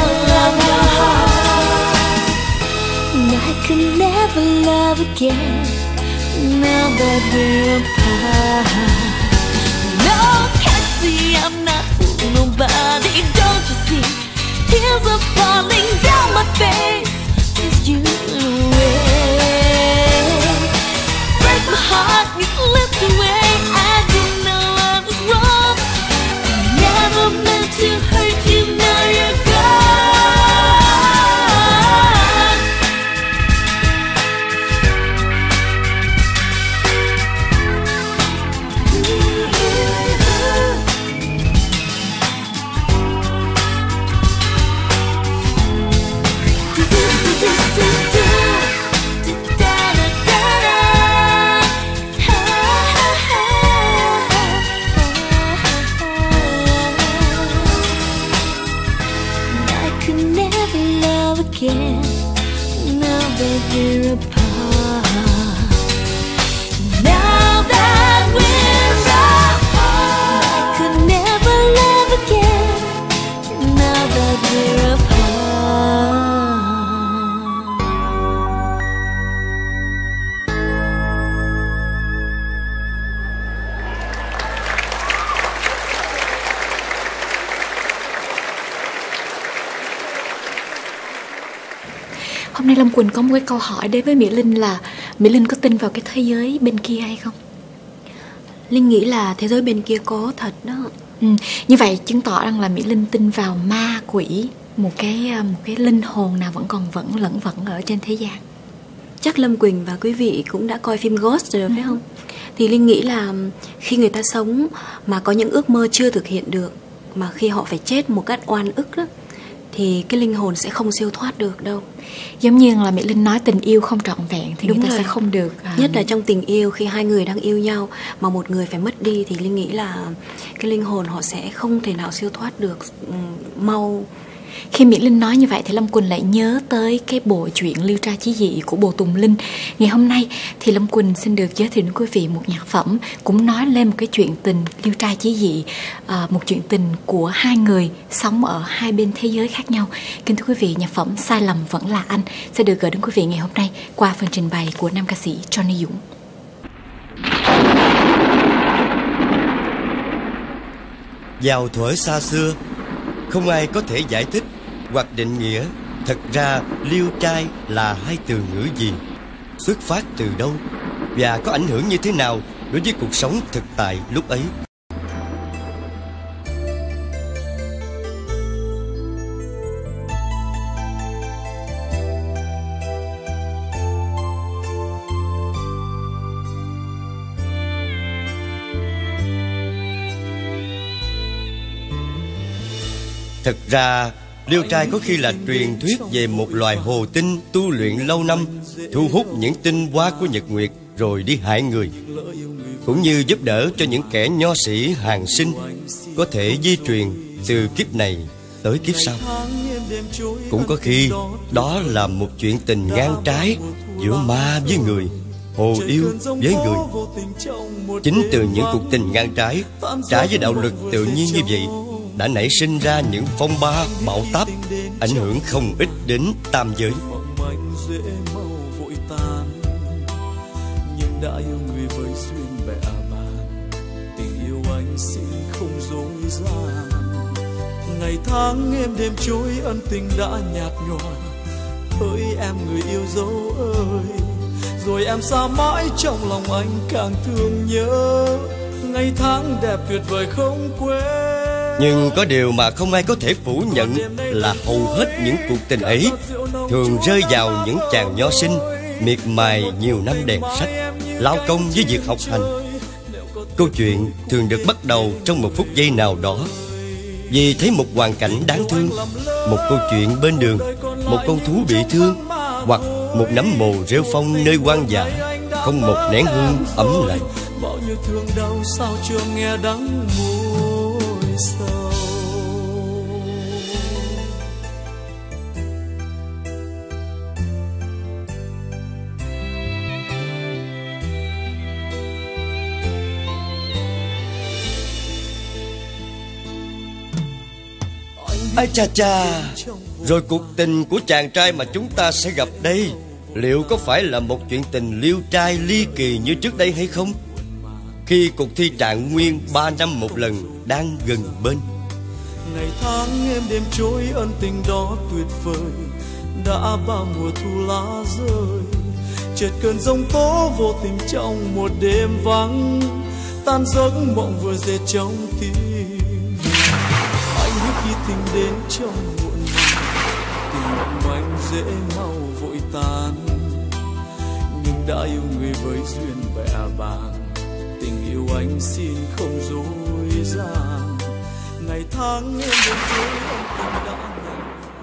S3: heart. And I could never love again now that we're apart. No, can't see I'm not fooling nobody, don't you see? Tears are falling down my face, just you away. Break my heart, you slipped away. I didn't know I was wrong. I never meant to hurt you, now you're gone. Again, now that we're apart. Now that we're apart, I could never love again. Now that we're apart.
S4: Hôm nay Lâm Quỳnh có một cái câu hỏi đến với Mỹ Linh là Mỹ Linh có tin vào cái thế giới bên kia hay không?
S13: Linh nghĩ là thế giới bên kia có thật đó.
S4: Như vậy chứng tỏ rằng là Mỹ Linh tin vào ma quỷ, một cái linh hồn nào vẫn còn lẫn vẩn ở trên thế gian.
S13: Chắc Lâm Quỳnh và quý vị cũng đã coi phim Ghost rồi phải không? Thì Linh nghĩ là khi người ta sống mà có những ước mơ chưa thực hiện được, mà khi họ phải chết một cách oan ức đó, thì cái linh hồn sẽ không siêu thoát được đâu.
S4: Giống như là Mỹ Linh nói, tình yêu không trọn vẹn thì
S13: đúng
S4: người ta
S13: rồi.
S4: sẽ không được
S13: Nhất là trong tình yêu, khi hai người đang yêu nhau mà một người phải mất đi, thì Linh nghĩ là cái linh hồn họ sẽ không thể nào siêu thoát được mau.
S4: Khi Mỹ Linh nói như vậy thì Lâm Quỳnh lại nhớ tới cái bộ truyện Liêu trai chí dị của Bồ Tùng Linh. Ngày hôm nay thì Lâm Quỳnh xin được giới thiệu đến quý vị một nhạc phẩm cũng nói lên một cái chuyện tình liêu trai chí dị, một chuyện tình của hai người sống ở hai bên thế giới khác nhau. Kính thưa quý vị, nhạc phẩm Sai lầm vẫn là anh sẽ được gửi đến quý vị ngày hôm nay qua phần trình bày của nam ca sĩ Johnny Dũng.
S20: Vào thuở xa xưa, không ai có thể giải thích hoặc định nghĩa thật ra liêu trai là hai từ ngữ gì, xuất phát từ đâu và có ảnh hưởng như thế nào đối với cuộc sống thực tại lúc ấy. Thật ra Liêu trai có khi là truyền thuyết về một loài hồ tinh tu luyện lâu năm, thu hút những tinh hoa của nhật nguyệt rồi đi hại người, cũng như giúp đỡ cho những kẻ nho sĩ hàng sinh có thể di truyền từ kiếp này tới kiếp sau. Cũng có khi đó là một chuyện tình ngang trái giữa ma với người, hồ yêu với người. Chính từ những cuộc tình ngang trái, trái với đạo luật tự nhiên như vậy, đã nảy sinh ra những phong ba bão táp, ảnh hưởng không ít đến tam giới.
S1: Nhưng đã yêu người với duyên bè bàng, tình yêu anh xin không dối gian. Ngày tháng êm đêm trôi, ân tình đã nhạt nhòa. Hỡi em người yêu dấu ơi, rồi em xa mãi trong lòng anh càng thương nhớ. Ngày tháng đẹp tuyệt vời không quên.
S20: Nhưng có điều mà không ai có thể phủ nhận là hầu hết những cuộc tình ấy thường rơi vào những chàng nho sinh miệt mài nhiều năm đèn sách, lao công với việc học hành. Câu chuyện thường được bắt đầu trong một phút giây nào đó, vì thấy một hoàn cảnh đáng thương, một câu chuyện bên đường, một con thú bị thương, hoặc một nấm mồ rêu phong nơi hoang dã, không một nén hương ấm lạnh.
S1: Bao nhiêu thương đau sao chưa nghe đắng môi sầu.
S20: Ai cha cha, rồi cuộc tình của chàng trai mà chúng ta sẽ gặp đây, liệu có phải là một chuyện tình liêu trai ly kỳ như trước đây hay không? Khi cuộc thi Trạng Nguyên 3 năm một lần đang gần bên.
S1: Ngày tháng êm đêm trôi, ân tình đó tuyệt vời, đã bao mùa thu lá rơi. Chợt cơn giông tố vô tình trong một đêm vắng, tan giấc mộng vừa dệt trong tim. Anh biết khi tình đến trong muộn màng, tình mộng manh dễ mau vội tan. Nhưng đã yêu người với duyên bè bàng, tình yêu anh xin không dối gian. Ngày tháng em đến trôi, ân tình đã nhạt.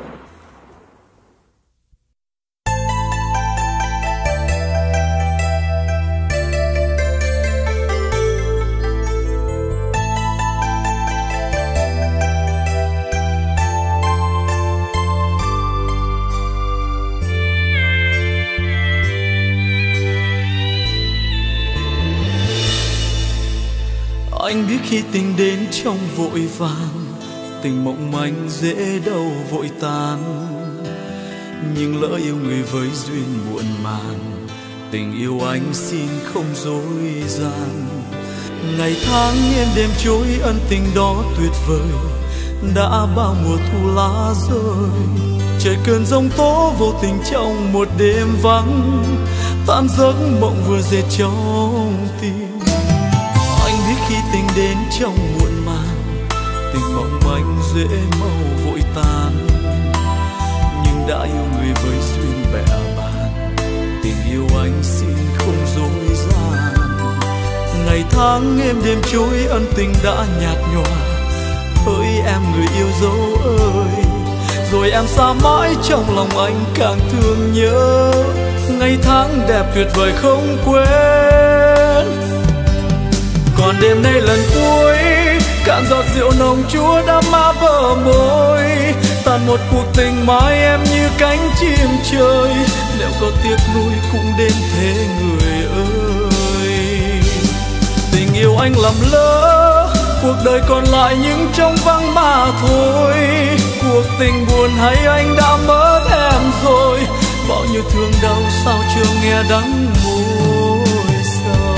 S1: Anh biết khi tình đến trong vội vàng, tình mộng manh dễ đâu vội tan. Nhưng lỡ yêu người với duyên muộn màng, tình yêu anh xin không dối gian. Ngày tháng êm đêm trôi, ân tình đó tuyệt vời, đã bao mùa thu lá rơi. Trời cơn giông tố vô tình trong một đêm vắng, tan giấc mộng vừa dệt trong tim. Khi tình đến trong muộn màng, tình mộng manh dễ mau vội tan. Nhưng đã yêu người với duyên bè bàng, tình yêu anh xin không dối gian. Ngày tháng êm đêm trôi, ân tình đã nhạt nhòa. Hỡi em người yêu dấu ơi, rồi em xa mãi trong lòng anh càng thương nhớ. Ngày tháng đẹp tuyệt vời không quên. Còn đêm nay lần cuối, cạn giọt rượu nồng chúa đã má bờ môi. Tàn một cuộc tình mãi em như cánh chim trời, nếu có tiếc nuối cũng đến thế người ơi. Tình yêu anh lầm lỡ, cuộc đời còn lại những trống vắng mà thôi. Cuộc tình buồn hay anh đã mất em rồi, bao nhiêu thương đau sao chưa nghe đắng môi sầu.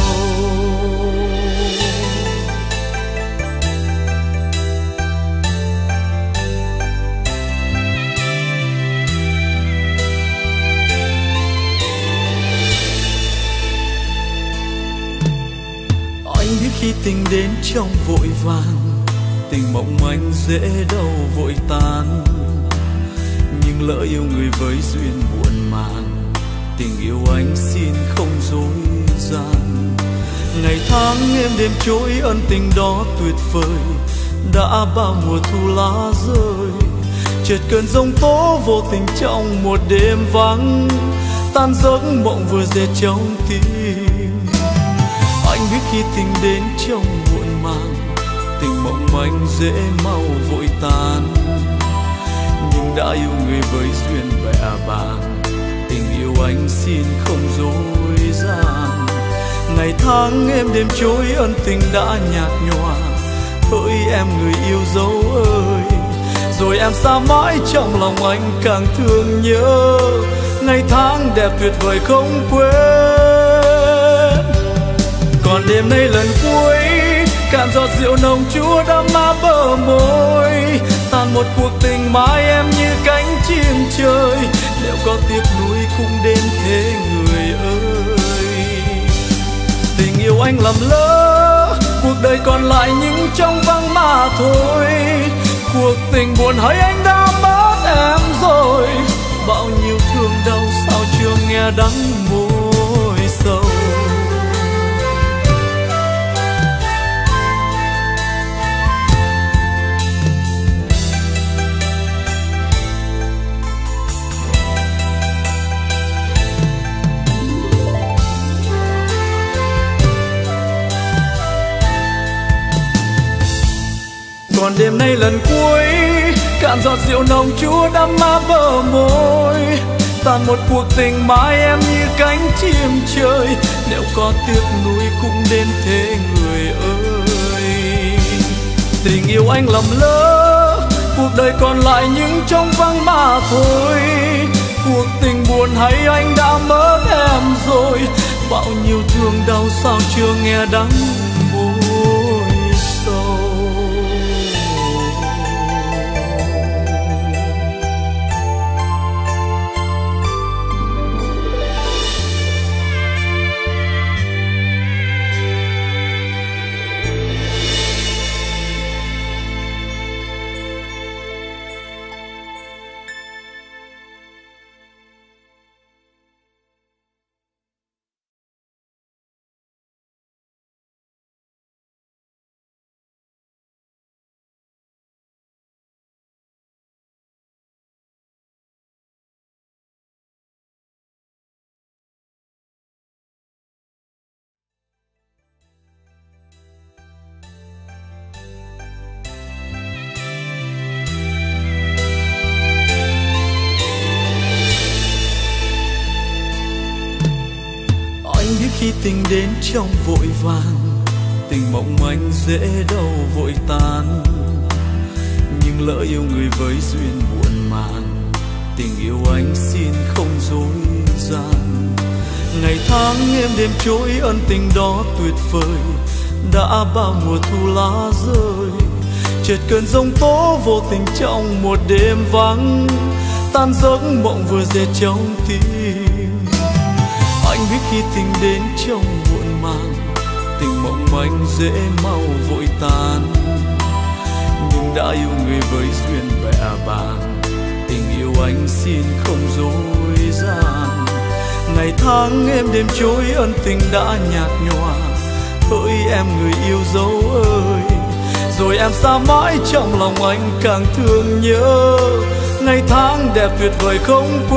S1: Anh biết khi tình đến trong vội vàng, tình mộng manh dễ đâu vội tan. Nhưng lỡ yêu người với duyên muộn màng, tình yêu anh xin không dối gian. Ngày tháng êm đêm trôi, ân tình đó tuyệt vời, đã bao mùa thu lá rơi, chợt cơn giông tố vô tình trong một đêm vắng, tan giấc mộng vừa dệt trong tim. Anh biết khi tình đến trong muộn màng, tình mộng manh dễ mau vội tan, nhưng đã yêu người với duyên bẻ bàng, tình yêu anh xin không dối dàng. Ngày tháng em đêm trôi ân tình đã nhạt nhòa, hỡi em người yêu dấu ơi, rồi em xa mãi trong lòng anh càng thương nhớ, ngày tháng đẹp tuyệt vời không quên. Còn đêm nay lần cuối, cạn giọt rượu nồng chua đắm má bờ môi, tàn một cuộc tình mãi em như cánh chim trời, liệu có tiếc nuối cũng đến thế người ơi. Tình yêu anh lầm lỡ, cuộc đời còn lại những trong vắng mà thôi, cuộc tình buồn hay anh đã mất em rồi, bao nhiêu thương đau sao chưa nghe đắng môi sầu. Còn đêm nay lần cuối, cạn giọt rượu nồng chua đắm má bờ môi, tàn một cuộc tình mãi em như cánh chim trời, nếu có tiếc nuối cũng đến thế người ơi. Tình yêu anh lầm lỡ, cuộc đời còn lại những trong vắng mà thôi, cuộc tình buồn hay anh đã mất em rồi, bao nhiêu thương đau sao chưa nghe đắng môi sầu. Khi tình đến trong vội vàng, tình mộng manh dễ đâu vội tan, nhưng lỡ yêu người với duyên muộn màng, tình yêu anh xin không dối gian. Ngày tháng em đêm trôi ân tình đó tuyệt vời, đã bao mùa thu lá rơi, chợt cơn giông tố vô tình trong một đêm vắng, tan giấc mộng vừa dệt trong tim. Anh biết khi tình đến trong muộn màng, tình mộng manh dễ mau vội tan, nhưng đã yêu người với duyên bẻ bàng, tình yêu anh xin không dối dàng. Ngày tháng em đêm trôi ân tình đã nhạt nhòa, hỡi em người yêu dấu ơi, rồi em xa mãi trong lòng anh càng thương nhớ, ngày tháng đẹp tuyệt vời không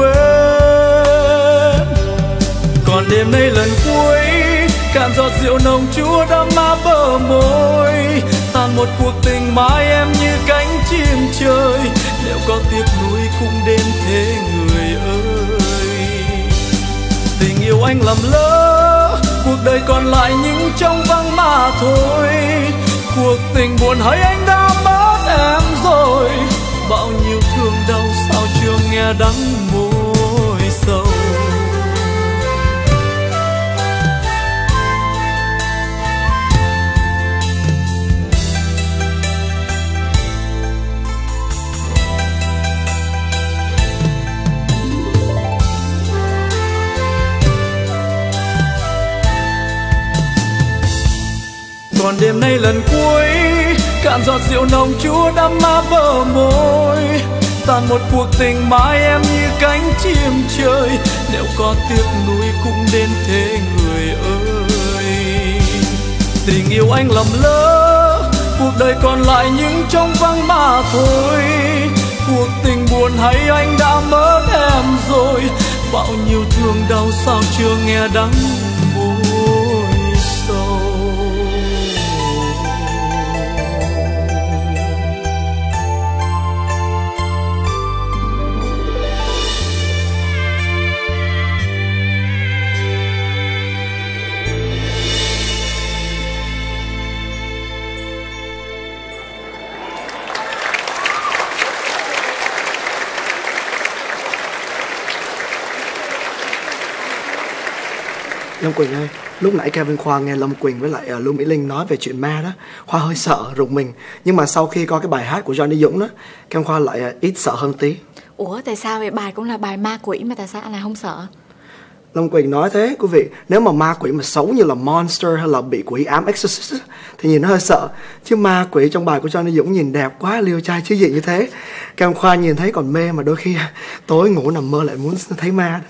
S1: quên. Còn đêm nay lần cuối, cạn giọt rượu nồng chua đắm má bờ môi, tàn một cuộc tình mãi em như cánh chim trời, liệu có tiếc nuối cũng đến thế người ơi. Tình yêu anh lầm lỡ, cuộc đời còn lại những trong vắng mà thôi, cuộc tình buồn hay anh đã mất em rồi, bao nhiêu thương đau sao chưa nghe đắng môi sầu. Còn đêm nay lần cuối, cạn giọt rượu nồng chua đắm má bờ môi, tàn một cuộc tình mãi em như cánh chim trời, nếu có tiếc nuối cũng đến thế người ơi. Tình yêu anh lầm lỡ, cuộc đời còn lại những trống vắng mà thôi. Cuộc tình buồn hay anh đã mất em rồi, bao nhiêu thương đau sao chưa nghe đắng môi sâu.
S12: Lâm Quỳnh ơi, lúc nãy Kevin Khoa nghe Lâm Quỳnh với lại Lưu Mỹ Linh nói về chuyện ma đó, Khoa hơi sợ rùng mình. Nhưng mà sau khi coi cái bài hát của Johnny Dũng đó, Kevin Khoa lại ít sợ hơn tí.
S4: Ủa tại sao vậy? Bài cũng là bài ma quỷ mà tại sao anh lại không sợ?
S12: Lâm Quỳnh nói thế quý vị, nếu mà ma quỷ mà xấu như là monster hay là bị quỷ ám exorcist thì nhìn nó hơi sợ. Chứ ma quỷ trong bài của Johnny Dũng nhìn đẹp quá, liêu trai chứ gì như thế. Kevin Khoa nhìn thấy còn mê, mà đôi khi tối ngủ nằm mơ lại muốn thấy ma.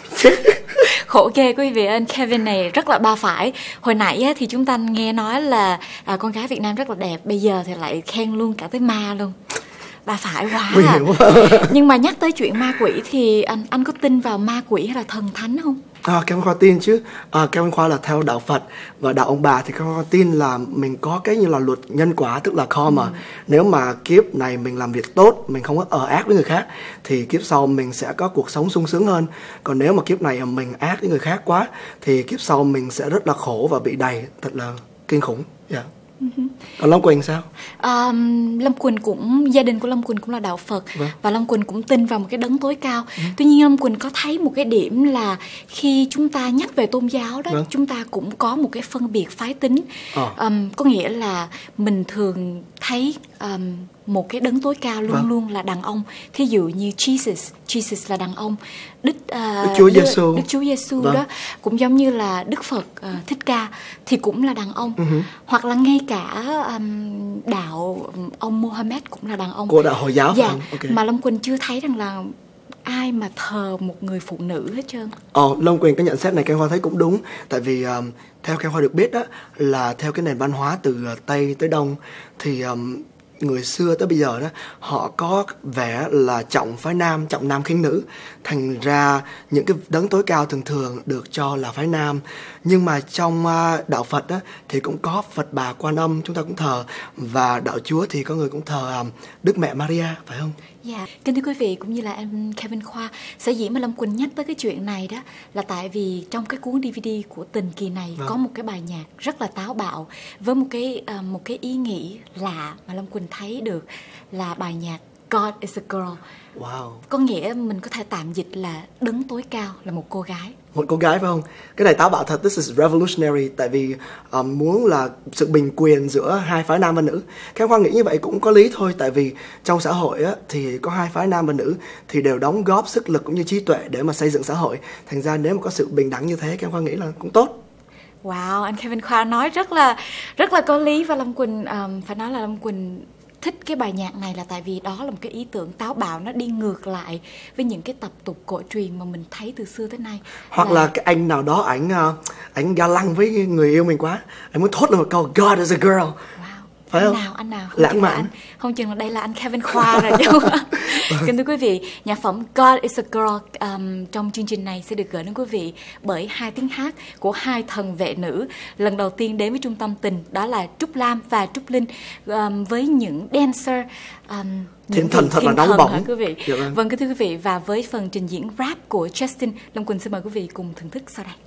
S4: Khổ ghê quý vị, anh Kevin này rất là ba phải. Hồi nãy á, thì chúng ta nghe nói là con gái Việt Nam rất là đẹp, bây giờ thì lại khen luôn cả tới ma luôn. Ba phải quá à. Nhưng mà nhắc tới chuyện ma quỷ thì anh có tin vào ma quỷ hay là thần thánh không?
S12: Kevin Khoa tin chứ. Kevin Khoa là theo đạo Phật và đạo ông bà, thì Kevin Khoa tin là mình có cái như là luật nhân quả, tức là karma. Nếu mà kiếp này mình làm việc tốt, mình không có ác với người khác, thì kiếp sau mình sẽ có cuộc sống sung sướng hơn. Còn nếu mà kiếp này mình ác với người khác quá, thì kiếp sau mình sẽ rất là khổ và bị đầy, thật là kinh khủng. Còn Lâm Quỳnh sao?
S4: Lâm Quỳnh cũng, gia đình của Lâm Quỳnh cũng là đạo Phật. Và Lâm Quỳnh cũng tin vào một cái đấng tối cao. Tuy nhiên Lâm Quỳnh có thấy một cái điểm là khi chúng ta nhắc về tôn giáo đó, chúng ta cũng có một cái phân biệt phái tính. Có nghĩa là mình thường thấy một cái đấng tối cao luôn luôn là đàn ông. Thí dụ như Jesus là đàn ông. Đức Chúa Giêsu đó cũng giống như là Đức Phật Thích Ca thì cũng là đàn ông. Hoặc là ngay cả đạo ông Mohammed cũng là đàn ông.
S12: Của đạo Hồi giáo
S4: phải không? Mà Lâm Quỳnh chưa thấy rằng là ai mà thờ một người phụ nữ hết trơn.
S12: Lâm Quỳnh cái nhận xét này Ken Hoa thấy cũng đúng. Tại vì theo Ken Hoa được biết đó, là theo cái nền văn hóa từ Tây tới Đông thì người xưa tới bây giờ đó, họ có vẻ là trọng phái nam, trọng nam khinh nữ. Thành ra những cái đấng tối cao thường thường được cho là phái nam. Nhưng mà trong đạo Phật đó, thì cũng có Phật Bà Quan Âm chúng ta cũng thờ. Và đạo Chúa thì có người cũng thờ Đức Mẹ Maria, phải không?
S4: Dạ, kính thưa quý vị cũng như là anh Kevin Khoa, sở dĩ mà Lâm Quỳnh nhắc tới cái chuyện này đó là tại vì trong cái cuốn DVD của Tình kỳ này có một cái bài nhạc rất là táo bạo với một cái ý nghĩ lạ mà Lâm Quỳnh thấy được là bài nhạc God is a girl.
S12: Wow.
S4: Có nghĩa mình có thể tạm dịch là đấng tối cao là một cô gái.
S12: Một cô gái phải không? Cái này táo bạo thật, this is revolutionary. Tại vì muốn là sự bình quyền giữa hai phái nam và nữ. Các Khoa nghĩ như vậy cũng có lý thôi. Tại vì trong xã hội á, thì có hai phái nam và nữ thì đều đóng góp sức lực cũng như trí tuệ để mà xây dựng xã hội. Thành ra nếu mà có sự bình đẳng như thế, các Khoa nghĩ là cũng tốt.
S4: Wow, anh Kevin Khoa nói rất là có lý. Và Lâm Quỳnh phải nói là Lâm Quỳnh thích cái bài nhạc này là tại vì đó là một cái ý tưởng táo bạo, nó đi ngược lại với những cái tập tục cổ truyền mà mình thấy từ xưa tới nay.
S12: Hoặc là cái anh nào đó ảnh ga lăng với người yêu mình quá, anh muốn thốt lên một câu God is a girl. Phải không?
S4: Anh nào
S12: lãng mạn.
S4: Không chừng là đây là anh Kevin Khoa rồi chứ. Kính thưa quý vị, nhạc phẩm God is a Girl trong chương trình này sẽ được gửi đến quý vị bởi hai tiếng hát của hai thần vệ nữ lần đầu tiên đến với Trung tâm Tình, đó là Trúc Lam và Trúc Linh, với những dancer
S12: thiên thần thật là nóng bỏng
S4: hả quý vị? Vâng, kính thưa quý vị, và với phần trình diễn rap của Justin, Lâm Quỳnh xin mời quý vị cùng thưởng thức sau đây.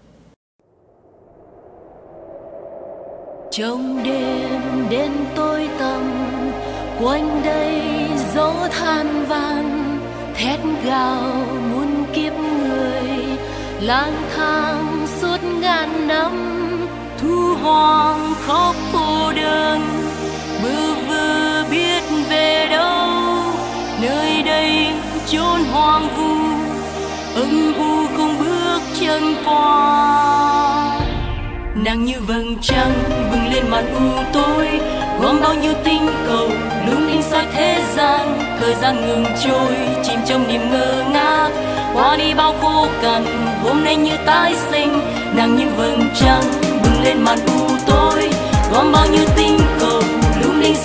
S3: Trong đêm đen tối tăm, quanh đây gió than vang, thét gào muôn kiếp người lang thang suốt ngàn năm, thu hoang khóc cô đơn, mơ vơ biết về đâu. Nơi đây chốn hoang vu, âm u không bước chân qua. Nàng như vầng trăng bừng lên màn u tối, gom bao nhiêu tinh cầu lung linh soi thế gian. Thời gian ngừng trôi chìm trong niềm ngơ ngác, qua đi bao khô cằn hôm nay như tái sinh. Nàng như vầng trăng bừng lên màn u tối, gom bao nhiêu tinh cầu lung linh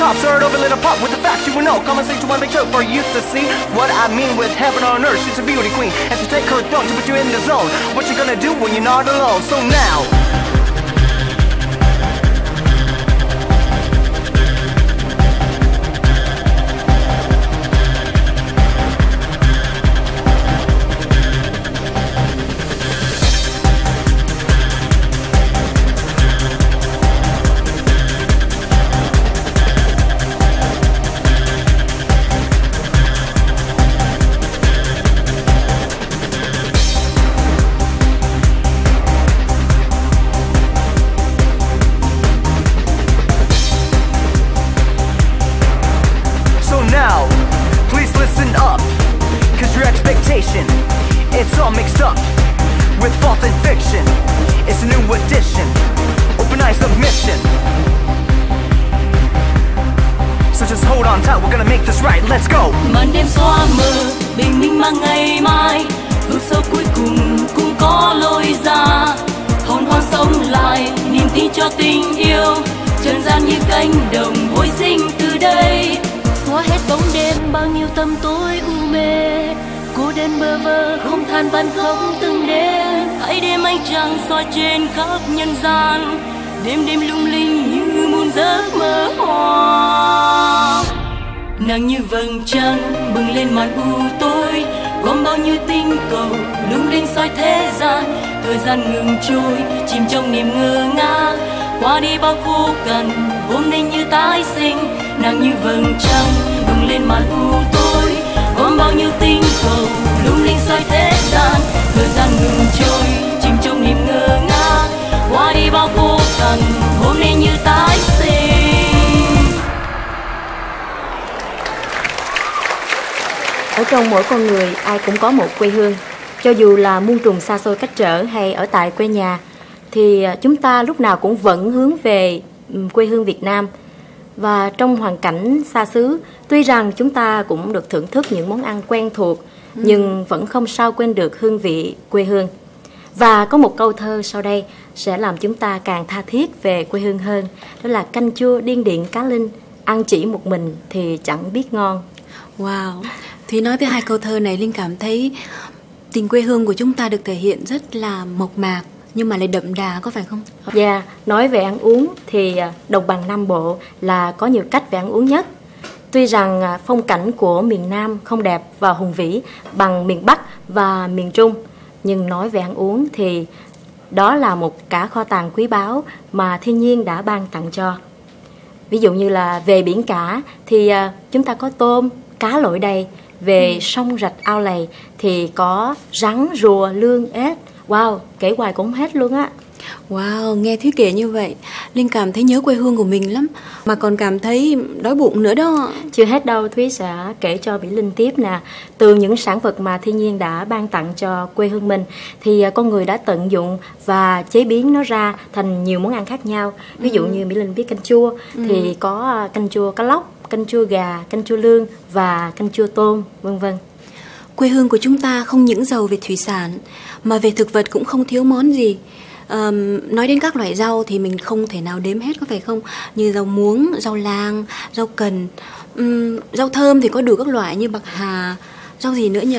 S21: top, stirred over, lit a pop with the facts you will know. Conversation one make sure for you to see what I mean with heaven on earth. She's a beauty queen, and to take her throne to put you in the zone. What you gonna do when you're not alone? So now. It's all mixed up with fault and fiction. It's a new edition, open eye submission. So just hold on tight, we're gonna make this right, let's go.
S3: Màn đêm xóa mờ, bình minh mang ngày mai. Ước sâu cuối cùng cũng có lối ra. Hồn hoang sống lại, niềm tin cho tình yêu. Trần gian như cánh đồng hồi sinh từ đây. Xóa hết bóng đêm bao nhiêu tâm tối u mê. Cô đơn bơ vơ không than van khóc từng đêm. Hãy đêm ánh trăng soi trên khắp nhân gian. Đêm đêm lung linh như muôn giấc mơ hoa. Nàng như vầng trăng bừng lên màn u tối, gom bao nhiêu tinh cầu lung linh soi thế gian. Thời gian ngừng trôi chìm trong niềm ngơ ngác. Qua đi bao khô cằn vốn nên như tái sinh. Nàng như vầng trăng bừng lên màn u tối, gom bao nhiêu tinh cầu lung linh soi thế gian. Thời gian ngừng trôi chìm trong niềm ngơ ngác. Qua đi bao khô cằn hôm nay như tái sinh.
S6: Ở trong mỗi con người ai cũng có một quê hương. Cho dù là muôn trùng xa xôi cách trở hay ở tại quê nhà, thì chúng ta lúc nào cũng vẫn hướng về quê hương Việt Nam. Và trong hoàn cảnh xa xứ, tuy rằng chúng ta cũng được thưởng thức những món ăn quen thuộc, nhưng vẫn không sao quên được hương vị quê hương. Và có một câu thơ sau đây sẽ làm chúng ta càng tha thiết về quê hương hơn. Đó là canh chua điên điện cá linh, ăn chỉ một mình thì chẳng biết ngon.
S13: Wow, Thúy nói tới hai câu thơ này, Linh cảm thấy tình quê hương của chúng ta được thể hiện rất là mộc mạc nhưng mà lại đậm đà, có phải không?
S6: Dạ, nói về ăn uống thì đồng bằng Nam Bộ là có nhiều cách về ăn uống nhất. Tuy rằng phong cảnh của miền Nam không đẹp và hùng vĩ bằng miền Bắc và miền Trung, nhưng nói về ăn uống thì đó là một cả kho tàng quý báu mà thiên nhiên đã ban tặng cho. Ví dụ như là về biển cả thì chúng ta có tôm, cá lội đầy. Về sông rạch ao lầy thì có rắn, rùa, lươn, ếch. Wow, kể hoài cũng không hết luôn á.
S13: Wow, nghe Thúy kể như vậy, Linh cảm thấy nhớ quê hương của mình lắm. Mà còn cảm thấy đói bụng nữa đó.
S6: Chưa hết đâu, Thúy sẽ kể cho Mỹ Linh tiếp nè. Từ những sản vật mà thiên nhiên đã ban tặng cho quê hương mình thì con người đã tận dụng và chế biến nó ra thành nhiều món ăn khác nhau. Ví dụ như Mỹ Linh biết canh chua thì có canh chua cá lóc, canh chua gà, canh chua lương và canh chua tôm, vân vân.
S13: Quê hương của chúng ta không những giàu về thủy sản mà về thực vật cũng không thiếu món gì. Nói đến các loại rau thì mình không thể nào đếm hết, có phải không? Như rau muống, rau lang, rau cần, rau thơm thì có đủ các loại như bạc hà, rau gì nữa nhỉ?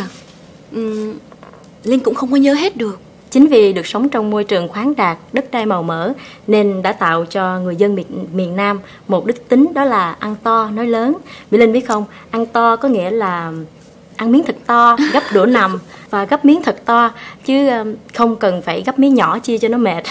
S13: Linh cũng không có nhớ hết được.
S6: Chính vì được sống trong môi trường khoáng đạt, đất đai màu mỡ nên đã tạo cho người dân miền Nam một đức tính, đó là ăn to nói lớn. Mỹ Linh biết không, ăn to có nghĩa là ăn miếng thật to, gấp đũa nằm và gấp miếng thật to, chứ không cần phải gấp miếng nhỏ chia cho nó mệt.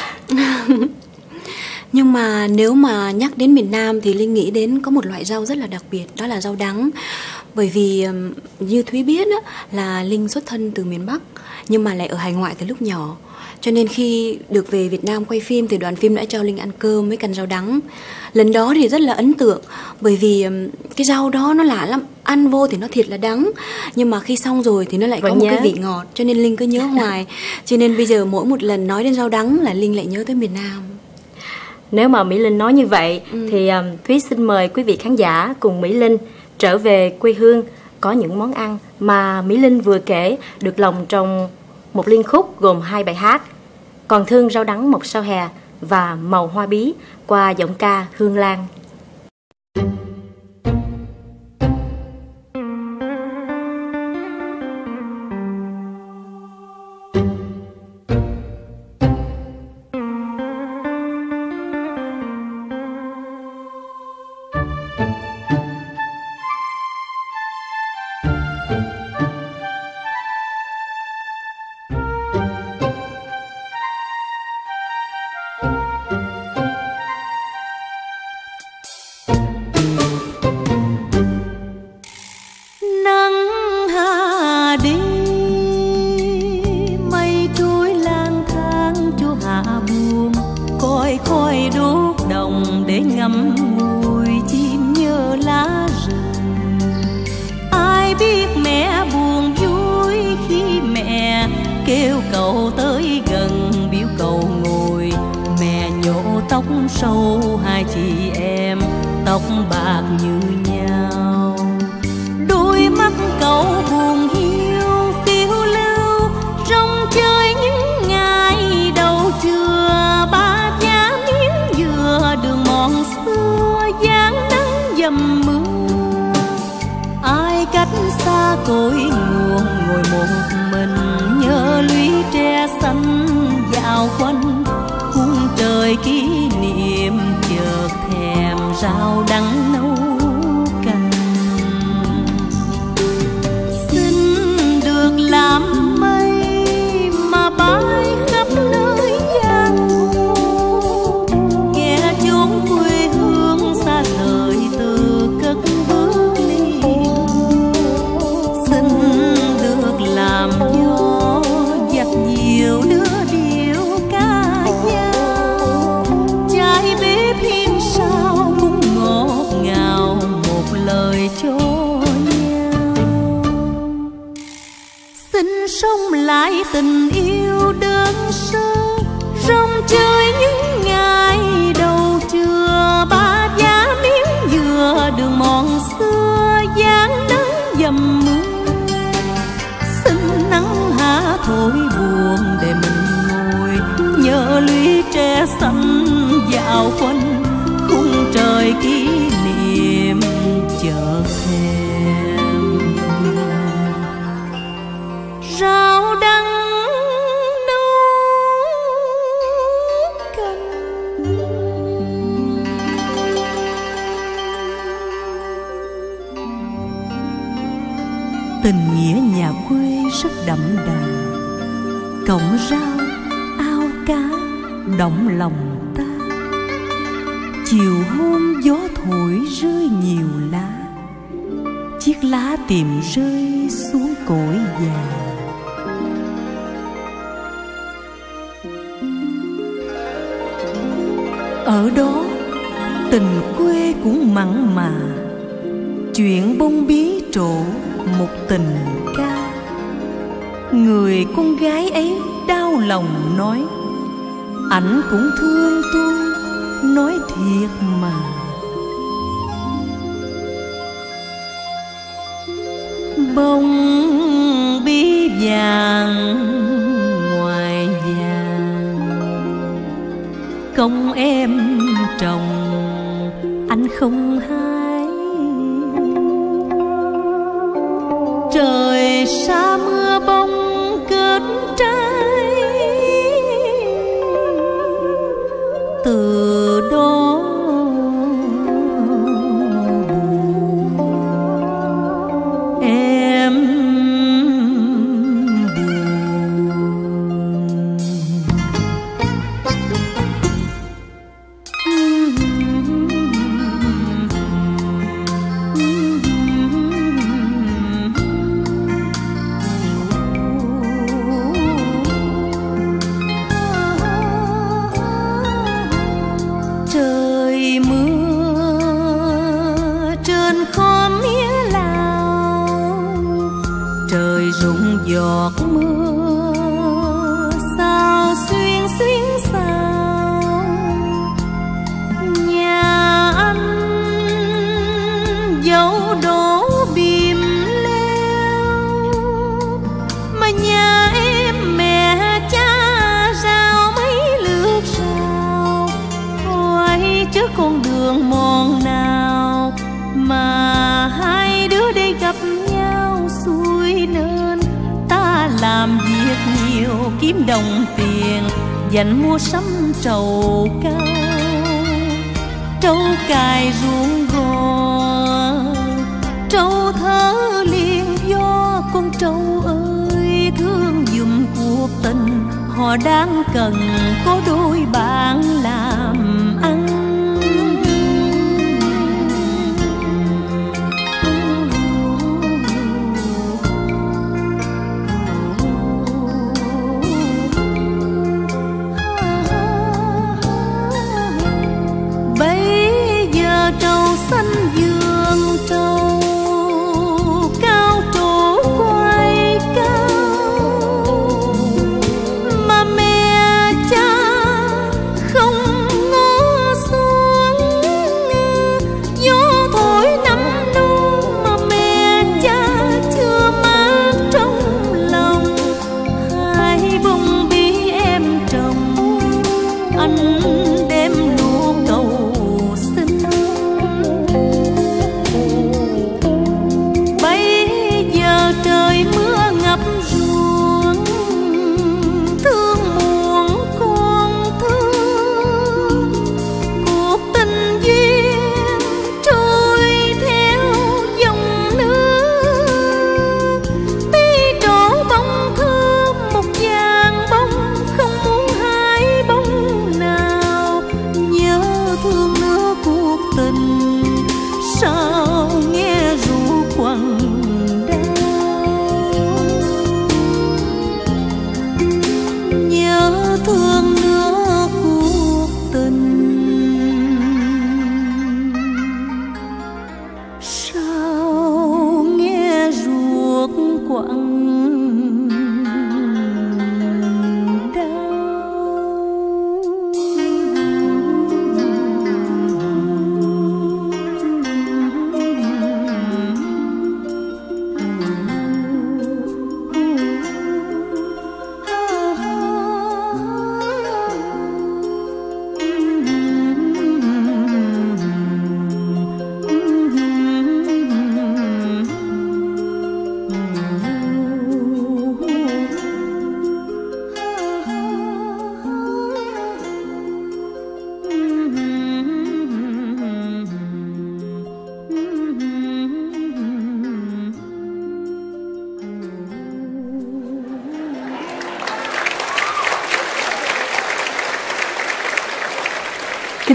S13: Nhưng mà nếu mà nhắc đến miền Nam thì Linh nghĩ đến có một loại rau rất là đặc biệt, đó là rau đắng. Bởi vì như Thúy biết á, là Linh xuất thân từ miền Bắc nhưng mà lại ở hải ngoại từ lúc nhỏ. Cho nên khi được về Việt Nam quay phim thì đoàn phim đã cho Linh ăn cơm với canh rau đắng. Lần đó thì rất là ấn tượng, bởi vì cái rau đó nó lạ lắm. Ăn vô thì nó thiệt là đắng, nhưng mà khi xong rồi thì nó lại có một cái vị ngọt. Cho nên Linh cứ nhớ hoài. Cho nên bây giờ mỗi một lần nói đến rau đắng là Linh lại nhớ tới miền Nam.
S6: Nếu mà Mỹ Linh nói như vậy thì Thúy xin mời quý vị khán giả cùng Mỹ Linh trở về quê hương. Có những món ăn mà Mỹ Linh vừa kể được lồng trong một liên khúc gồm 2 bài hát: Còn thương rau đắng mọc sau hè và Màu hoa bí qua giọng ca Hương Lan.
S11: sâu hai chị em tóc bạc như nhau. Đôi mắt cậu buồn hiu phiêu lưu rong chơi những ngày đầu trưa. Ba giá miếng dừa đường mòn xưa dáng nắng dầm mưa. Ai cách xa cội nguồn ngồi một mình nhớ lũy tre xanh dạo quanh khung trời kỷ niệm. Chợt thèm rau đắng nấu canh. Xin được làm mây mà bay khắp nơi giang hồ, ghé chốn quê hương xa rời từ cất bước liền. Xin được làm gió dắt dìu đưa điệu ca dao. Trái bếp hiên sao cũng ngọt ngào một lời cho nhau. Xin sống lại tình yêu đơn sơ rong chơi những ngày đầu trưa. Ba giá miếng dừa đường mòn xưa dáng nắng dầm mưa. Xin nắng hạ thổi buồn để mình ngồi nhớ lũy tre xanh dạo quanh khung trời kỷ niệm. Chợt thèm rau đắng nấu canh. Tình nghĩa nhà quê rất đậm đà, cọng rau ao cá động lòng ta. Chiều hôm gió thổi rơi nhiều lá, chiếc lá tìm rơi xuống cội già. Ở đó tình quê cũng mặn mà, chuyện bông bí trổ một tình ca. Người con gái ấy đau lòng nói, ảnh cũng thương tôi, nói thiệt mà. Bông bí vàng ngoài vàng, công em trồng anh không hái. Trời sa mưa bông kết trái, từ đó em giọt mưa sao xuyên xuyên sao. Nhà anh dẫu đổ bìm leo, mà nhà em mẹ cha rào mấy lượt rào. Hỏi chứ con đường mòn nào mà hai đứa đây gặp nhau xuôi nên ta làm việc nhiều kiếm đồng tiền dành mua sắm trầu cao. Trâu cài ruộng gò, trâu thở liền do con trâu ơi thương giùm cuộc tình. Họ đang cần có đôi bạn làm ăn. Trâu xanh vườn trâu cao trổ quay cao, mà mẹ cha không ngó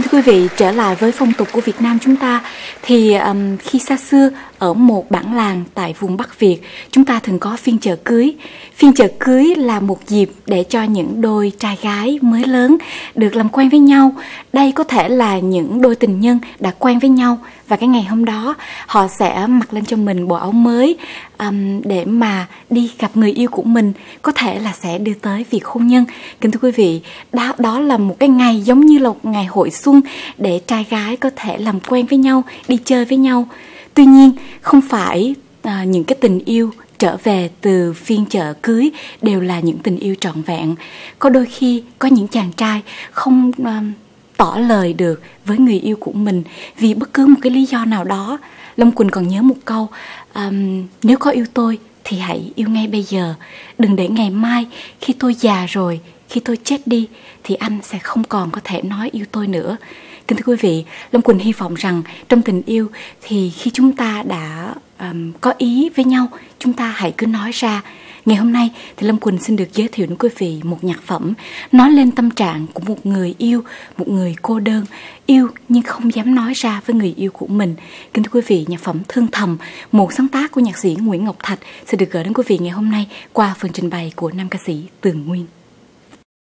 S4: thưa quý vị, trở lại với phong tục của Việt Nam chúng ta thì khi xa xưa ở một bản làng tại vùng Bắc Việt, chúng ta thường có phiên chợ cưới. Phiên chợ cưới là một dịp để cho những đôi trai gái mới lớn được làm quen với nhau. Đây có thể là những đôi tình nhân đã quen với nhau và cái ngày hôm đó họ sẽ mặc lên cho mình bộ áo mới để mà đi gặp người yêu của mình, có thể là sẽ đưa tới việc hôn nhân. Kính thưa quý vị, đó là một cái ngày giống như là một ngày hội xuân để trai gái có thể làm quen với nhau, đi chơi với nhau. Tuy nhiên, không phải những cái tình yêu trở về từ phiên chợ cưới đều là những tình yêu trọn vẹn. Có đôi khi có những chàng trai không tỏ lời được với người yêu của mình vì bất cứ một cái lý do nào đó. Long Quỳnh còn nhớ một câu, nếu có yêu tôi thì hãy yêu ngay bây giờ. Đừng để ngày mai khi tôi già rồi, khi tôi chết đi thì anh sẽ không còn có thể nói yêu tôi nữa. Kính thưa quý vị, Long Quỳnh hy vọng rằng trong tình yêu thì khi chúng ta đã có ý với nhau, chúng ta hãy cứ nói ra. Ngày hôm nay thì Long Quỳnh xin được giới thiệu đến quý vị một nhạc phẩm nói lên tâm trạng của một người yêu, một người cô đơn, yêu nhưng không dám nói ra với người yêu của mình. Kính thưa quý vị, nhạc phẩm Thương Thầm, một sáng tác của nhạc sĩ Nguyễn Ngọc Thạch sẽ được gửi đến quý vị ngày hôm nay qua phần trình bày của nam ca sĩ Tường Nguyên.